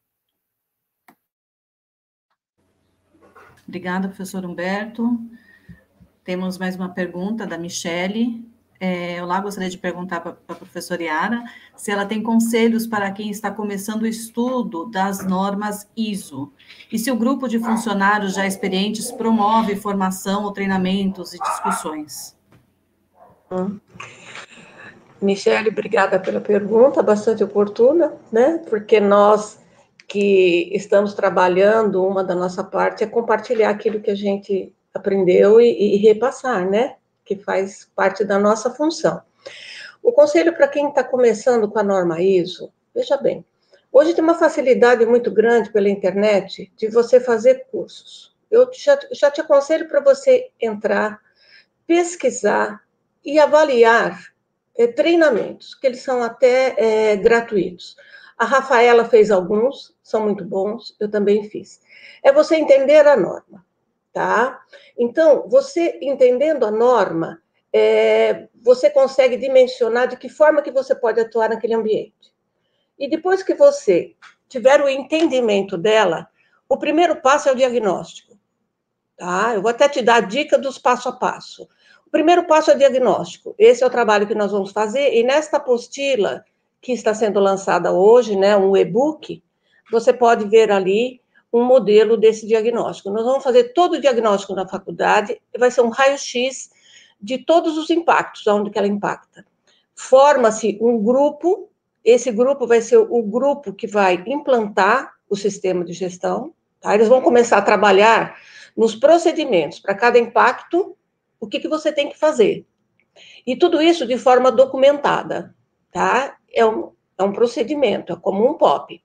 Obrigada, professor Humberto. Temos mais uma pergunta da Michele. É, eu lá gostaria de perguntar para a professora Yara se ela tem conselhos para quem está começando o estudo das normas I S O e se o grupo de funcionários já experientes promove formação ou treinamentos e discussões. Hum. Michele, obrigada pela pergunta, bastante oportuna, né? Porque nós que estamos trabalhando, uma da nossa parte é compartilhar aquilo que a gente aprendeu e, e repassar, né? Que faz parte da nossa função. O conselho para quem está começando com a norma I S O, veja bem, hoje tem uma facilidade muito grande pela internet de você fazer cursos. Eu já, já te aconselho para você entrar, pesquisar e avaliar é, treinamentos, que eles são até é, gratuitos. A Rafaela fez alguns, são muito bons, eu também fiz. É você entender a norma. Tá? Então, você entendendo a norma, é, você consegue dimensionar de que forma que você pode atuar naquele ambiente. E depois que você tiver o entendimento dela, o primeiro passo é o diagnóstico. Tá? Eu vou até te dar a dica dos passo a passo. O primeiro passo é o diagnóstico. Esse é o trabalho que nós vamos fazer, e nesta apostila que está sendo lançada hoje, né, um e-book, você pode ver ali um modelo desse diagnóstico. Nós vamos fazer todo o diagnóstico na faculdade, vai ser um raio-x de todos os impactos, onde que ela impacta. Forma-se um grupo, esse grupo vai ser o grupo que vai implantar o sistema de gestão, tá? Eles vão começar a trabalhar nos procedimentos, para cada impacto, o que, que você tem que fazer. E tudo isso de forma documentada, tá? É um, é um procedimento, é como um P O P.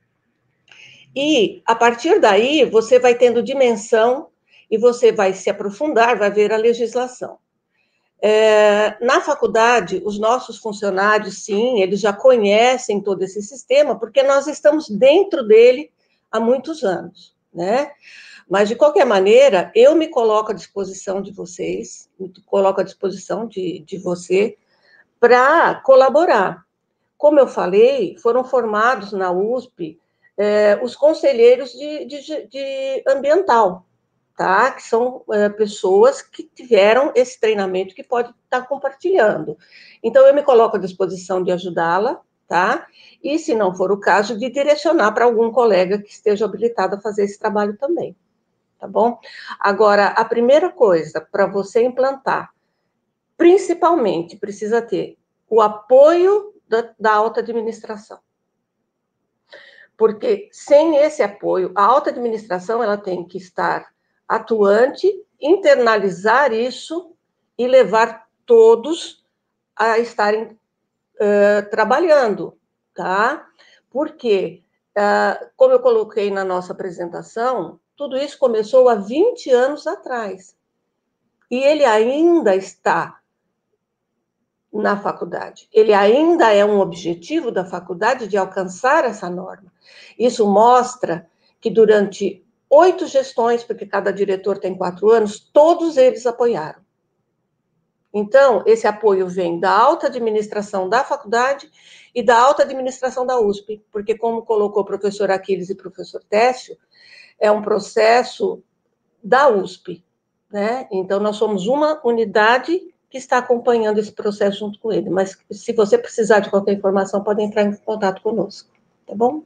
E, a partir daí, você vai tendo dimensão e você vai se aprofundar, vai ver a legislação. É, na faculdade, os nossos funcionários, sim, eles já conhecem todo esse sistema, porque nós estamos dentro dele há muitos anos, né? Mas, de qualquer maneira, eu me coloco à disposição de vocês, me coloco à disposição de, de você, para colaborar. Como eu falei, foram formados na U S P É, os conselheiros de, de, de ambiental, tá? Que são é, pessoas que tiveram esse treinamento que pode estar compartilhando. Então, eu me coloco à disposição de ajudá-la, tá? E, se não for o caso, de direcionar para algum colega que esteja habilitado a fazer esse trabalho também, tá bom? Agora, a primeira coisa para você implantar, principalmente, precisa ter o apoio da, da alta administração. Porque sem esse apoio, a alta administração ela tem que estar atuante, internalizar isso e levar todos a estarem uh, trabalhando, tá? Porque, uh, como eu coloquei na nossa apresentação, tudo isso começou há vinte anos atrás. E ele ainda está na faculdade. Ele ainda é um objetivo da faculdade de alcançar essa norma. Isso mostra que durante oito gestões, porque cada diretor tem quatro anos, todos eles apoiaram. Então, esse apoio vem da alta administração da faculdade e da alta administração da U S P, porque, como colocou o professor Aquiles e o professor Técio, é um processo da U S P, né? Então, nós somos uma unidade que está acompanhando esse processo junto com ele. Mas, se você precisar de qualquer informação, pode entrar em contato conosco, tá bom?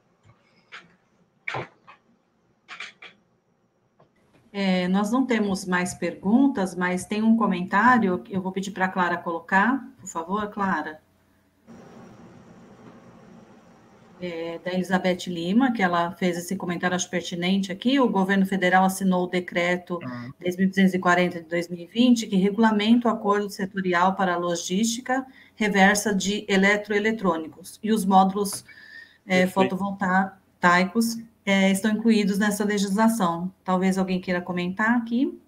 É, nós não temos mais perguntas, mas tem um comentário que eu vou pedir para a Clara colocar, por favor, Clara. É, da Elizabeth Lima, que ela fez esse comentário, acho pertinente aqui. O governo federal assinou o decreto uhum. dez mil duzentos e quarenta de dois mil e vinte, que regulamenta o acordo setorial para a logística reversa de eletroeletrônicos, e os módulos é, fotovoltaicos é, estão incluídos nessa legislação. Talvez alguém queira comentar aqui.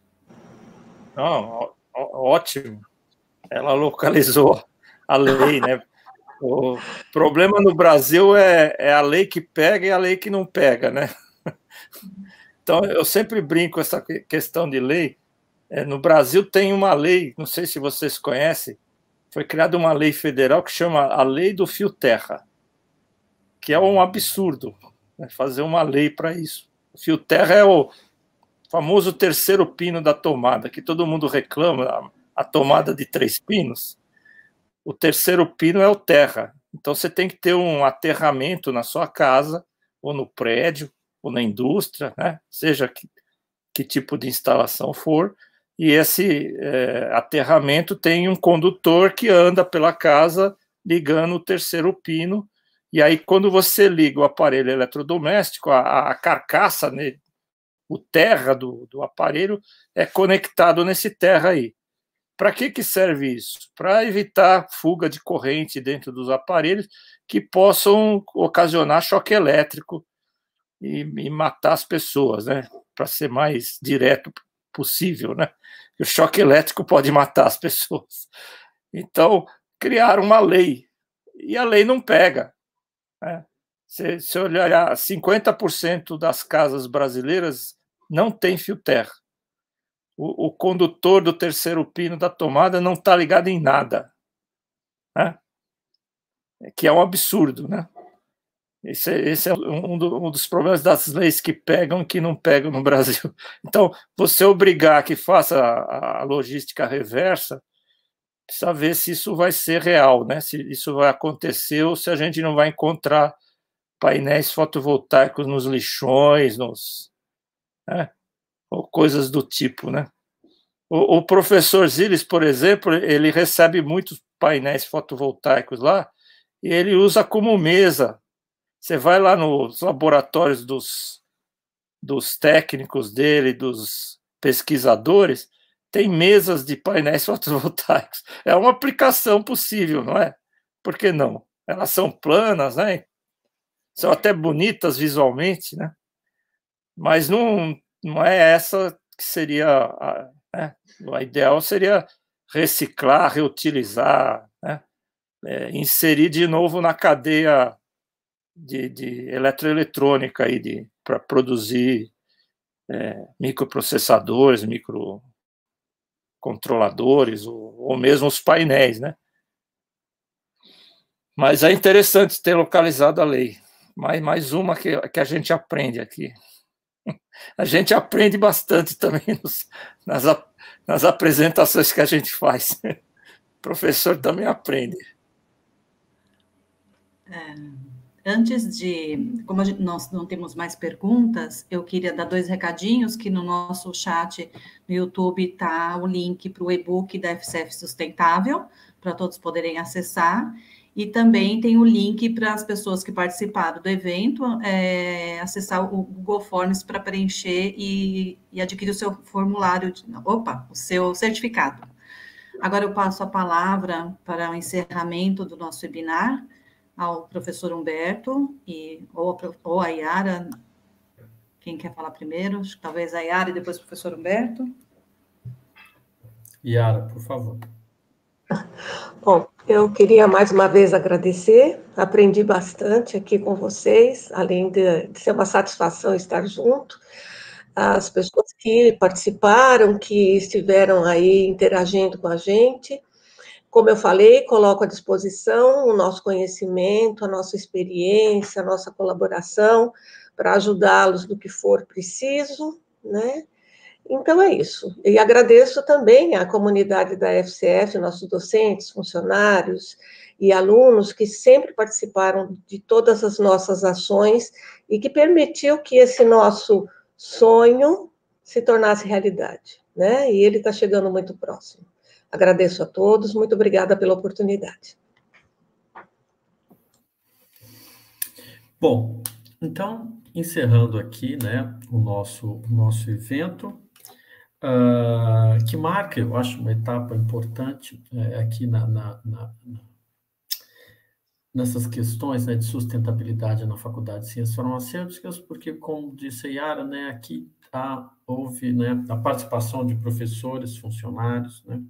Não, ótimo. Ela localizou a lei, né? O problema no Brasil é, é a lei que pega e a lei que não pega, né? Então, eu sempre brinco com essa questão de lei. É, no Brasil tem uma lei, não sei se vocês conhecem, foi criada uma lei federal que chama a Lei do Fio Terra, que é um absurdo, né, fazer uma lei para isso. O fio terra é o famoso terceiro pino da tomada, que todo mundo reclama, a, a tomada de três pinos. O terceiro pino é o terra. Então, você tem que ter um aterramento na sua casa, ou no prédio, ou na indústria, né? Seja que, que tipo de instalação for, e esse é, aterramento tem um condutor que anda pela casa ligando o terceiro pino, e aí, quando você liga o aparelho eletrodoméstico, a, a carcaça, né, o terra do, do aparelho é conectado nesse terra aí. Para que, que serve isso? Para evitar fuga de corrente dentro dos aparelhos que possam ocasionar choque elétrico e, e matar as pessoas, né? Para ser mais direto possível, né? O choque elétrico pode matar as pessoas. Então, criaram uma lei, e a lei não pega, né? Se, se olhar, cinquenta por cento das casas brasileiras não tem fio terra. O, o condutor do terceiro pino da tomada não está ligado em nada, né? Que é um absurdo, né? Esse, esse é um, do, um dos problemas das leis que pegam e que não pegam no Brasil. Então, você obrigar que faça a, a logística reversa, precisa ver se isso vai ser real, né? Se isso vai acontecer ou se a gente não vai encontrar painéis fotovoltaicos nos lixões, nos, né? Ou coisas do tipo, né? O, o professor Ziles, por exemplo, ele recebe muitos painéis fotovoltaicos lá e ele usa como mesa. Você vai lá nos laboratórios dos, dos técnicos dele, dos pesquisadores, tem mesas de painéis fotovoltaicos. É uma aplicação possível, não é? Por que não? Elas são planas, né? São até bonitas visualmente, né? Mas não, não é essa que seria a, né? O ideal seria reciclar, reutilizar, né? É, inserir de novo na cadeia de, de eletroeletrônica aí de para produzir é, microprocessadores, microcontroladores ou, ou mesmo os painéis, né? Mas é interessante ter localizado a lei. Mais, mais uma que, que a gente aprende aqui. A gente aprende bastante também nos, nas, nas apresentações que a gente faz. O professor também aprende. É, antes de... Como a gente, nós não temos mais perguntas, eu queria dar dois recadinhos, que no nosso chat no YouTube está o link para o e-book da F C F Sustentável, para todos poderem acessar. E também tem o link para as pessoas que participaram do evento é, acessar o Google Forms para preencher e, e adquirir o seu formulário, de, opa, o seu certificado. Agora eu passo a palavra para o encerramento do nosso webinar ao professor Humberto e, ou, ou a Yara. Quem quer falar primeiro? Talvez a Yara e depois o professor Humberto. Yara, por favor. Bom, eu queria mais uma vez agradecer, aprendi bastante aqui com vocês, além de, de ser uma satisfação estar junto, as pessoas que participaram, que estiveram aí interagindo com a gente. Como eu falei, coloco à disposição o nosso conhecimento, a nossa experiência, a nossa colaboração, para ajudá-los no que for preciso, né? Então, é isso. E agradeço também à comunidade da F C F, nossos docentes, funcionários e alunos que sempre participaram de todas as nossas ações e que permitiu que esse nosso sonho se tornasse realidade, né? E ele está chegando muito próximo. Agradeço a todos, muito obrigada pela oportunidade. Bom, então, encerrando aqui, né, o nosso, o nosso evento, uh, que marca, eu acho, uma etapa importante é, aqui na, na, na, nessas questões, né, de sustentabilidade na Faculdade de Ciências Farmacêuticas, porque, como disse a Yara, né, aqui há, houve, né, a participação de professores, funcionários, né,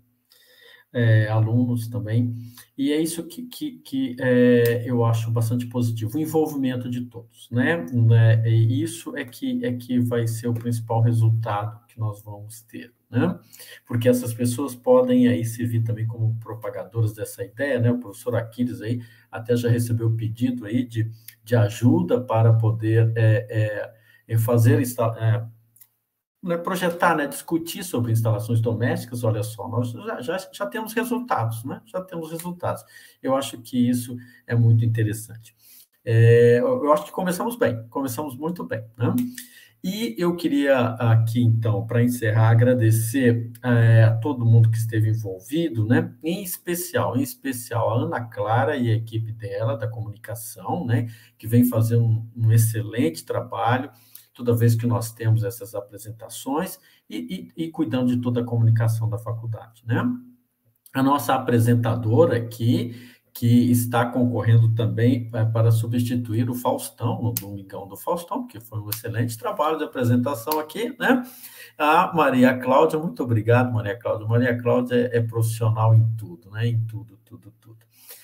É, alunos também, e é isso que, que, que é, eu acho bastante positivo, o envolvimento de todos, né? né? E isso é que, é que vai ser o principal resultado que nós vamos ter, né? Porque essas pessoas podem aí servir também como propagadores dessa ideia, né? O professor Aquiles aí até já recebeu o pedido aí de, de ajuda para poder é, é, fazer... É, Né, projetar, né, discutir sobre instalações domésticas. Olha só, nós já, já, já temos resultados, né? Já temos resultados. Eu acho que isso é muito interessante. É, eu acho que começamos bem, começamos muito bem, né? E eu queria aqui, então, para encerrar, agradecer é, a todo mundo que esteve envolvido, né? Em especial, em especial a Ana Clara e a equipe dela, da comunicação, né? Que vem fazendo um, um excelente trabalho toda vez que nós temos essas apresentações e, e, e cuidando de toda a comunicação da faculdade, né? A nossa apresentadora aqui, que está concorrendo também é, para substituir o Faustão, no Domingão do Faustão, que foi um excelente trabalho de apresentação aqui, né? A Maria Cláudia, muito obrigado, Maria Cláudia. Maria Cláudia é, é profissional em tudo, né? Em tudo, tudo, tudo.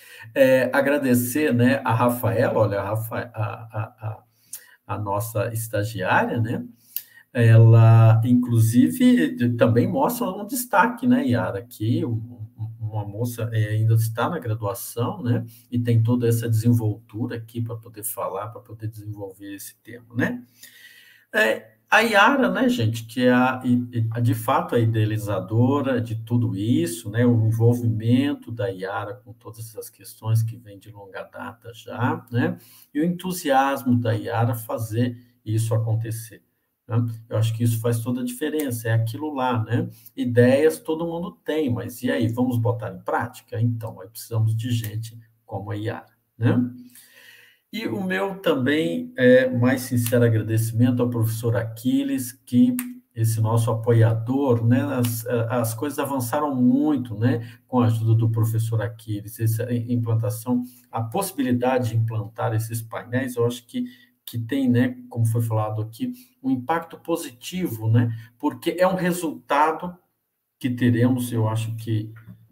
É, agradecer, né, a Rafaela, olha, a, Rafa, a, a, a a nossa estagiária, né? Ela, inclusive, também mostra um destaque, né, Yara? Que uma moça ainda está na graduação, né? E tem toda essa desenvoltura aqui para poder falar, para poder desenvolver esse tema, né? É, a Yara, né, gente, que é, a, a, de fato, a idealizadora de tudo isso, né? O envolvimento da Yara com todas essas questões que vêm de longa data já, né? E o entusiasmo da Yara fazer isso acontecer, né? Eu acho que isso faz toda a diferença, é aquilo lá, né? Ideias todo mundo tem, mas e aí, vamos botar em prática? Então, aí precisamos de gente como a Yara, né? E o meu também é mais sincero agradecimento ao professor Aquiles, que esse nosso apoiador, né, as, as coisas avançaram muito, né, com a ajuda do professor Aquiles, essa implantação, a possibilidade de implantar esses painéis, eu acho que, que tem, né, como foi falado aqui, um impacto positivo, né, porque é um resultado que teremos, eu acho que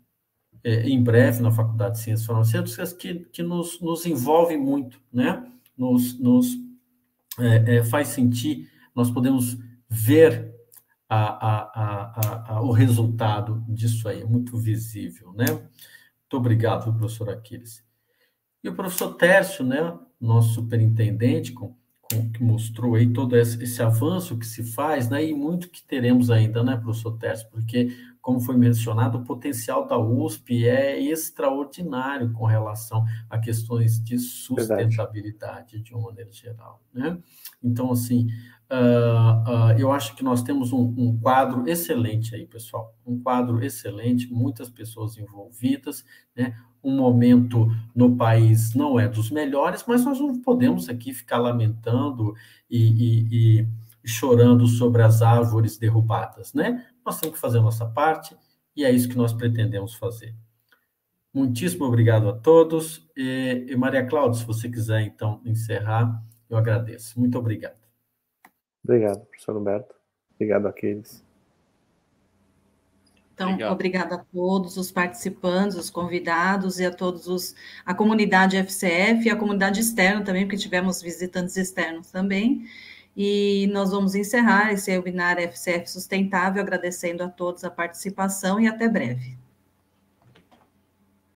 É, em breve na Faculdade de Ciências Farmacêuticas, que, que nos, nos envolve muito, né? Nos, nos é, é, faz sentir, nós podemos ver a, a, a, a, o resultado disso aí, é muito visível, né? Muito obrigado, professor Aquiles. E o professor Tércio, né? Nosso superintendente, com, com, que mostrou aí todo esse, esse avanço que se faz, né? E muito que teremos ainda, né, professor Tércio? Porque, como foi mencionado, o potencial da U S P é extraordinário com relação a questões de sustentabilidade, Verdade. de uma maneira geral, né? Então, assim, uh, uh, eu acho que nós temos um, um quadro excelente aí, pessoal, um quadro excelente, muitas pessoas envolvidas, né? Um momento no país não é dos melhores, mas nós não podemos aqui ficar lamentando e, e, e chorando sobre as árvores derrubadas, né? Nós temos que fazer a nossa parte e é isso que nós pretendemos fazer. Muitíssimo obrigado a todos. E, e Maria Cláudia, se você quiser, então, encerrar, eu agradeço. Muito obrigado. Obrigado, professor Humberto. Obrigado àqueles. Então, Obrigado. obrigada a todos os participantes, os convidados e a todos os, a comunidade F C F e a comunidade externa também, porque tivemos visitantes externos também. E nós vamos encerrar esse webinar F C F Sustentável, agradecendo a todos a participação e até breve.